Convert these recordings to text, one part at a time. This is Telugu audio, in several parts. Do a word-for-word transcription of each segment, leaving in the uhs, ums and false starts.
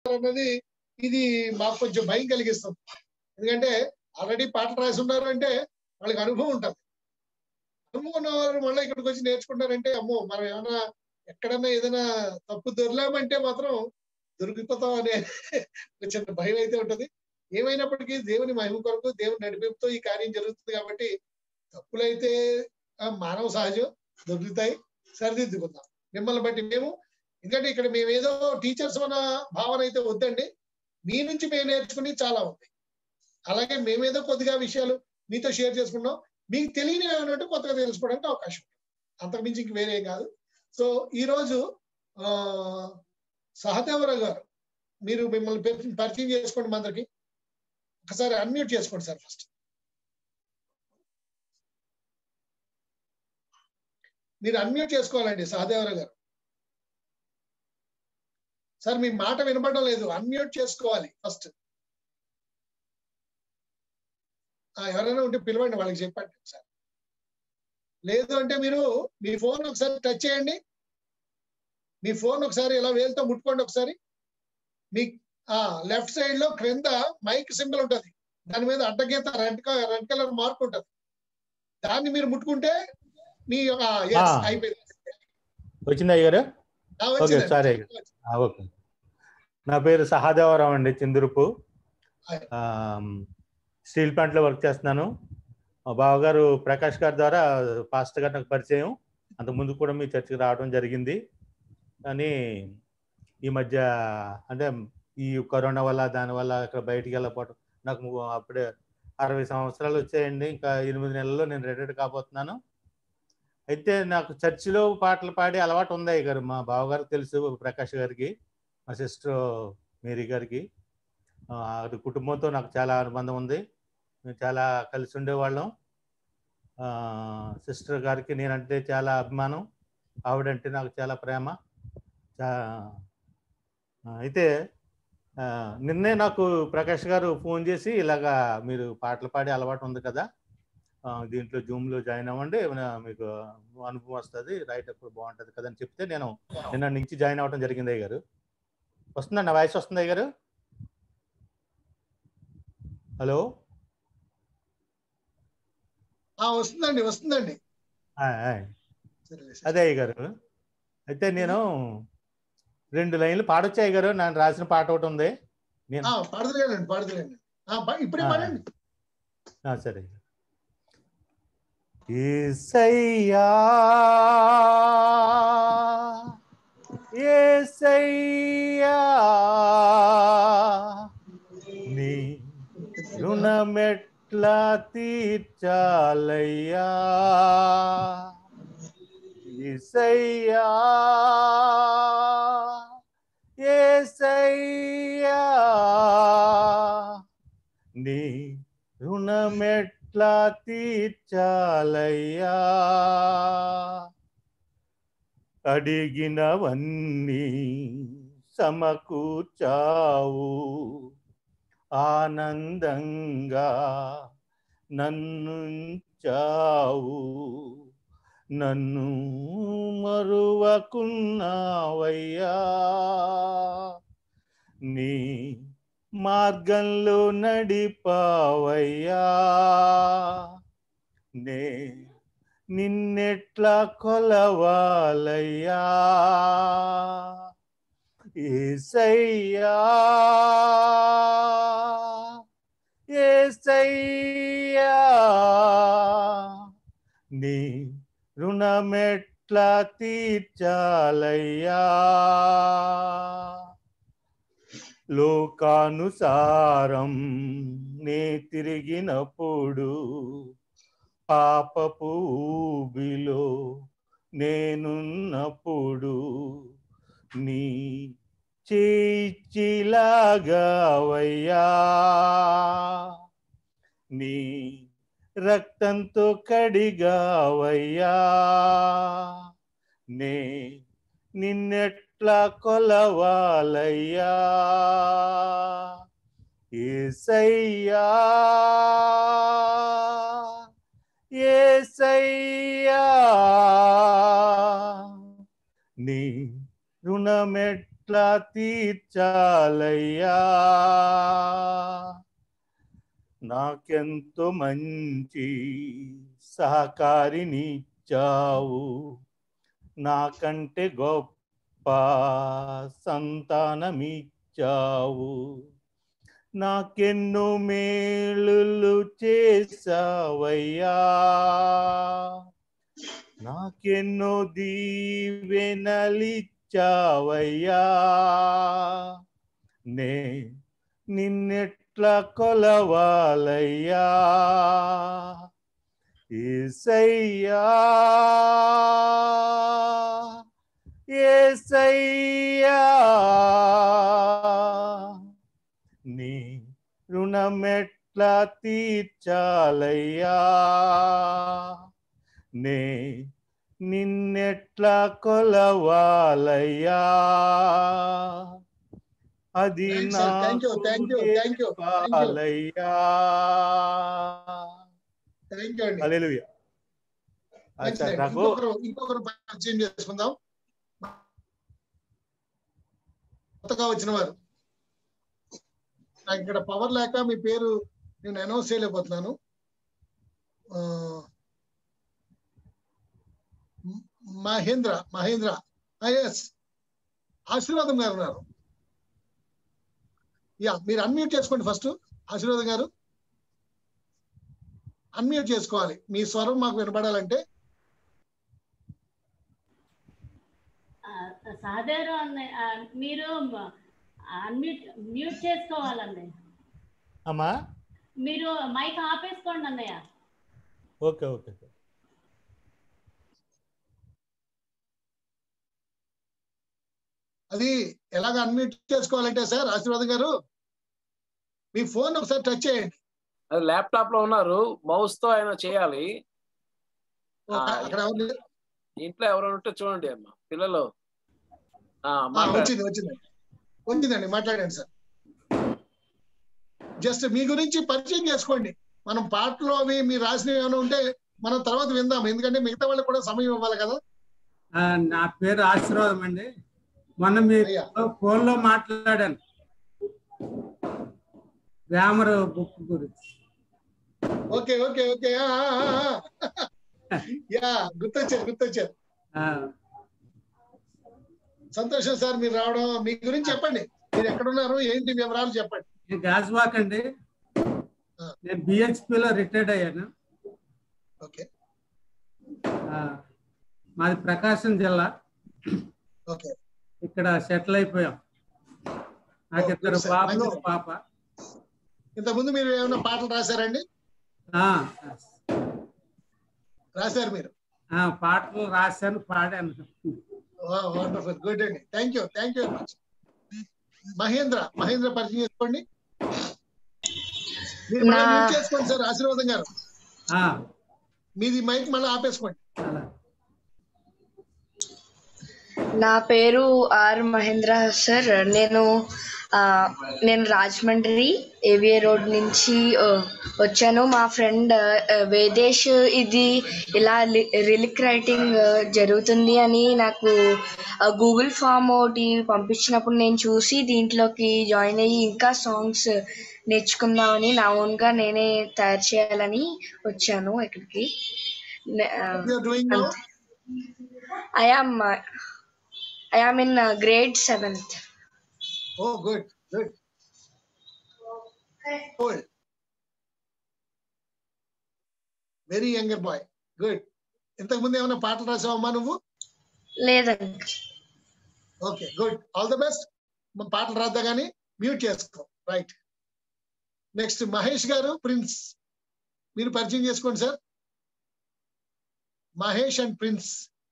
అన్నది ఇది మాకు కొంచెం భయం కలిగిస్తుంది. ఎందుకంటే ఆల్రెడీ పాటలు రాసి ఉన్నారు అంటే వాళ్ళకి అనుభవం ఉంటుంది. అనుభవం ఉన్న వారు మళ్ళీ ఇక్కడికి వచ్చి నేర్చుకుంటారంటే అమ్మో మనం ఏమైనా ఎక్కడన్నా ఏదైనా తప్పు దొరిలామంటే మాత్రం దొరికిపోతాం అనే చిన్న భయం అయితే ఉంటుంది. ఏమైనప్పటికీ దేవుని మహిమ కొరకు దేవుని నడిపింపుతో ఈ కార్యం జరుగుతుంది కాబట్టి తప్పులైతే మానవ సహజం, దొరుకుతాయి, సరిదిద్దుకుందాం. మిమ్మల్ని బట్టి మేము ఎందుకంటే ఇక్కడ మేము ఏదో టీచర్స్ అన్న భావన అయితే వద్దండి. మీ నుంచి మేము నేర్చుకుని చాలా ఉంది. అలాగే మేమేదో కొద్దిగా విషయాలు మీతో షేర్ చేసుకున్నాం. మీకు తెలియని ఏమంటే కొత్తగా తెలుసుకోవడానికి అవకాశం ఉంది. అంతకుమించి ఇంక వేరే కాదు. సో ఈరోజు ఆ సహదేవరావు గారు మీరు మిమ్మల్ని పరిచయం చేసుకోండి. మా అందరికి ఒకసారి అన్మ్యూట్ చేసుకోండి సార్. ఫస్ట్ మీరు అన్మ్యూట్ చేసుకోవాలండి సహదేవరావు గారు. సార్ మీ మాట వినపడడం లేదు, అన్మ్యూట్ చేసుకోవాలి ఫస్ట్. ఎవరైనా ఉంటే పిలవండి, వాళ్ళకి చెప్పండి సార్. లేదు అంటే మీరు మీ ఫోన్ ఒకసారి టచ్ చేయండి. మీ ఫోన్ ఒకసారి ఇలా వేలుతో ముట్టుకోండి. ఒకసారి మీ లెఫ్ట్ సైడ్ లో క్రింద మైక్ సింబల్ ఉంటుంది, దాని మీద అడ్డగీత రెడ్ రెడ్ కలర్ మార్క్ ఉంటుంది. దాన్ని మీరు ముట్టుకుంటే మీ అయిపోయింది. వచ్చింది అయ్యారు. సరే ఓకే. నా పేరు సహదేవరావు అండి, చిందురుపు. స్టీల్ ప్లాంట్లో వర్క్ చేస్తున్నాను. మా బావగారు ప్రకాష్ గారి ద్వారా పాస్టర్ గారు నాకు పరిచయం. అంతకుముందు కూడా మీ చర్చికి రావడం జరిగింది. కానీ ఈ మధ్య అంటే ఈ కరోనా వల్ల దానివల్ల ఇక్కడ బయటికి వెళ్ళకపోవడం, నాకు అప్పుడే అరవై సంవత్సరాలు వచ్చాయండి. ఇంకా ఎనిమిది నెలల్లో నేను రిటైర్డ్ కాబోతున్నాను. అయితే నాకు చర్చిలో పాటలు పాడే అలవాటు ఉంది గారు. మా బావగారికి తెలుసు, ప్రకాష్ గారికి, మా సిస్టర్ మేరీ గారికి. అది కుటుంబంతో నాకు చాలా అనుబంధం ఉంది. మేము చాలా కలిసి ఉండేవాళ్ళం. సిస్టర్ గారికి నేనంటే చాలా అభిమానం, ఆవిడంటే నాకు చాలా ప్రేమ. అయితే నిన్నే నాకు ప్రకాష్ గారు ఫోన్ చేసి ఇలాగా మీరు పాటలు పాడే అలవాటు ఉంది కదా, దీంట్లో జూమ్లో జాయిన్ అవ్వండి, మీకు అనుభవం వస్తుంది, రైట్ అప్పుడు బాగుంటుంది కదా అని చెప్తే నేను నిన్న నుంచి జాయిన్ అవ్వడం జరిగింది. అయ్య గారు వస్తుందండి, నా వాయిస్ వస్తుంది అయ్య గారు? హలో, వస్తుందండి వస్తుందండి అదే అయ్య గారు. అయితే నేను రెండు లైన్లు పాడొచ్చా అయ్య గారు? నేను రాసిన పాట ఒకటి ఉంది. నేను పాడదులేండి పాడదులేండి ఇప్పుడే పాడండి. సరే. యేసయ్యా యేసయ్యా నీ రుణమెట్లా తీర్చాలయ్యా, యేసయ్యా యేసయ్యా నీ రుణమెట్లా తీర్చాలయ్యా, అడిగినవన్నీ సమకూర్చావు, ఆనందంగా నన్నుంచావు, నన్ను మరువకున్నావయ్యా, నీ మార్గంలో నడిపావయ్యా, నే నిన్నెట్లా కొలవాలయ్యా, యేసయ్యా యేసయ్యా నీ రుణమెట్లా తీర్చాలయ్యా, లోకానుసారం నే తిరిగినప్పుడు పాపపు ఊబిలో నేనున్నప్పుడు నీ చేయిలాగావయ్యా, నీ రక్తంతో కడిగావయ్యా, నే నిన్నెట్లా కొలవాలయ్యా, యేసయ్యా యేసయ్యా నీ రుణమెట్లా నిన్నెట్లా తీర్చాలయ్యా, నాకెంతో మంచి సహకారినిచ్చావు, నాకంటే గొప్ప సంతానమిచ్చావు, నాకెన్నో మేలులు చేసావయ్యా, నాకెన్నో దీవెనలిచ్చావయ్యా, నే నిన్నెట్లా కొలవాలయ్యా, యేసయ్యా యేసయ్యా, నీ రుణమెట్లా తీర్చాలయ్యా, నే నిన్నెట్లా కొలవాలయ్యా, అది thank you thank you thank you పాలయ్యా. థ్యాంక్ యూ అండి. హల్లెలూయా. నాకు ఇంకొకరు ఇంకొకరు పరిచయం చేసుకుందాం. కొత్తగా వచ్చిన వారు. నాకు ఇక్కడ పవర్ లేక మీ పేరు నేను అనౌన్స్ చేయలేకపోతున్నాను. మహేంద్ర మహేంద్ర ఎస్ ఆశీర్వాదం గారు ఉన్నారు. యా, మీరు అన్మ్యూట్ చేసుకోండి ఫస్ట్. ఆశీర్వాదం గారు అన్మ్యూట్ చేసుకోవాలి. మీ స్వరం మాకు వినపడాలంటే. సహదేరు అన్నయ్య, మీరు అన్మ్యూట్ మ్యూట్ చేసుకోవాలన్నయ్య. అమ్మా మీరు మైక్ ఆపేసుకోండి అన్నయ్య. Okay okay. అది ఎలాగ అన్మ్యూట్ చేసుకోవాలంటే సార్, ఆశీర్వాదం గారు మీ ఫోన్ ఒకసారి టచ్ చేయండి. అది ల్యాప్టాప్ లో ఉన్నారు, మౌస్ తో ఆయన చేయాలి. అక్కడ ఇంట్లో ఎవరైనా ఉంటే చూడండి అమ్మా, పిల్లలు. వచ్చింది వచ్చిందండి వచ్చిందండి మాట్లాడండి సార్. జస్ట్ మీ గురించి పరిచయం చేసుకోండి. మనం పాటలు అవి మీరు రాసినవి ఏమైనా ఉంటే మనం తర్వాత విందాం, ఎందుకంటే మిగతా వాళ్ళకి కూడా సమయం ఇవ్వాలి కదా. నా పేరు ఆశీర్వాదం అండి. మొన్న మీ ఫోన్ లో మాట్లాడాను గ్రామర్ బుక్ గురించి. ఓకే ఓకే ఓకే యా గుర్తొచ్చారు గుర్తొచ్చారు. సంతోషం సార్ మీరు రావడం. మీ గురించి చెప్పండి, మీరు ఎక్కడున్నారు, ఏంటి వివరాలు చెప్పండి. గాజువాక్ అండి. నేను బిహెచ్పిలో రిటైర్డ్ అయ్యాను. ఓకే. మాది ప్రకాశం జిల్లా. ఓకే. ఇక్కడ సెటిల్ అయిపోయాం. నాకు ఇద్దరు బాబులు పాప. ఇంతకుముందు మీరు ఏమైనా పాటలు రాశారండి? రాశారు మీరు? పాటలు రాశాను, పాడాను. వండర్ఫుల్, గుడ్ అండి. Thank you thank you very much. Mahendra Mahendra పరిచయం చేసుకోండి. మీరు మ్యూట్ చేసుకోండి సార్. ఆశీర్వాదం గారు మీది మైక్ మళ్ళీ ఆపేసుకోండి. నా పేరు ఆర్ మహేంద్ర సార్. నేను నేను రాజమండ్రి ఏవిఏ రోడ్ నుంచి వచ్చాను. మా ఫ్రెండ్ వేదేశ్ ఇది ఇలా లిరిక్ రైటింగ్ జరుగుతుంది అని నాకు గూగుల్ ఫామ్ ఒకటి పంపించినప్పుడు నేను చూసి దీంట్లోకి జాయిన్ అయ్యి ఇంకా సాంగ్స్ నేర్చుకుందామని నా ఓన్గా నేనే తయారు చేయాలని వచ్చాను ఇక్కడికి. I am I am in uh, grade seventh. Oh, good, good. Cool. Very younger boy. Good. ఇంతకు ముందు ఏమైనా పాటలు రాసావమ్మా నువ్వు? లేదండి. Okay, good. All the best. పాటలు రాద్దా కానీ మ్యూట్ చేసుకో. రైట్. నెక్స్ట్ మహేష్ గారు, ప్రిన్స్. మీరు పరిచయం చేసుకోండి సార్. Mahesh and prince.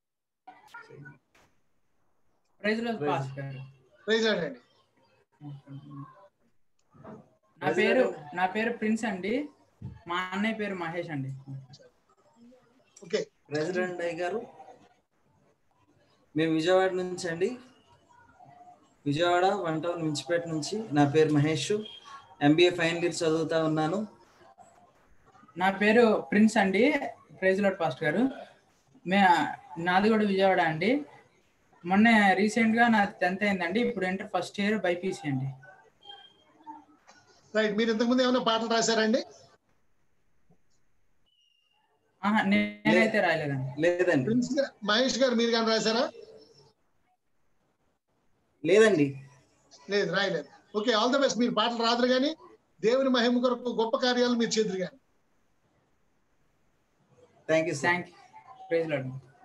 నా పేరు నా పేరు ప్రిన్స్ అండి. మా అన్నయ్య పేరు మహేష్ అండి. ఓకే. ప్రెసిడెంట్ అయ్య గారు, మేము విజయవాడ నుంచి అండి. విజయవాడ వన్ టౌన్ మించిపేట నుంచి. నా పేరు మహేష్, ఎంబీఏ ఫైనల్ ఇయర్ చదువుతా ఉన్నాను. నా పేరు ప్రిన్స్ అండి. ప్రైజ్ లార్డ్ పాస్టర్ గారు. మే నాది కూడా విజయవాడ అండి. మొన్న రీసెంట్ గా నా టెన్త్ అయిందండి. ఇప్పుడు ఇంటర్ ఫస్ట్ ఇయర్ బైపీసీ అండి. రైట్. మీరు ఇంతకుముందు ఏమైనా పాటలు రాశారండి? ఆహా, నేనైతే రాయలేదండి. లేదండి. ప్రిన్స్ గా- మహేష్ గారు మీరు కానీ రాశారా? లేదండి. లేదు, రాయలేదు. Okay, all the best. మీరు పాటలు రాదురు కానీ దేవుని మహిమ కొరకు గొప్ప కార్యాలు మీరు చేదురు కానీ. Thank you sir. Thank you. Praise lord.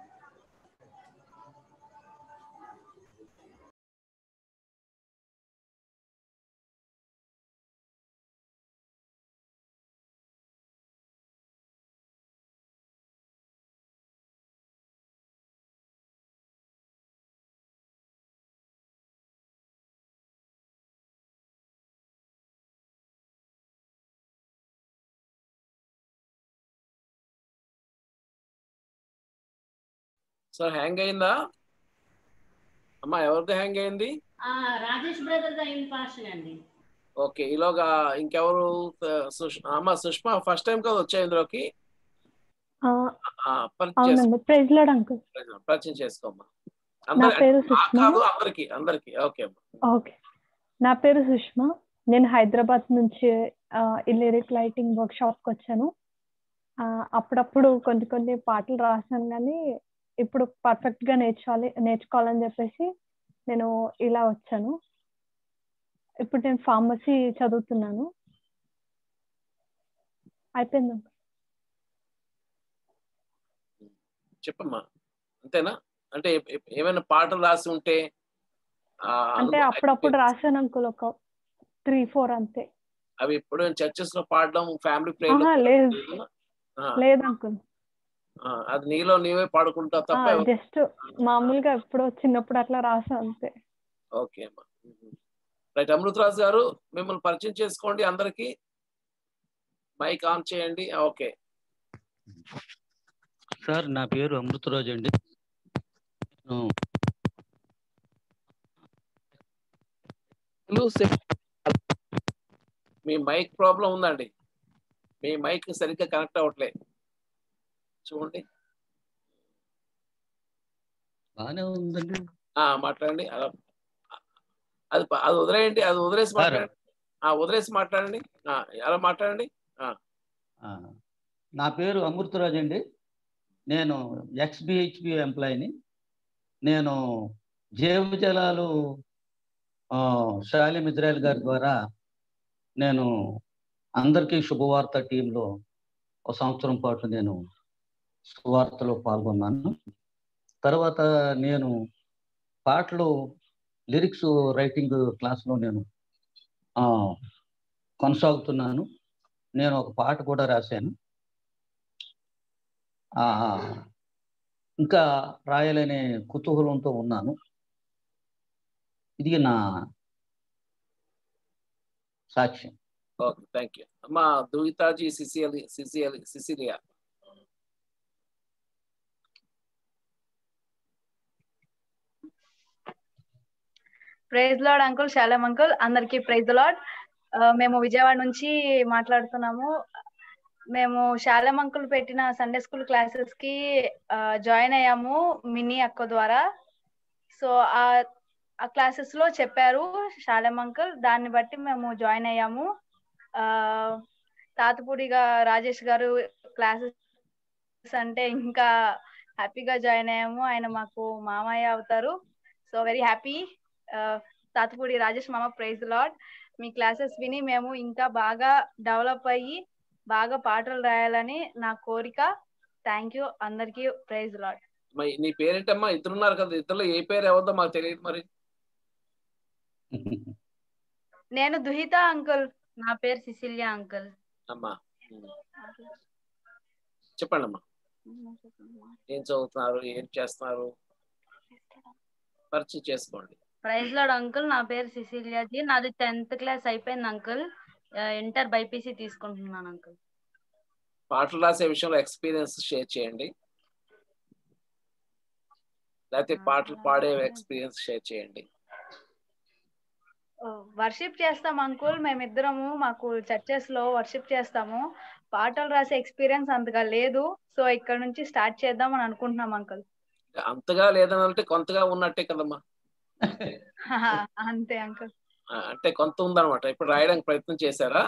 Sir hang అయిందా అమ్మా? ఎవరిది హ్యాంగ్ అయింది? ఆ, రాజేష్ బ్రదర్ అయింది పాస్టర్ అండి. ఓకే, ఈలోగా ఇంకెవరు? సుష్- అమ్మ సుష్మా ఫస్ట్ టైం కదా వచ్చా ఇందులోకి? ఆ, పరిచయం అవునండి. చేసుకో- ప్రైజ్ లార్డ్ అంకుల్. పరిచయం చేసుకోమ్మా. నా అందరి పేరు ఆ సుష్మా. కాదు, అందరికి అందరికి. ఓకే అమ్మా. ఓకే, నా పేరు సుష్మా. నేను హైదరాబాద్ నుంచి ఆ, ఈ లిరిక్ రైటింగ్ వర్క్ షాప్కి వచ్చాను. ఆ, అప్పుడప్పుడు కొన్ని కొన్ని పాటలు రాశాను, కానీ ఇప్పుడు పర్ఫెక్ట్ గా నేర్చుకోవాలి నేర్చుకోవాలని చెప్పేసి నేను ఇలా వచ్చాను. ఇప్పుడు నేను ఫార్మసీ చదువుతున్నాను. అయిపోయింది అంకుల్. చెప్పమ్మా. అంతేనా? అంటే ఏ- ఏ- ఏమైనా పాటలు రాసి ఉంటే ఆ, అంటే అనుభవం- అప్పుడప్పుడు రాశాను అంకుల్, ఒక త్రీ ఫోర్ అంతే. అవి ఇప్పుడు చర్చెస్ లో పాడడం, ఫ్యామిలీ ఆహా, ప్రేయర్ లేదు లేదు అంకుల్. అది నీలో నీవే పాడుకుంటావు తప్ప ఎవరు- జస్ట్ మామూలుగా ఎప్పుడో చిన్నప్పుడు అట్లా రాసా అంతే. ఓకే అమ్మా. రైట్. అమృతరాజు గారు మిమ్మల్ని పరిచయం చేసుకోండి అందరికి. మైక్ ఆన్ చేయండి. ఓకే సార్, నా పేరు అమృతరాజు అండి. నేను మీ మైక్ ప్రాబ్లం ఉందండి. మీ మైక్ సరిగ్గా కనెక్ట్ అవ్వట్లేదు. చూడండి. బాగానే ఉందండి. ఆ మాట్లాడండి. అలా అది ప- అది వదిలేయండి. అది వదిలేసి సార్. మాట్లాడండి. ఆ వదిలేసి మాట్లాడండి. ఆ, అలా మాట్లాడండి. ఆ, ఆ, నా పేరు అమృతరాజు అండి. నేను ఎక్స్ బిహెచ్పి ఎంప్లాయీని. నేను జేబు జలాలు ఆ, షాలిం ఇజ్రాయల్ గారి ద్వారా నేను అందరికీ శుభవార్త టీంలో ఒక సంవత్సరం పాటు నేను సువార్తలో పాల్గొన్నాను. తర్వాత నేను పాటలు లిరిక్స్ రైటింగ్ క్లాస్లో నేను ఆ, కొనసాగుతున్నాను. నేను ఒక పాట కూడా రాశాను. ఆ, ఇంకా రాయాలనే కుతూహలంతో ఉన్నాను. ఇది నా సాక్ష్యం. ఓకే, థ్యాంక్ యూ. అమ్మా దుహితాజీ సిసిలి సిసిలి Cecilia. Praise lord uncle, Shalom uncle, అందరికి ప్రైజ్ లార్డ్. మేము విజయవాడ నుంచి మాట్లాడుతున్నాము. మేము శాలం అంకుల్ పెట్టిన సండే స్కూల్ క్లాసెస్ కి జాయిన్ అయ్యాము మినీ అక్క ద్వారా. సో ఆ ఆ క్లాసెస్ లో చెప్పారు శాలం అంకుల్, దాన్ని బట్టి మేము జాయిన్ అయ్యాము. ఆ తాతపూడిగా రాజేష్ గారు క్లాసెస్ అంటే ఇంకా హ్యాపీగా జాయిన్ అయ్యాము. ఆయన మాకు మామయ్య అవుతారు. So very happy. Tatapudi Rajesh మామ, ప్రైజ్ లార్డ్. మీ క్లాసెస్ విని మేము ఇంకా బాగా డెవలప్ అయ్యి బాగా పాటలు రాయాలని నా కోరిక. థ్యాంక్ యూ అందరికి. Praise lord. మరి నీ పేరేంటమ్మా? ఇద్దరున్నారు కదా, ఇద్దరులో ఏ పేరు ఎవరిదో మాకు తెలియదు మరి. నేను దుహిత అంకుల్. నా పేరు సిసిలియా అంకుల్. అమ్మా చెప్పండి అమ్మా. ఏం చదువుతున్నారు, ఏం చేస్తున్నారు, పరిచయం చేసుకోండి. ప్రైజ్ లార్డ్ అంకుల్, నా పేరు సిసిలియాజీ. నాది టెన్త్ క్లాస్ అయిపోయింది అంకుల్. ఇంటర్ బైపీసీ తీసుకుంటున్నాను అంకుల్. పాటలు రాసే విషయంలో ఎక్స్పీరియన్స్ షేర్ చేయండి, లేకపోతే పాటలు పాడే ఎక్స్పీరియన్స్ షేర్ చేయండి. వర్షిప్ చేస్తాం అంకుల్, మేమిద్దరము మాకు చర్చెస్ లో వర్షిప్ చేస్తాము. పాటలు రాసే ఎక్స్పీరియన్స్ అంతగా లేదు. సో ఇక్కడ నుంచి స్టార్ట్ చేద్దాం అని అనుకుంటున్నాం అంకుల్. అంతగా లేదని అంటే కొంతగా ఉన్నట్టే కదమ్మా. అంతే అంకుల్. అంటే కొంత ఉందన్నమాట. ఇప్పుడు రాయడానికి ప్రయత్నం చేశారా?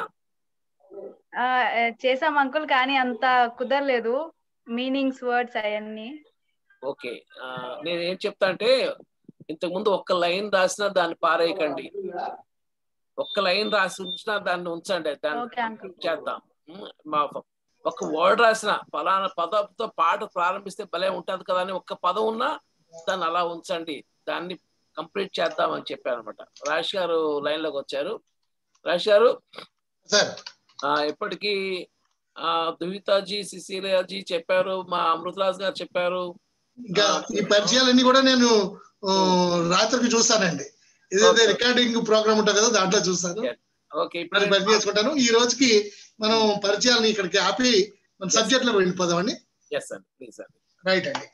చేసాం అంకుల్, కానీ అంత కుదరలేదు మీనింగ్స్ వర్డ్స్ అవన్నీ. ఓకే, నేను ఏం చెప్తా అంటే ఇంతకు ముందు ఒక్క లైన్ రాసినా దాన్ని పారేయకండి, ఒక్క లైన్ రాసి ఉంచినా దాన్ని ఉంచండి, దాన్ని చేద్దాం. మా ఒక వర్డ్ రాసిన ఫలానా పదంతో పాట ప్రారంభిస్తే భలే ఉంటది కదా అని ఒక్క పదం ఉన్నా దాన్ని అలా ఉంచండి, దాన్ని కంప్లీట్ చేద్దాం అని చెప్పారు అనమాట. రాజేష్ గారు లైన్ లోకి వచ్చారు. రాజేష్ గారు ఇప్పటికీ ఆ దుహితాజీ, సిసిలియాజీ చెప్పారు, మా అమృతరాజ్ గారు చెప్పారు. ఇంకా ఈ పరిచయాలన్నీ కూడా నేను రాత్రికి చూస్తానండి, ఏదైతే రికార్డింగ్ ప్రోగ్రామ్ ఉంటుంది కదా దాంట్లో చూస్తాను. అది పరిచయం చేసుకుంటాను. ఈ రోజుకి మనం పరిచయాలని ఇక్కడికి ఆపి మన సబ్జెక్ట్ లో వెళ్ళిపోదామండి. రైట్ అండి.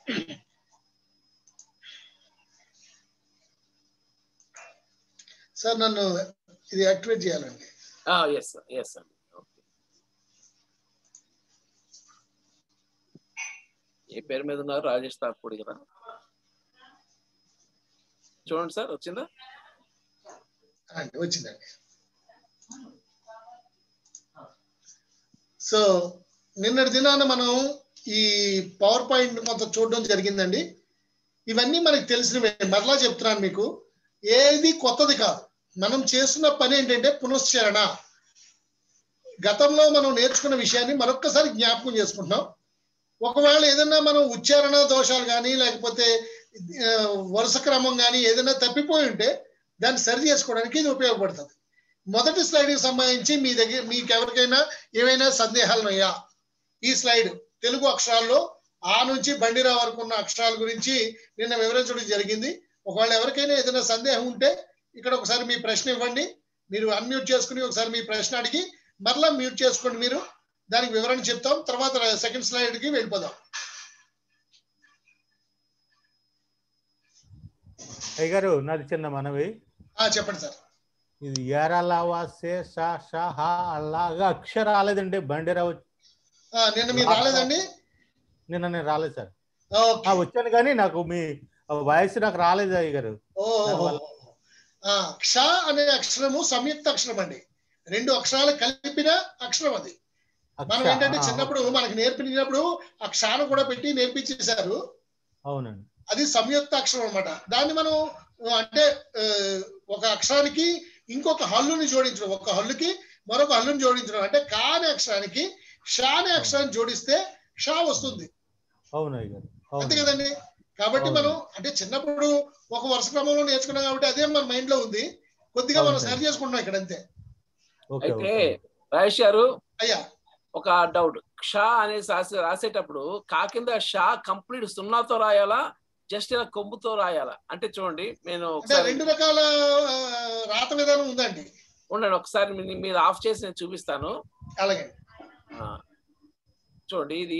సార్ నన్ను ఇది యాక్టివేట్ చేయాలండి. ఏ పేరు మీద ఉన్నారు? రాజేష్ తాకూడి కదా. చూడండి సార్, వచ్చిందా? వచ్చిందండి. సో నిన్నటి దినాన మనం ఈ పవర్ పాయింట్ కొంత చూడడం జరిగిందండి. ఇవన్నీ మనకు తెలిసినవే, మరలా చెప్తున్నాను మీకు, ఏది కొత్తది కాదు. మనం చేస్తున్న పని ఏంటంటే పునశ్చరణ. గతంలో మనం నేర్చుకున్న విషయాన్ని మరొక్కసారి జ్ఞాపకం చేసుకుంటున్నాం. ఒకవేళ ఏదైనా మనం ఉచ్చారణ దోషాలు కానీ లేకపోతే వరుస క్రమం కానీ ఏదైనా తప్పిపోయి ఉంటే దాన్ని సరి చేసుకోవడానికి ఇది ఉపయోగపడుతుంది. మొదటి స్లైడ్కి సంబంధించి మీ దగ్గర మీకు ఎవరికైనా ఏమైనా సందేహాలు ఉన్నాయా? ఈ స్లైడ్ తెలుగు అక్షరాల్లో ఆ నుంచి బండిరా వరకు ఉన్న అక్షరాల గురించి నిన్న వివరించడం జరిగింది. ఒకవేళ ఎవరికైనా ఏదైనా సందేహం ఉంటే ఇక్కడ ఒకసారి మీ ప్రశ్న ఇవ్వండి, మీరు అన్మ్యూట్ చేసుకుని ఒకసారి మీ ప్రశ్న అడిగి మరలా మ్యూట్ చేసుకోండి, మీరు దానికి వివరణ చెప్తాం. తర్వాత సెకండ్ స్లైడ్ కి వెళ్ళిపోదాం. అయ్యగారు నాది చిన్న మనవి. చెప్పండి సార్. ఇది ఏరలావాసే అలాగా అక్షరం రాలేదండి. బండిరావు నిన్న మీరు రాలేదండి? నిన్న నేను రాలేదు సార్. వచ్చాను కానీ నాకు మీ వాయిస్ నాకు రాలేదు అయ్యగారు. క్ష అనే అక్షరము సంయుక్త అక్షరం అండి, రెండు అక్షరాలు కలిపిన అక్షరం అది. మనం ఏంటంటే చిన్నప్పుడు మనకి నేర్పించినప్పుడు ఆ క్షాను కూడా పెట్టి నేర్పించేశారు. అవునండి. అది సంయుక్త అక్షరం అన్నమాట. దాన్ని మనం అంటే ఒక అక్షరానికి ఇంకొక హల్లుని జోడించడం, ఒక హల్లుకి మరొక హల్లుని జోడించడం, అంటే కా అనే అక్షరానికి షా అనే అక్షరాన్ని జోడిస్తే షా వస్తుంది. అంతే కదండి. కాబట్టి మనం అంటే చిన్నప్పుడు ఒక వరుస క్రమంలో నేర్చుకున్నాం కాబట్టి అదే మన మైండ్ లో ఉంది, కొద్దిగా మనం సరి చేసుకుంటున్నాం ఇక్కడ అంతే. అయితే రాజేష్ గారు అయ్యా ఒక డౌట్, క్ష అనేసి రాసే రాసేటప్పుడు కా కింద షా కంప్లీట్ సున్నాతో రాయాలా, జస్ట్ ఇలా కొమ్ముతో రాయాలా? అంటే చూడండి, నేను రెండు రకాల రాత విధానం ఉందండి. ఉండండి ఒకసారి మీరు ఆఫ్ చేసి నేను చూపిస్తాను. అలాగే చూడండి, ఇది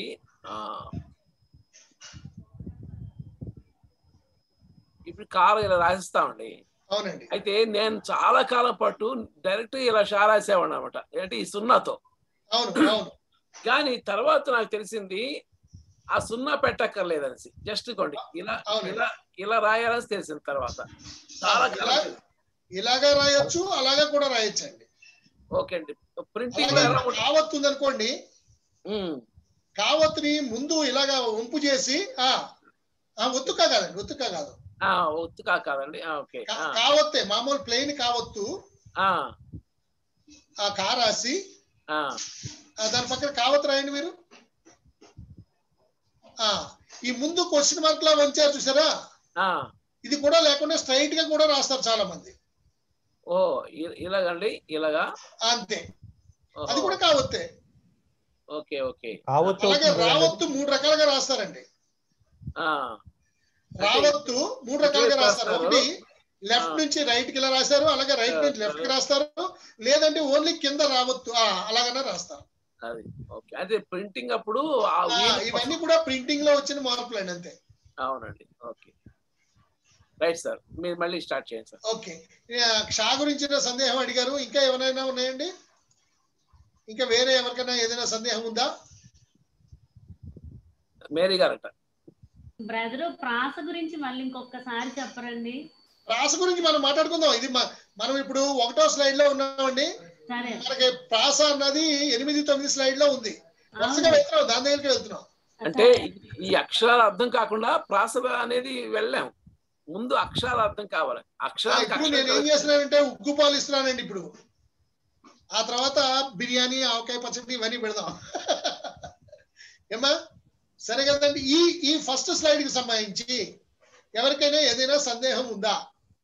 ఇప్పుడు కారు ఇలా రాసిస్తామండి. అవునండి. అయితే నేను చాలా కాలం పాటు డైరెక్ట్ ఇలా షా రాసేవాడిని అనమాట, అంటే ఈ సున్నాతో. కానీ తర్వాత నాకు తెలిసింది ఆ సున్నా పెట్టక్కర్లేదనేసి, జస్ట్ కొండి ఇలా ఇలా ఇలా రాయాలని తెలిసింది తర్వాత. చాలా ఇలాగా రాయొచ్చు, అలాగా కూడా రాయొచ్చు అండి. ఓకే అండి. ప్రింటింగ్ కావత్తు ఉంది అనుకోండి, కావత్తుని ముందు ఇలాగా వంపు చేసి ఒత్తుకా కాదండి, ఒత్తుకా కాదు, ఒత్తుకా కాదండి, కావత్తే మామూలు ప్లెయిన్ కావత్తు. ఆ కా రాసి దాని పక్కన కావత్తు రాయండి మీరు. ఈ ముందు క్వశ్చన్ మార్క్ లా వంచారు చూసారా, ఇది కూడా లేకుండా స్ట్రైట్ గా కూడా రాస్తారు చాలా మంది. ఓ ఇలాగండి, ఇలాగా అంతే, అది కూడా కావత్తే. Okay okay. అలాగే రావత్తు మూడు రకాలుగా రాస్తారండి. రావత్తు మూడు రకాలుగా రాస్తారు. ఒకటి లెఫ్ట్ నుంచి రైట్ కి ఇలా రాశారు, అలాగే రైట్ నుంచి లెఫ్ట్ కి రాస్తారు, లేదంటే ఓన్లీ కింద రావత్తు అలాగనే రాస్తారు. అదే ప్రింటింగ్ అప్పుడు ఇవన్నీ కూడా ప్రింటింగ్ లో వచ్చిన మార్పులు అండి, అంతే. అవునండి. ఓకే రైట్ సార్, మీరు మళ్ళీ స్టార్ట్ చేయండి సార్. ఓకే, క్షా గురించిన సందేహం అడిగారు, ఇంకా ఏమైనా ఉన్నాయండి? ఇంకా వేరే ఎవరికైనా ఏదైనా సందేహం ఉందా? మేరీ గారట. బ్రదర్ ప్రాస గురించి మళ్ళీ ఇంకొకసారి చెప్పరండి. ప్రాస గురించి మనం మాట్లాడుకుందాం. ఇది మనం ఇప్పుడు ఒకటో స్లైడ్ లో ఉన్నామండి. మనకి ప్రాస అన్నది ఎనిమిది తొమ్మిది స్లైడ్ లో ఉంది. వరుసగా వెళ్తున్నాం, దాని దగ్గరికి వెళ్తున్నాం. అంటే ఈ అక్షరాల అర్థం కాకుండా ప్రాస అనేది వెళ్ళాం. ముందు అక్షరాల అర్థం కావాలి. ఇప్పుడు నేను ఏం చేస్తున్నానంటే ఉగ్గు పాలు ఇస్తున్నానండి. ఇప్పుడు ఆ తర్వాత బిర్యానీ, ఆవకాయ పచ్చడి ఇవన్నీ పెడదాం. ఏమా సరే కదండి. ఈ ఈ ఫస్ట్ స్లైడ్ కి సంబంధించి ఎవరికైనా ఏదైనా సందేహం ఉందా?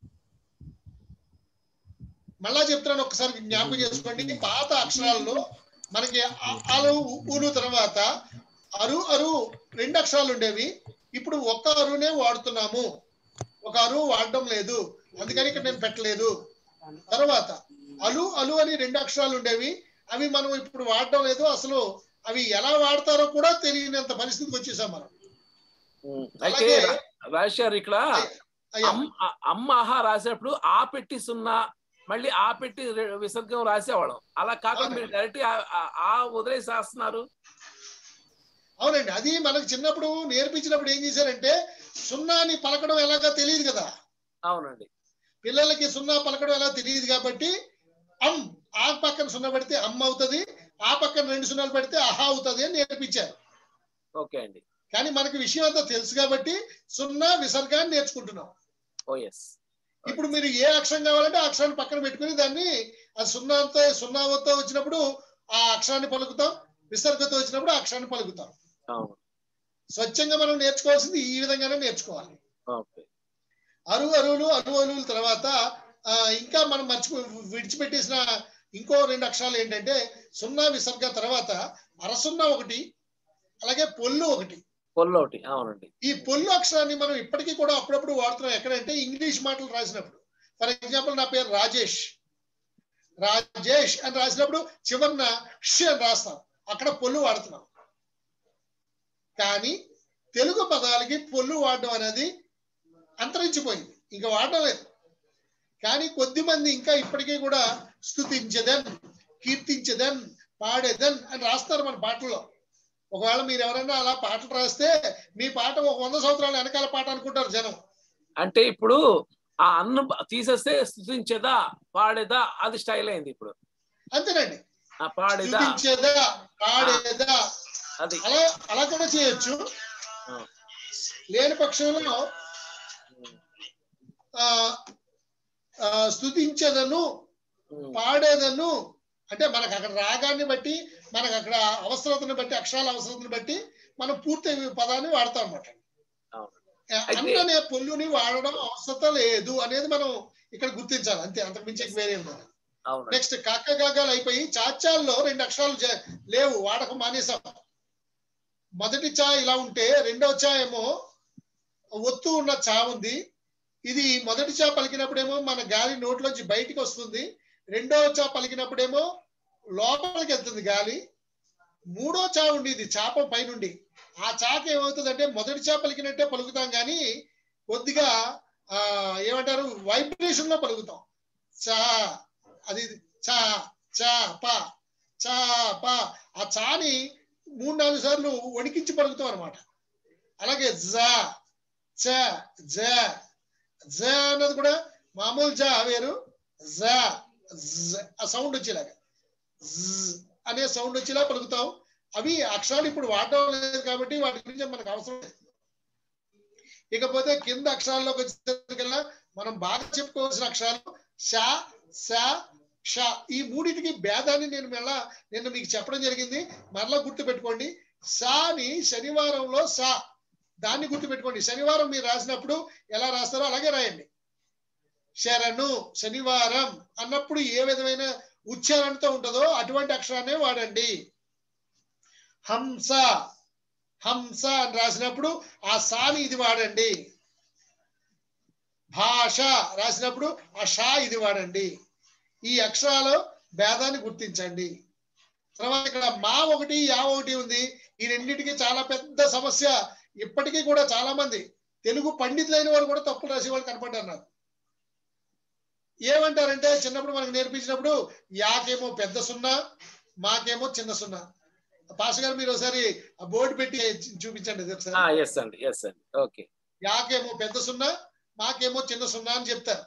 మళ్ళా చెప్తున్నాను, ఒకసారి జ్ఞాపకం చేసుకోండి. పాత అక్షరాల్లో మనకి అలు ఊలు తర్వాత అరు అరు రెండు అక్షరాలు ఉండేవి. ఇప్పుడు ఒక్క అరునే వాడుతున్నాము, ఒక అరువు వాడడం లేదు, అందుకని ఇక్కడ నేను పెట్టలేదు. తర్వాత అలు అలు అని రెండు అక్షరాలు ఉండేవి, అవి మనం ఇప్పుడు వాడడం లేదు. అసలు అవి ఎలా వాడతారో కూడా తెలియనంత పరిస్థితికి వచ్చేసాం మనం. అయితే రాశారు ఇక్కడ అమ్మ ఆహా రాసేటప్పుడు ఆ పెట్టి సున్నా, మళ్ళీ ఆ పెట్టి విసర్గం రాసేవాళ్ళం. అలా కాకుండా మీరు డైరెక్ట్ ఆ వదిలేసి రాస్తున్నారు. అవునండి, అది మనకు చిన్నప్పుడు నేర్పించినప్పుడు ఏం చేశారంటే సున్నాని పలకడం ఎలాగా తెలియదు కదా. అవునండి, పిల్లలకి సున్నా పలకడం ఎలా తెలియదు కాబట్టి అమ్ ఆ పక్కన సున్నా పెడితే అమ్మ అవుతుంది, ఆ పక్కన రెండు సున్నాలు పెడితే అహా అవుతుంది అని నేర్పించారు. ఓకే అండి. కానీ మనకి విషయం అంతా తెలుసు కాబట్టి సున్నా విసర్గాన్ని నేర్చుకుంటున్నాం. Oh yes. ఇప్పుడు మీరు ఏ అక్షరం కావాలంటే ఆ అక్షరాన్ని పక్కన పెట్టుకుని దాన్ని ఆ సున్నాతో సున్నాతో వచ్చినప్పుడు ఆ అక్షరాన్ని పలుకుతాం, విసర్గతో వచ్చినప్పుడు ఆ అక్షరాన్ని పలుకుతాం. స్వచ్ఛంగా మనం నేర్చుకోవాల్సింది ఈ విధంగానే నేర్చుకోవాలి. అరు అరువులు అరు అరువుల తర్వాత ఆ ఇంకా మనం మర్చిపో విడిచిపెట్టేసిన ఇంకో రెండు అక్షరాలు ఏంటంటే సున్నా విసర్గ తర్వాత అరసున్నా ఒకటి, అలాగే పొల్లు ఒకటి. పొల్లు ఒకటి, అవునండి. ఈ పొల్లు అక్షరాన్ని మనం ఇప్పటికీ కూడా అప్పుడప్పుడు వాడుతున్నాం. ఎక్కడంటే ఇంగ్లీష్ మాటలు రాసినప్పుడు. ఫర్ ఎగ్జాంపుల్ నా పేరు రాజేష్, రాజేష్ అని రాసినప్పుడు చివరిన ష్ అని రాస్తాం, అక్కడ పొల్లు వాడుతున్నాం. కానీ తెలుగు పదాలకి పొల్లు వాడడం అనేది అంతరించిపోయింది, ఇంకా వాడడం లేదు. కానీ కొద్ది మంది ఇంకా ఇప్పటికీ కూడా స్తుతించదన్, కీర్తించదన్, పాడేదన్ అని రాస్తారు మన పాటల్లో. ఒకవేళ మీరు ఎవరైనా అలా పాటలు రాస్తే మీ పాట ఒక వంద సంవత్సరాల వెనకాల పాట అనుకుంటారు జనం. అంటే ఇప్పుడు ఆ అన్నం తీసేస్తే స్తుతించేదా పాడేదా అది స్టైల్ అయింది ఇప్పుడు. అంతేనండి, పాడేదా పాడేదా అది అలా అలా కూడా చేయొచ్చు. లేని పక్షంలో ఆ స్తుతించేదను, పాడేదను అంటే మనకు అక్కడ రాగాన్ని బట్టి, మనకు అక్కడ అవసరతను బట్టి, అక్షరాల అవసరతను బట్టి మనం పూర్తి పదాన్ని వాడతాం అన్నమాట. అంటనే పొల్లుని వాడడం అవసరం లేదు అనేది మనం ఇక్కడ గుర్తించాలి, అంతే, అంతకు మించి వేరే ఉండదు. నెక్స్ట్ కాక గాగాలు అయిపోయి చాచాల్లో రెండు అక్షరాలు లేవు, వాడకం మానేసాం. మొదటి చా ఇలా ఉంటే రెండవ చా ఏమో ఒత్తు ఉన్న చా ఉంది. ఇది మొదటి చా పలికినప్పుడేమో మన గాలి నోట్లోంచి బయటికి వస్తుంది, రెండవ చా పలికినప్పుడేమో లోపలికి వెళ్తుంది గాలి. మూడో చా ఉండేది చాప పైనుండి, ఆ చాకి ఏమవుతుందంటే మొదటి చా పలికినట్టే పలుకుతాం కానీ కొద్దిగా ఆ ఏమంటారు వైబ్రేషన్ లో పలుకుతాం. చా అది చా చా పా చా పా, ఆ చాని మూడు నాలుగు సార్లు వణికించి పలుకుతాం అనమాట. అలాగే జా చ జ జ అన్నది కూడా మామూలు జా వేరు, జా ఆ సౌండ్ వచ్చేలాగా అనే సౌండ్ వచ్చేలా పలుకుతాం. అవి అక్షరాలు ఇప్పుడు వాడడం లేదు కాబట్టి వాటి గురించి మనకు అవసరం లేదు. ఇకపోతే కింద అక్షరాల్లోకి వచ్చేసరికల్లా మనం బాగా చెప్పుకోవాల్సిన అక్షరాలు షా షా షా. ఈ మూడింటికి భేదాన్ని నేను మళ్ళా నిన్న మీకు చెప్పడం జరిగింది, మరలా గుర్తు పెట్టుకోండి. షాని శనివారంలో షా, దాన్ని గుర్తు పెట్టుకోండి. శనివారం మీరు రాసినప్పుడు ఎలా రాస్తారో అలాగే రాయండి. శరణు శనివారం అన్నప్పుడు ఏ విధమైన ఉచ్చారణతో ఉంటుందో అటువంటి అక్షరాన్ని వాడండి. హంస హంస అని రాసినప్పుడు ఆ సాని ఇది వాడండి. భాష రాసినప్పుడు ఆ షా ఇది వాడండి. ఈ అక్షరాలు భేదాన్ని గుర్తించండి. తర్వాత ఇక్కడ మా ఒకటి యా ఒకటి ఉంది. ఈ రెండింటికి చాలా పెద్ద సమస్య. ఇప్పటికీ కూడా చాలా మంది తెలుగు పండితులైన వారు కూడా తప్పులు రాసే వాళ్ళు కనపడ్డారు నాకు. ఏమంటారంటే చిన్నప్పుడు మనకు నేర్పించినప్పుడు యాకేమో పెద్ద సున్నా, మాకేమో చిన్న సున్నా. పాస్ గారు మీరు ఒకసారి ఆ బోర్డు పెట్టి చూపించండి ఒకసారి. ఎస్ అండి ఎస్ అండి ఓకే. యాకేమో పెద్ద సున్నా, మాకేమో చిన్న సున్నా అని చెప్తారు.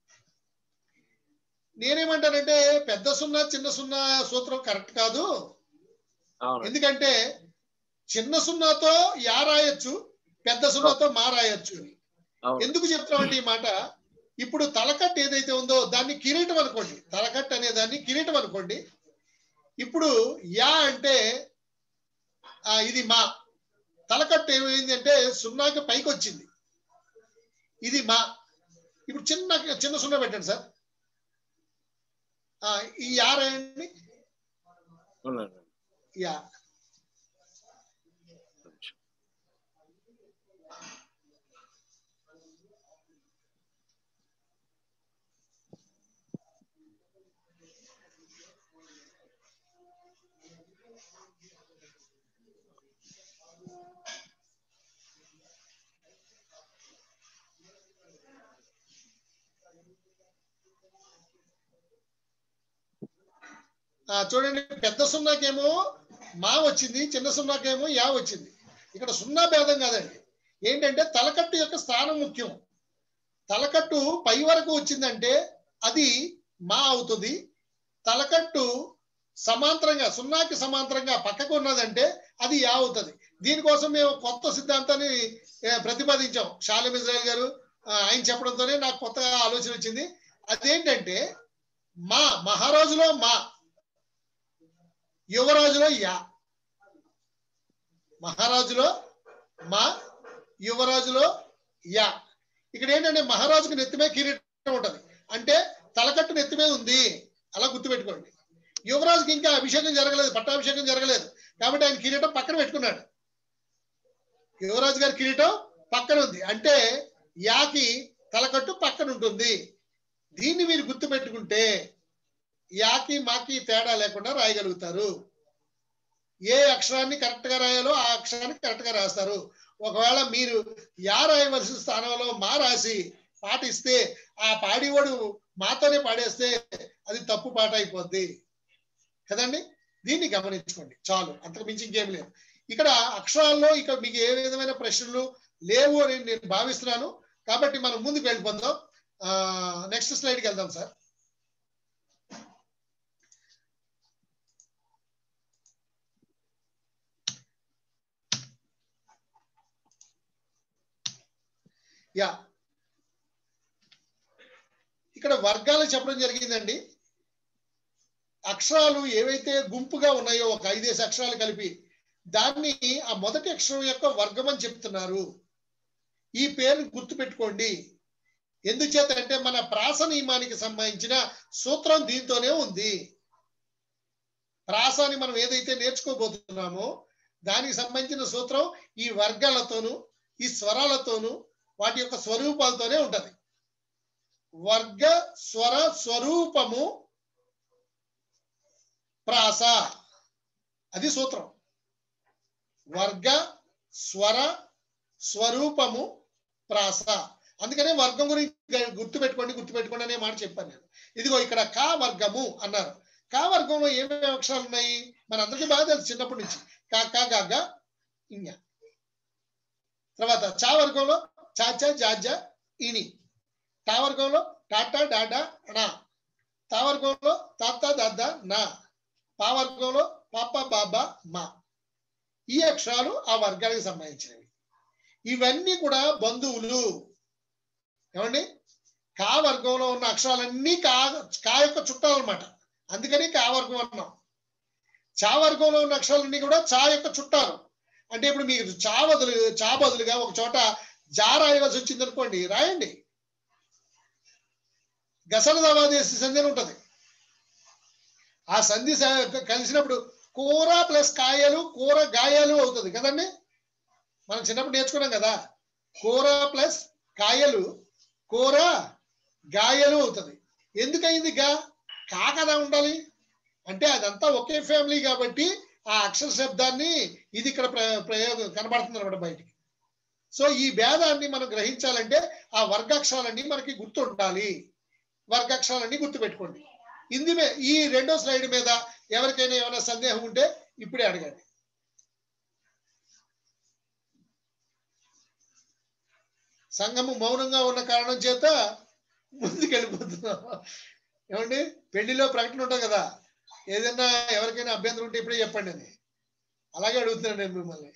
నేనేమంటానంటే పెద్ద సున్నా చిన్న సున్నా సూత్రం కరెక్ట్ కాదు. ఎందుకంటే చిన్న సున్నాతో యా రాయొచ్చు, పెద్ద సున్నాతో మా రాయొచ్చు. ఎందుకు చెప్తామంటే ఈ మాట, ఇప్పుడు తలకట్టు ఏదైతే ఉందో దాన్ని కిరీటం అనుకోండి, తలకట్టు అనే దాన్ని కిరీటం అనుకోండి. ఇప్పుడు యా అంటే ఇది మా తలకట్టు ఏమైంది అంటే సున్నాకి పైకి వచ్చింది, ఇది మా. ఇప్పుడు చిన్న చిన్న సున్నా పెట్టండి సార్, ఈ యా రాయండి, యా. చూడండి, పెద్ద సున్నాకేమో మా వచ్చింది, చిన్న సున్నాకేమో యా వచ్చింది. ఇక్కడ సున్నా భేదం కాదండి, ఏంటంటే తలకట్టు యొక్క స్థానం ముఖ్యం. తలకట్టు పై వరకు వచ్చిందంటే అది మా అవుతుంది. తలకట్టు సమాంతరంగా సున్నాకి సమాంతరంగా పక్కకు ఉన్నదంటే అది యా అవుతుంది. దీనికోసం మేము కొత్త సిద్ధాంతాన్ని ప్రతిపాదించాం. షాలేం ఇజ్రాయెల్ గారు ఆయన చెప్పడంతోనే నాకు కొత్తగా ఆలోచన వచ్చింది. అదేంటంటే మా మహారాజులో మా, యువరాజులో యా. మహారాజులో మా, యువరాజులో యా. ఇక్కడ ఏంటంటే మహారాజుకు నెత్తిమే కిరీటం ఉంటది, అంటే తలకట్టు నెత్తిమే ఉంది, అలా గుర్తుపెట్టుకోండి. యువరాజుకి ఇంకా అభిషేకం జరగలేదు, పట్టాభిషేకం జరగలేదు, కాబట్టి ఆయన కిరీటం పక్కన పెట్టుకున్నాడు. యువరాజు గారి కిరీటం పక్కన ఉంది, అంటే యాకి తలకట్టు పక్కన ఉంటుంది. దీన్ని మీరు గుర్తు పెట్టుకుంటే యాకి మాకి తేడా లేకుండా రాయగలుగుతారు. ఏ అక్షరాన్ని కరెక్ట్ గా రాయాలో ఆ అక్షరాన్ని కరెక్ట్ గా రాస్తారు. ఒకవేళ మీరు యా రాయవలసిన స్థానంలో మా రాసి పాటిస్తే ఆ పాడివాడు మాతోనే పాడేస్తే అది తప్పు పాట అయిపోద్ది కదండి. దీన్ని గమనించుకోండి చాలు, అంతకు మించి ఇంకేం లేదు. ఇక్కడ అక్షరాల్లో ఇక మీకు ఏ విధమైన ప్రశ్నలు లేవు అని నేను భావిస్తున్నాను. కాబట్టి మనం ముందుకు వెళ్ళిపోదాం. నెక్స్ట్ స్లైడ్కి వెళ్దాం సార్. యా, ఇక్కడ వర్గాలు చెప్పడం జరిగిందండి. అక్షరాలు ఏవైతే గుంపుగా ఉన్నాయో ఒక ఐదేసి అక్షరాలు కలిపి దాన్ని ఆ మొదటి అక్షరం యొక్క వర్గం అని చెప్తున్నారు. ఈ పేరుని గుర్తుపెట్టుకోండి. ఎందుచేత అంటే మన ప్రాస నియమానికి సంబంధించిన సూత్రం దీంతోనే ఉంది. ప్రాసాన్ని మనం ఏదైతే నేర్చుకోబోతున్నామో దానికి సంబంధించిన సూత్రం ఈ వర్గాలతోనూ ఈ స్వరాలతోనూ వాటి యొక్క స్వరూపాలతోనే ఉంటది. వర్గ స్వర స్వరూపము ప్రాస, అది సూత్రం. వర్గ స్వర స్వరూపము ప్రాస. అందుకనే వర్గం గురించి గుర్తుపెట్టుకోండి గుర్తుపెట్టుకోండి అనే మాట చెప్పాను నేను. ఇదిగో ఇక్కడ కా వర్గము అన్నారు. కా వర్గంలో ఏమేమి అక్షరాలు ఉన్నాయి మనందరికీ బాగా తెలుసు చిన్నప్పటి నుంచి. కా కా గా గా ఇញ. తర్వాత చా వర్గంలో చాచా జాజా ఇని. టా వర్గంలో టాటా డాడా నా. తా వర్గంలో తాత దాదా నా. పా వర్గంలో పాప బాబా మా. ఈ అక్షరాలు ఆ వర్గానికి సంబంధించినవి. ఇవన్నీ కూడా బంధువులు. ఏమండి, కా వర్గంలో ఉన్న అక్షరాలన్నీ కా కా యొక్క చుట్టాలు అన్నమాట. అందుకని కా వర్గం అన్నాం. చా వర్గంలో ఉన్న అక్షరాలన్నీ కూడా చా యొక్క చుట్టాలు. అంటే ఇప్పుడు మీకు చా బదులు చా బదులుగా ఒక చోట జా రాయవలసి వచ్చింది అనుకోండి, రాయండి. గసల దవాదేశి సంధి అని ఉంటది. ఆ సంధి కలిసినప్పుడు కూర ప్లస్ కాయలు కూర గాయాలు అవుతుంది కదండి. మనం చిన్నప్పుడు నేర్చుకున్నాం కదా, కూర ప్లస్ కాయలు కూర గాయలు అవుతుంది. ఎందుకయింది గా? కా కదా ఉండాలి. అంటే అదంతా ఒకే ఫ్యామిలీ కాబట్టి ఆ అక్షర శబ్దాన్ని ఇది ఇక్కడ ప్రయోగం కనబడుతుంది అనమాట బయటికి. సో ఈ భేదాన్ని మనం గ్రహించాలంటే ఆ వర్గాక్షరాలన్నీ మనకి గుర్తుండాలి. వర్గాక్షరాలన్నీ గుర్తుపెట్టుకోండి. ఇంది ఈ రెండో స్లైడ్ మీద ఎవరికైనా ఏమైనా సందేహం ఉంటే ఇప్పుడే అడగండి. సంఘము మౌనంగా ఉన్న కారణం చేత ముందుకు వెళ్ళిపోతున్నాం. ఏమండి, పెళ్లిలో ప్రకటన ఉంటుంది కదా, ఏదైనా ఎవరికైనా అభ్యంతరం ఉంటే ఇప్పుడే చెప్పండి అని. అలాగే అడుగుతున్నాను నేను మిమ్మల్ని.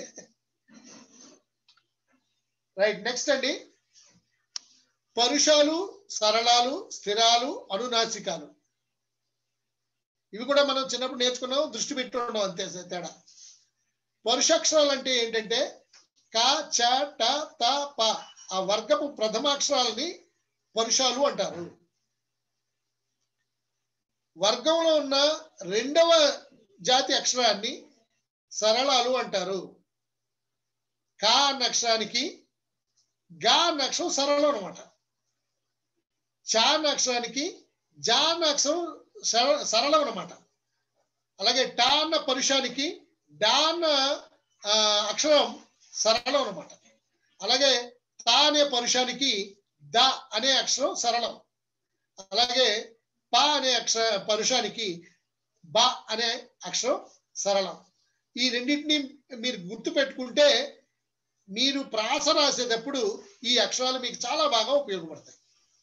రైట్, నెక్స్ట్ అండి, పరుషాలు, సరళాలు, స్థిరాలు, అనునాసికాలు. ఇవి కూడా మనం చిన్నప్పుడు నేర్చుకున్నాం, దృష్టి పెట్టి ఉన్నాం అంతే తేడా. పరుషాక్షరాలు అంటే ఏంటంటే క, చ, ట, త, ప, ఆ వర్గపు ప్రథమాక్షరాలని పరుషాలు అంటారు. వర్గంలో ఉన్న రెండవ జాతి అక్షరాన్ని సరళాలు అంటారు. క అన్న అక్షరానికి గా అన్న అక్షరం సరళం అనమాట. చ అన్న అక్షరానికి జా అన్న అక్షరం సరళం అనమాట. అలాగే ట అన్న పరుషానికి డా అన్న అక్షరం సరళం అనమాట. అలాగే తా అనే పరుషానికి ద అనే అక్షరం సరళం. అలాగే ప అనే అక్షర పరుషానికి బ అనే అక్షరం సరళం. ఈ రెండింటిని మీరు గుర్తు పెట్టుకుంటే మీరు ప్రాస రాసేటప్పుడు ఈ అక్షరాలు మీకు చాలా బాగా ఉపయోగపడతాయి.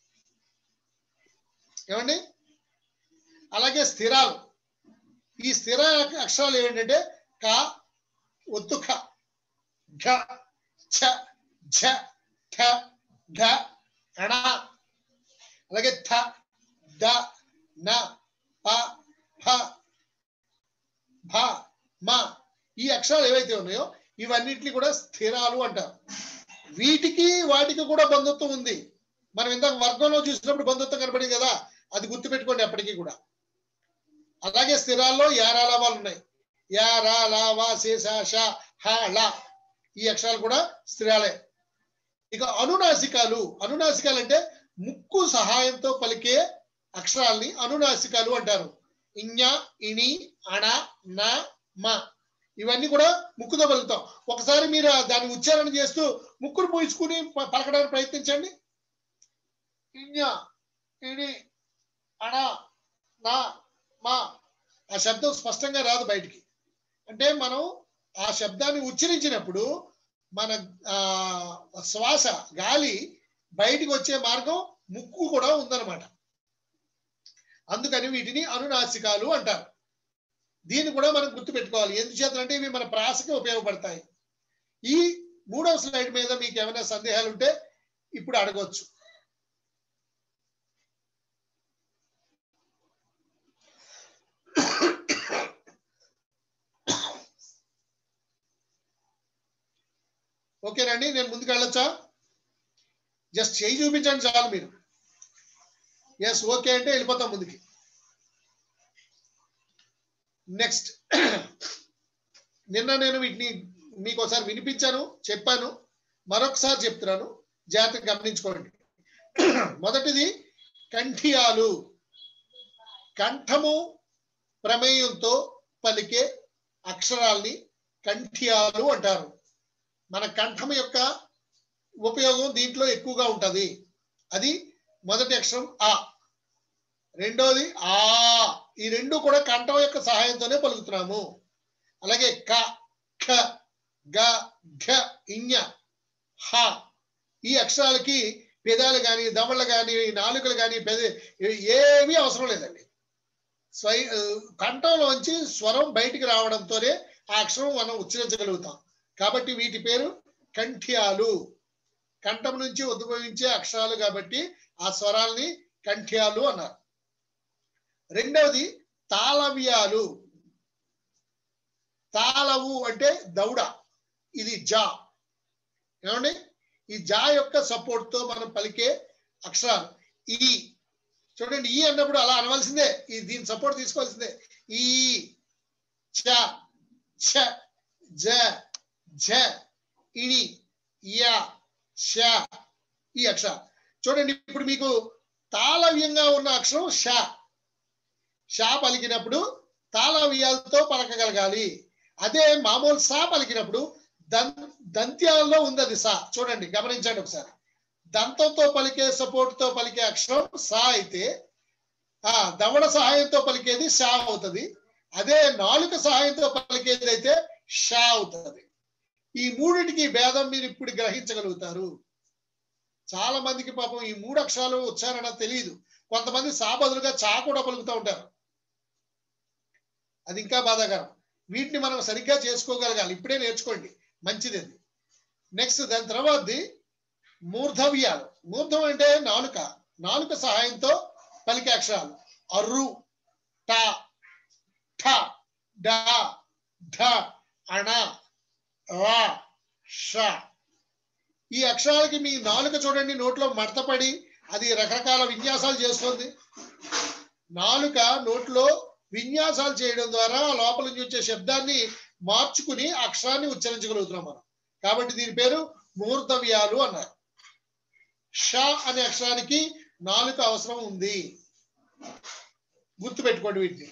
ఏమండి, అలాగే స్థిరాలు. ఈ స్థిర అక్షరాలు ఏంటంటే క, ఒత్తు ఖ, ఘ, ఛ, ఝ, ఠ, ఢ, అణ, అలాగే థ, ద, న, ప, ఫ, భ, మ. ఈ అక్షరాలు ఏవైతే ఉన్నాయో ఇవన్నిటిని కూడా స్థిరాలు అంటారు. వీటికి వాటికి కూడా బంధుత్వం ఉంది. మనం ఇందాక వర్గంలో చూసినప్పుడు బంధుత్వం కనపడింది కదా, అది గుర్తుపెట్టుకోండి ఎప్పటికీ కూడా. అలాగే స్థిరాల్లో యారాలావాలు ఉన్నాయి. యా, రా, లా, వా, సే, సా, ష, హ, ల. ఈ అక్షరాలు కూడా స్థిరాలే. ఇక అనునాసికాలు. అనునాసికాలు అంటే ముక్కు సహాయంతో పలికే అక్షరాల్ని అనునాసికాలు అంటారు. ఇඤ, ఇణి, అణ, న, మ. ఇవన్నీ కూడా ముక్కుతో పలుకుతాం. ఒకసారి మీరు దాన్ని ఉచ్చారణ చేస్తూ ముక్కును పూయించుకుని పలకడానికి ప్రయత్నించండి. ఇඤ, ఇణి, అణ, నా, మా. ఆ శబ్దం స్పష్టంగా రాదు బయటికి. అంటే మనం ఆ శబ్దాన్ని ఉచ్చరించినప్పుడు మన ఆ శ్వాస, గాలి బయటికి వచ్చే మార్గం ముక్కు కూడా ఉందన్నమాట. అందుకని వీటిని అనునాసికాలు అంటారు. దీన్ని కూడా మనం గుర్తుపెట్టుకోవాలి. ఎందుచేతంటే ఇవి మన ప్రాసకి ఉపయోగపడతాయి. ఈ మూడవ స్లైడ్ మీద మీకు ఏమైనా సందేహాలు ఉంటే ఇప్పుడు అడగవచ్చు. ఓకేనండి, నేను ముందుకు వెళ్ళొచ్చా? జస్ట్ చేయి చూపించండి చాలు మీరు. ఎస్, ఓకే అంటే వెళ్ళిపోతాం ముందుకి. నెక్స్ట్, నిన్న నేను వీటిని మీకు ఒకసారి వినిపించాను, చెప్పాను, మరొకసారి చెప్తున్నాను, జాగ్రత్తగా గమనించుకోండి. మొదటిది కంఠియాలు. కంఠము ప్రమేయంతో పలికే అక్షరాల్ని కంఠియాలు అంటారు. మన కంఠం యొక్క ఉపయోగం దీంట్లో ఎక్కువగా ఉంటది. అది మొదటి అక్షరం ఆ, రెండోది ఆ. ఈ రెండు కూడా కంఠం యొక్క సహాయంతోనే పలుకుతున్నాము. అలాగే క, ఖ, గ, ఘ, ఇඤ, హ. ఈ అక్షరాలకి పెదాలు కానీ, దవళ్ళు కానీ, నాలుకలు కానీ పెద ఏమీ అవసరం లేదండి. స్వయ కంఠంలోంచి స్వరం బయటికి రావడంతోనే ఆ అక్షరం మనం ఉచ్చరించగలుగుతాం. కాబట్టి వీటి పేరు కంఠ్యాలు. కంఠం నుంచి ఉద్భవించే అక్షరాలు కాబట్టి ఆ స్వరాల్ని కంఠ్యాలు అన్నారు. రెండవది తాళవ్యాలు. తాళవు అంటే దౌడ, ఇది జా. ఏమండి, ఈ జా యొక్క సపోర్ట్ తో మనం పలికే అక్షరాలు. ఈ చూడండి, ఈ అన్నప్పుడు అలా అనవలసిందే, ఈ దీని సపోర్ట్ తీసుకోవాల్సిందే. ఈ, చ, ఛ, జ, ఝ, ఇణి, యా, ష. ఈ అక్షరం చూడండి. ఇప్పుడు మీకు తాళవ్యంగా ఉన్న అక్షరం ష. షా పలికినప్పుడు తాళవ్యాలతో పలకగలగాలి. అదే మామూలు సా పలికినప్పుడు దం దంత్యాల్లో ఉంది అది సా. చూడండి, గమనించండి ఒకసారి. దంతంతో పలికే సపోర్ట్ తో పలికే అక్షరం సా అయితే ఆ దవడ సహాయంతో పలికేది షా అవుతుంది. అదే నాలుక సహాయంతో పలికేది అయితే షా అవుతుంది. ఈ మూడింటికి భేదం మీరు ఇప్పుడు గ్రహించగలుగుతారు. చాలా మందికి పాపం ఈ మూడు అక్షరాలు ఉచ్చారణ తెలియదు. కొంతమంది సా బదులుగా చా కూడా పలుకుతూ ఉంటారు. అది ఇంకా బాధాకరం. వీటిని మనం సరిగ్గా చేసుకోగలగాలి. ఇప్పుడే నేర్చుకోండి, మంచిది అది. నెక్స్ట్ దాని తర్వాతది మూర్ధవ్యాలు. మూర్ధం అంటే నాలుక. నాలుక సహాయంతో పలికే అక్షరాలు అర్రు, ట, ఠ, డ, ఢ, అణ, రా, ష. ఈ అక్షరాలకి మీ నాలుక చూడండి నోట్లో మడతపడి అది రకరకాల విన్యాసాలు చేస్తుంది. నాలుక నోట్లో విన్యాసాలు చేయడం ద్వారా లోపల నుంచి వచ్చే శబ్దాన్ని మార్చుకుని అక్షరాన్ని ఉచ్చరించగలుగుతున్నాం మనం. కాబట్టి దీని పేరు మూర్ధవ్యాలు అన్నారు. ష అనే అక్షరానికి నాలుక అవసరం ఉంది, గుర్తుపెట్టుకోండి వీటిని.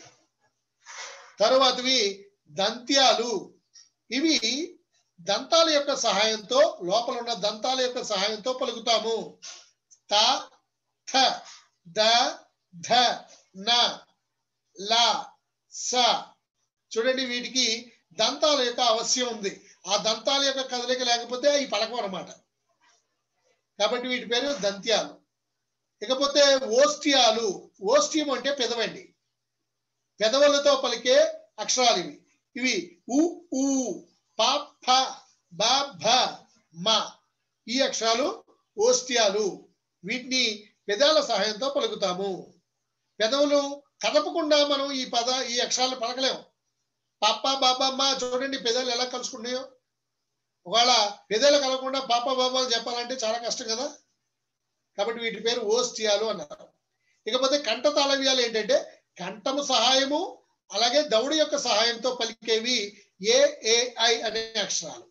తరువాతవి దంత్యాలు. ఇవి దంతాల యొక్క సహాయంతో, లోపల ఉన్న దంతాల యొక్క సహాయంతో పలుకుతాము. త, థ, ద, ధ, న, ల, స. చూడండి వీటికి దంతాల యొక్క అవశ్యం ఉంది. ఆ దంతాల యొక్క కదలిక లేకపోతే ఈ పలకం అన్నమాట. కాబట్టి వీటి పేరు దంత్యాలు. ఇకపోతే ఓష్ట్యాలు. ఓష్ట్యం అంటే పెదవండి. పెదవులతో పలికే అక్షరాలు ఇవి. ఇవి ఉ, ఊ, ప, ఫ, బ, భ, మ. ఈ అక్షరాలు ఓష్ట్యాలు. వీటిని పెదాల సహాయంతో పలుకుతాము. పెదవులు కదపకుండా మనం ఈ పద ఈ అక్షరాలు పలకలేము. పాప, బాబా, మా. చూడండి పెదాలు ఎలా కలుసుకున్నాయో. ఒకవేళ పెదాలు కలగకుండా పాప, బాబా చెప్పాలంటే చాలా కష్టం కదా. కాబట్టి వీటి పేరు ఓష్ట్యాలు అన్నారు. ఇకపోతే కంఠ తాళవ్యాలు ఏంటంటే కంఠము సహాయము అలాగే దౌడు యొక్క సహాయంతో పలికేవి ఏ, ఏ, ఐ అనే అక్షరాలు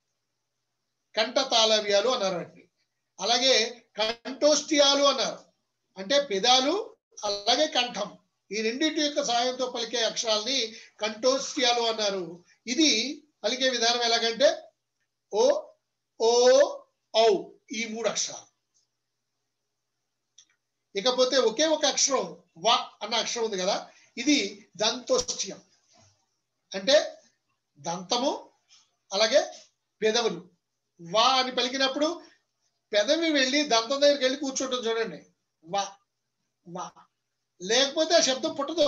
కంఠ తాళవ్యాలు అన్నారు వాటిని. అలాగే కంఠోష్ట్యాలు అన్నారు. అంటే పెదాలు అలాగే కంఠం ఈ రెండింటి యొక్క సహాయంతో పలికే అక్షరాలని కంఠోష్ట్యాలు అన్నారు. ఇది పలికే విధానం ఎలాగంటే ఓ, ఓ, ఔ ఈ మూడు అక్షరాలు. ఇకపోతే ఒకే ఒక అక్షరం వ అన్న అక్షరం ఉంది కదా, ఇది దంతోష్ట్యం. అంటే దంతము అలాగే పెదవులు. వా అని పలికినప్పుడు పెదవి వెళ్ళి దంతం దగ్గరికి వెళ్ళి కూర్చుంటుంది చూడండి. వా వా లేకపోతే ఆ శబ్దం పుట్టదు.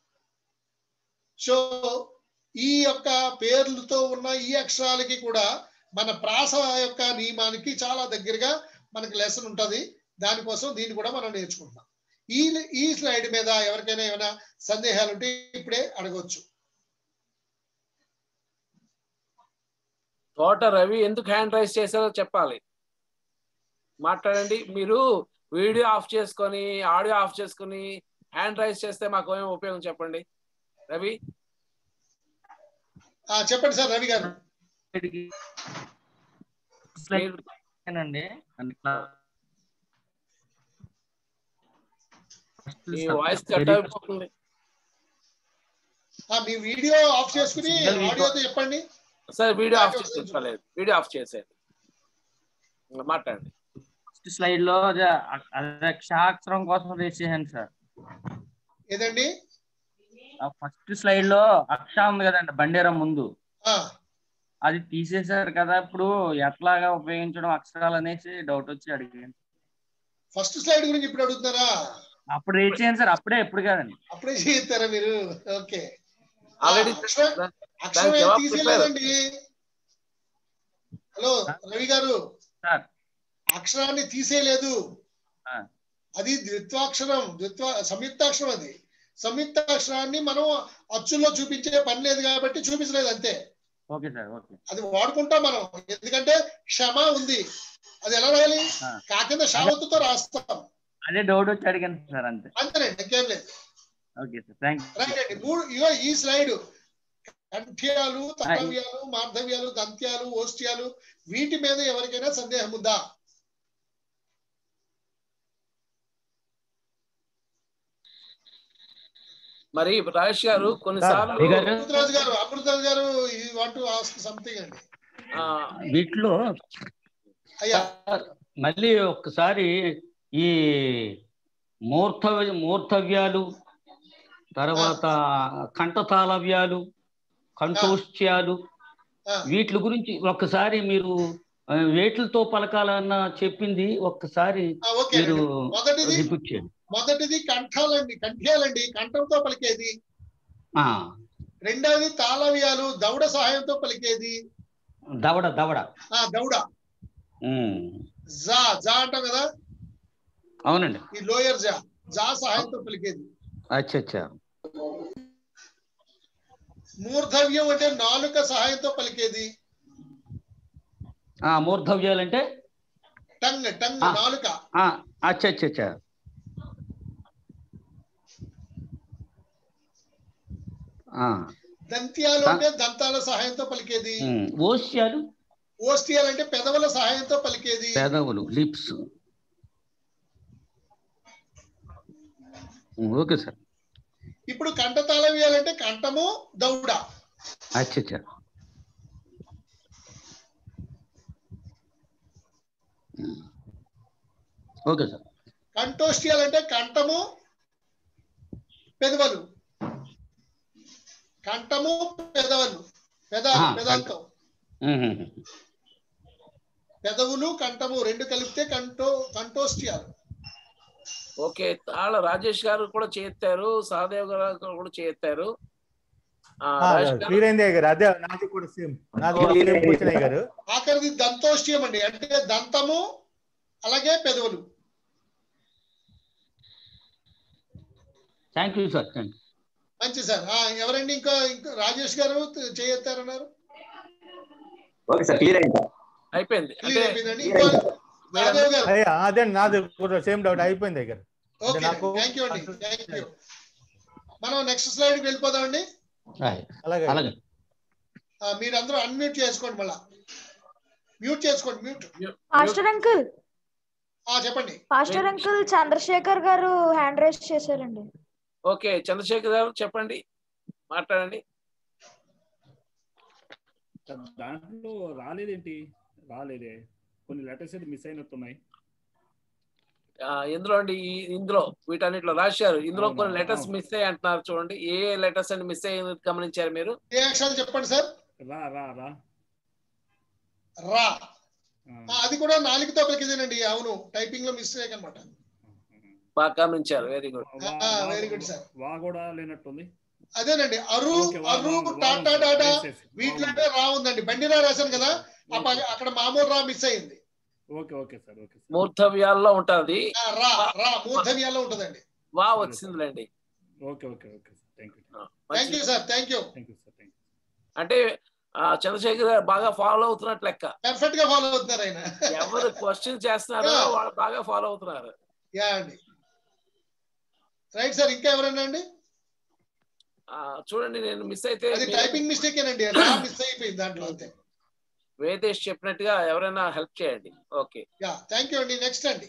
సో ఈ యొక్క పేర్లతో ఉన్న ఈ అక్షరాలకి కూడా మన ప్రాస యొక్క నియమానికి చాలా దగ్గరగా మనకి లెసన్ ఉంటుంది. దానికోసం దీన్ని కూడా మనం నేర్చుకుంటాం. ఈ ఈ స్లైడ్ మీద ఎవరికైనా ఏమైనా సందేహాలు ఉంటే ఇప్పుడే అడగవచ్చు. తోట రవి ఎందుకు హ్యాండ్ రైజ్ చేశారో చెప్పాలి, మాట్లాడండి. మీరు వీడియో ఆఫ్ చేసుకొని ఆడియో ఆఫ్ చేసుకొని హ్యాండ్ రైజ్ చేస్తే మాకు ఏం ఉపయోగం చెప్పండి. రవి చెప్పండి సార్. రవి గారు మీ వాయిస్ కట్ అయిపోతుంది. మీ వీడియో ఆఫ్ చేసుకుని ఆడియోతో చెప్పండి సార్. వీడియో ఆఫ్ చేసుకోలేదు, వీడియో ఆఫ్ చేసేది. మాట్లాడండి. ఫస్ట్ స్లైడ్ లో అక్షరాక్షరం కోసం రేస్ చేశాను సార్. ఏదండి? ఫస్ట్ స్లైడ్ లో అక్ష ఉంది కదండి బండేరం ముందు, అది తీసేశారు కదా. ఇప్పుడు ఎట్లాగా ఉపయోగించడం అక్షరాలు అనేసి డౌట్ వచ్చి అడిగాను. ఫస్ట్ స్లైడ్ గురించి ఇప్పుడు అడుగుతున్నారా? అప్పుడు రేట్ చేయండి సార్. అప్పుడే ఎప్పుడు కాదండి, అప్పుడే చేస్తారా మీరు? ఓకే. ఆల్రెడీ అక్షరం ఏం తీసేయలేదండి. హలో రవి గారు, అక్షరాన్ని తీసేయలేదు. అది ద్విత్వాక్షరం, ద్విత్వ సంయుక్తాక్షరం. అది సంయుక్తాక్షరాన్ని మనం అచ్చుల్లో చూపించే పని లేదు కాబట్టి చూపించలేదు అంతే. అది వాడుకుంటాం మనం, ఎందుకంటే క్షమ ఉంది. అది ఎలా రాయాలి? కాకింద షావత్తుతో రాస్తాం. అదే డౌట్ వచ్చి అడిగాను సార్, అంతే. అంతేనండి, ఇంకేం లేదు. Okay sir, thank you. Right అండి. మూడు ఇగో ఈ స్లైడ్ కంఠ్యాలు, తటవ్యాలు, మార్ధవ్యాలు, దంత్యాలు, ఓష్ట్యాలు వీటి మీద ఎవరికైనా సందేహం ఉందా? మరి రాజేష్ గారు కొన్నిసార్లు అమృతరాజు గారు అమృతరాజు గారు ఈ వాంట్ టు ఆస్క్ సంథింగ్ అండి. వీటిలో మళ్ళీ ఒక్కసారి ఈ మూర్ధ మూర్ధవ్యాలు, తర్వాత కంఠతాళవ్యాలు, కంఠోష్ట్యాలు వీటి గురించి ఒక్కసారి మీరు వేట్లతో పలకాలన్న చెప్పింది ఒక్కసారి మీరు మొదటిది రిపీట్ చేయండి. మొదటిది కంఠాలండి, కంఠ్యాలండి, కంఠంతో పలికేది. రెండవది తాళవ్యాలు, దవడ సహాయంతో పలికేది. దవడ దవడ ఆ దవడ జా జా అంటాం కదా. అవునండి. ఈ లోయర్ జా జా సహాయంతో పలికేది. అచ్చా అచ్చా. మూర్ధవ్యం అంటే నాలుక సహాయంతో పలికేది. ఆ మూర్ధవ్యాలు అంటే టంగ్ టంగ్ నాలుక. అచ్చా అచ్చా అచ్చా. దంత్యాలు అంటే దంతాల సహాయంతో పలికేది. ఓష్యాలు ఓష్టియాలు అంటే పెదవుల సహాయంతో పలికేది. పెదవులు లిప్స్. Okay sir. ఇప్పుడు కంఠ తాళవ్యాలంటే కంఠము దౌడ. అచ్చా. Okay sir. కంఠోష్టియాలు అంటే కంఠము పెదవులు. కంఠము పెదవులు పెదాలు పెదాలతో పెదవులు కంఠము రెండు కలిపితే కంఠో కంఠోష్టియాలు. ఓకే. తాళ రాజేష్ గారు కూడా చేస్తారు, సహదేవ్ గారు కూడా చేస్తారు. ఆఖరిది దంతోష్టియం అండి, అంటే దంతము అలాగే పెదవులు. Thank you sir. Thank you. మంచి సార్. ఎవరండి ఇంకా ఇంకా రాజేష్ గారు చేయొత్తారన్నారు. అయిపోయింది. అదే నాది సేమ్ డౌట్ అయిపోయింది దగ్గర. థ్యాంక్ యూ అండి, థ్యాంక్ యూ. మనం నెక్స్ట్ స్లైడ్ కి వెళ్ళిపోదామండి. అలాగే మీరందరూ అన్మ్యూట్ చేసుకోండి, మళ్ళా మ్యూట్ చేసుకోండి. మ్యూట్. మాస్టర్ అంకుల్ చెప్పండి. మాస్టర్ అంకుల్ చంద్రశేఖర్ గారు హ్యాండ్ రైజ్ చేశారండి. ఓకే, చంద్రశేఖర్ గారు చెప్పండి, మాట్లాడండి. దాంట్లో రాలేదేంటి? రాలేదే, కొన్ని లెటర్స్ అయితే మిస్ అయినట్టున్నాయి. ఇందులో అండి, ఇందులో వీటన్నిటిలో రాశారు. ఇందులో కొన్ని లెటర్స్ మిస్ అయ్యి అంటున్నారు. చూడండి, ఏ లెటర్స్ అండి మిస్ అయ్యి గమనించారు మీరు? ఏ అక్షరాలు చెప్పండి సార్. రా రా రా రా అది కూడా నాలుగుతో పలికిదేనండి. అవును, టైపింగ్ లో మిస్ అయ్యాకనమాట. బాగా గమనించారు. Very good, very good sir. వా కూడా లేనట్టుంది. అదేనండి, అరు అరు టాటా టాటా వీటిలోనే రా ఉందండి. బండిరా రాశాను కదా, అక్కడ మామూలు రా మిస్ అయింది. Okay okay sir. ఓకే. మూర్ధవ్యాల్లో ఉంటది. రా రా మూర్ధవ్యాల్లో ఉంటదండి. వా వచ్చిందిలేండి. Okay okay okay sir. Thank you. Thank you sir. Thank you. Thank you sir. Thank you. అంటే చంద్రశేఖర్ గారు బాగా ఫాలో అవుతున్నట్టు లెక్క. పర్ఫెక్ట్ గా ఫాలో అవుతున్నారు ఆయన. ఎవరు క్వశ్చన్ చేస్తున్నారో వాళ్ళు బాగా ఫాలో అవుతున్నారు. యా అండి, రైట్ సార్. ఇంకా ఎవరైనా అండి? చూడండి, నేను మిస్ అయితే టైపింగ్ మిస్టేక్ ఏనండి, మిస్ అయిపోయింది దాంట్లో అంతే. వేదేష్ చెప్పినట్టుగా ఎవరైనా హెల్ప్ చేయండి. ఓకే, యా థ్యాంక్ యూ అండి. నెక్స్ట్ అండి,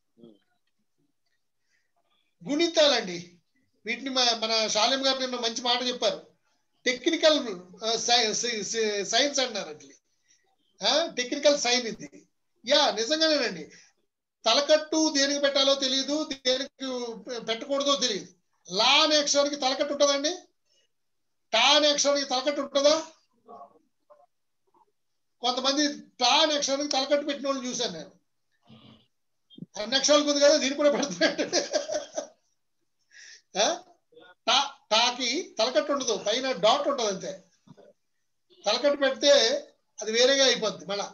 గుణితాలండి. వీటిని మన శాలిం గారు నిన్న మంచి మాట చెప్పారు. టెక్నికల్ సైన్స్ అన్నారు. అట్లీ టెక్నికల్ సైన్ ఇది. యా నిజంగానేనండి. తలకట్టు దేనికి పెట్టాలో తెలియదు, దేనికి పెట్టకూడదో తెలియదు. లా అనే అక్షరానికి తలకట్టు ఉంటుందండి, టా అనే అక్షరానికి తలకట్టు ఉంటుందా? కొంతమంది టా అనే అక్షరానికి తలకట్టు పెట్టిన వాళ్ళు చూశాను నేను. అన్ని అక్షరాలకు ఉంది కదా, దీన్ని కూడా పెడుతున్నాడు. టా టాకి తలకట్టు ఉండదు, పైన డాట్ ఉంటుంది అంతే. తలకట్టు పెడితే అది వేరేగా అయిపోద్ది మళ్ళా.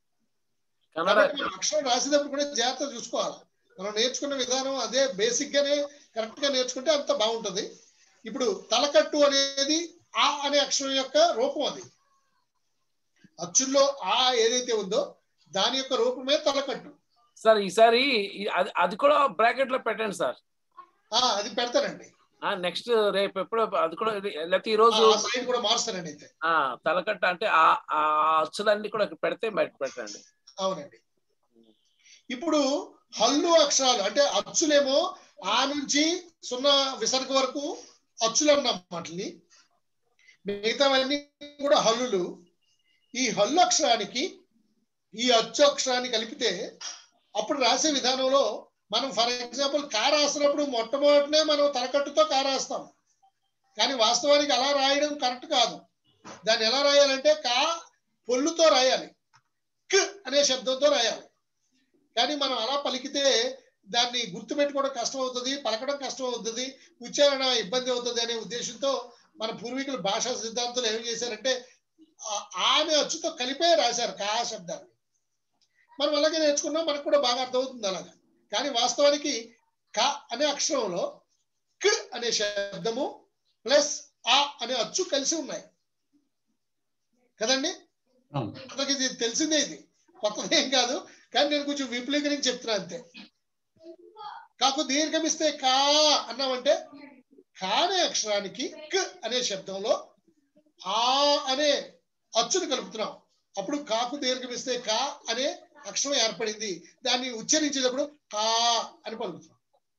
అక్షరం రాసేటప్పుడు కూడా జాగ్రత్త చూసుకోవాలి. మనం నేర్చుకున్న విధానం అదే, బేసిక్ గానే కరెక్ట్ గా నేర్చుకుంటే అంత బాగుంటుంది. ఇప్పుడు తలకట్టు అనేది ఆ అనే అక్షరం యొక్క రూపం. అది అచ్చుల్లో ఆ ఏదైతే ఉందో దాని యొక్క రూపమే తలకట్టు. సార్ ఈసారి అది కూడా బ్రాకెట్ లో పెట్టండి సార్. అది పెడతానండి. నెక్స్ట్ రేపు ఎప్పుడు అది కూడా, లేకపోతే ఈ రోజు కూడా మారుస్తానండి. అయితే తలకట్ట అంటే ఆ అచ్చులన్నీ కూడా పెడితే పెట్టండి. అవునండి. ఇప్పుడు హల్లు అక్షరాలు అంటే అచ్చులేమో ఆ నుంచి సున్నా విసర్గ వరకు అచ్చులు అన్నాం వాటిని. మిగతావన్నీ కూడా హల్లులు. ఈ హల్లు అక్షరానికి ఈ అచ్చు అక్షరాన్ని కలిపితే అప్పుడు రాసే విధానంలో మనం ఫర్ ఎగ్జాంపుల్ కా రాసినప్పుడు మొట్టమొదటినే మనం తలకట్టుతో కా రాస్తాం. కానీ వాస్తవానికి అలా రాయడం కరెక్ట్ కాదు. దాన్ని ఎలా రాయాలంటే కా పొల్లుతో రాయాలి. క్ అనే శబ్దంతో రాయాలి. కానీ మనం అలా పలికితే దాన్ని గుర్తుపెట్టుకోవడం కష్టం అవుతుంది, పలకడం కష్టం అవుతుంది, ఉచ్చారణ ఇబ్బంది అవుతుంది అనే ఉద్దేశంతో మన పూర్వీకులు భాషా సిద్ధాంతులు ఏం చేశారంటే ఆమె అచ్చుతో కలిపే రాశారు కా శబ్దాన్ని. మనం అలాగే నేర్చుకున్నాం, మనకు కూడా బాగా అర్థమవుతుంది అలాగా. కానీ వాస్తవానికి క అనే అక్షరంలో క్ అనే శబ్దము ప్లస్ ఆ అనే అచ్చు కలిసి ఉన్నాయి కదండి. అందరికి ఇది తెలిసిందే, ఇది కొత్తదేం కాదు. కానీ నేను కొంచెం విపులీకరించి చెప్తున్నా అంతే. కాకు దీర్ఘమిస్తే కా అన్నామంటే కా అనే అక్షరానికి క్ అనే శబ్దంలో ఆ అనే అచ్చుని కలుపుతున్నాం. అప్పుడు కాకు దీర్ఘమిస్తే కా అనే అక్షరం ఏర్పడింది. దాన్ని ఉచ్చరించేటప్పుడు కా అని పలుకుతున్నాం.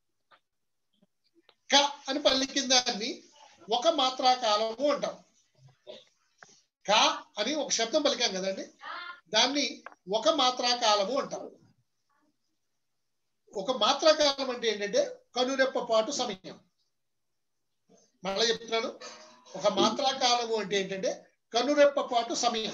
క అని పలికిన దాన్ని ఒక మాత్రా కాలము అంటాం. కా అని ఒక శబ్దం పలికాం కదండి, దాన్ని ఒక మాత్రా కాలము అంటాం. ఒక మాత్రా కాలం అంటే ఏంటంటే కనురెప్ప పాటు సమయం. మళ్ళీ చెప్తున్నాను, ఒక మాత్రా కాలము అంటే ఏంటంటే కనురెప్ప పాటు సమయం.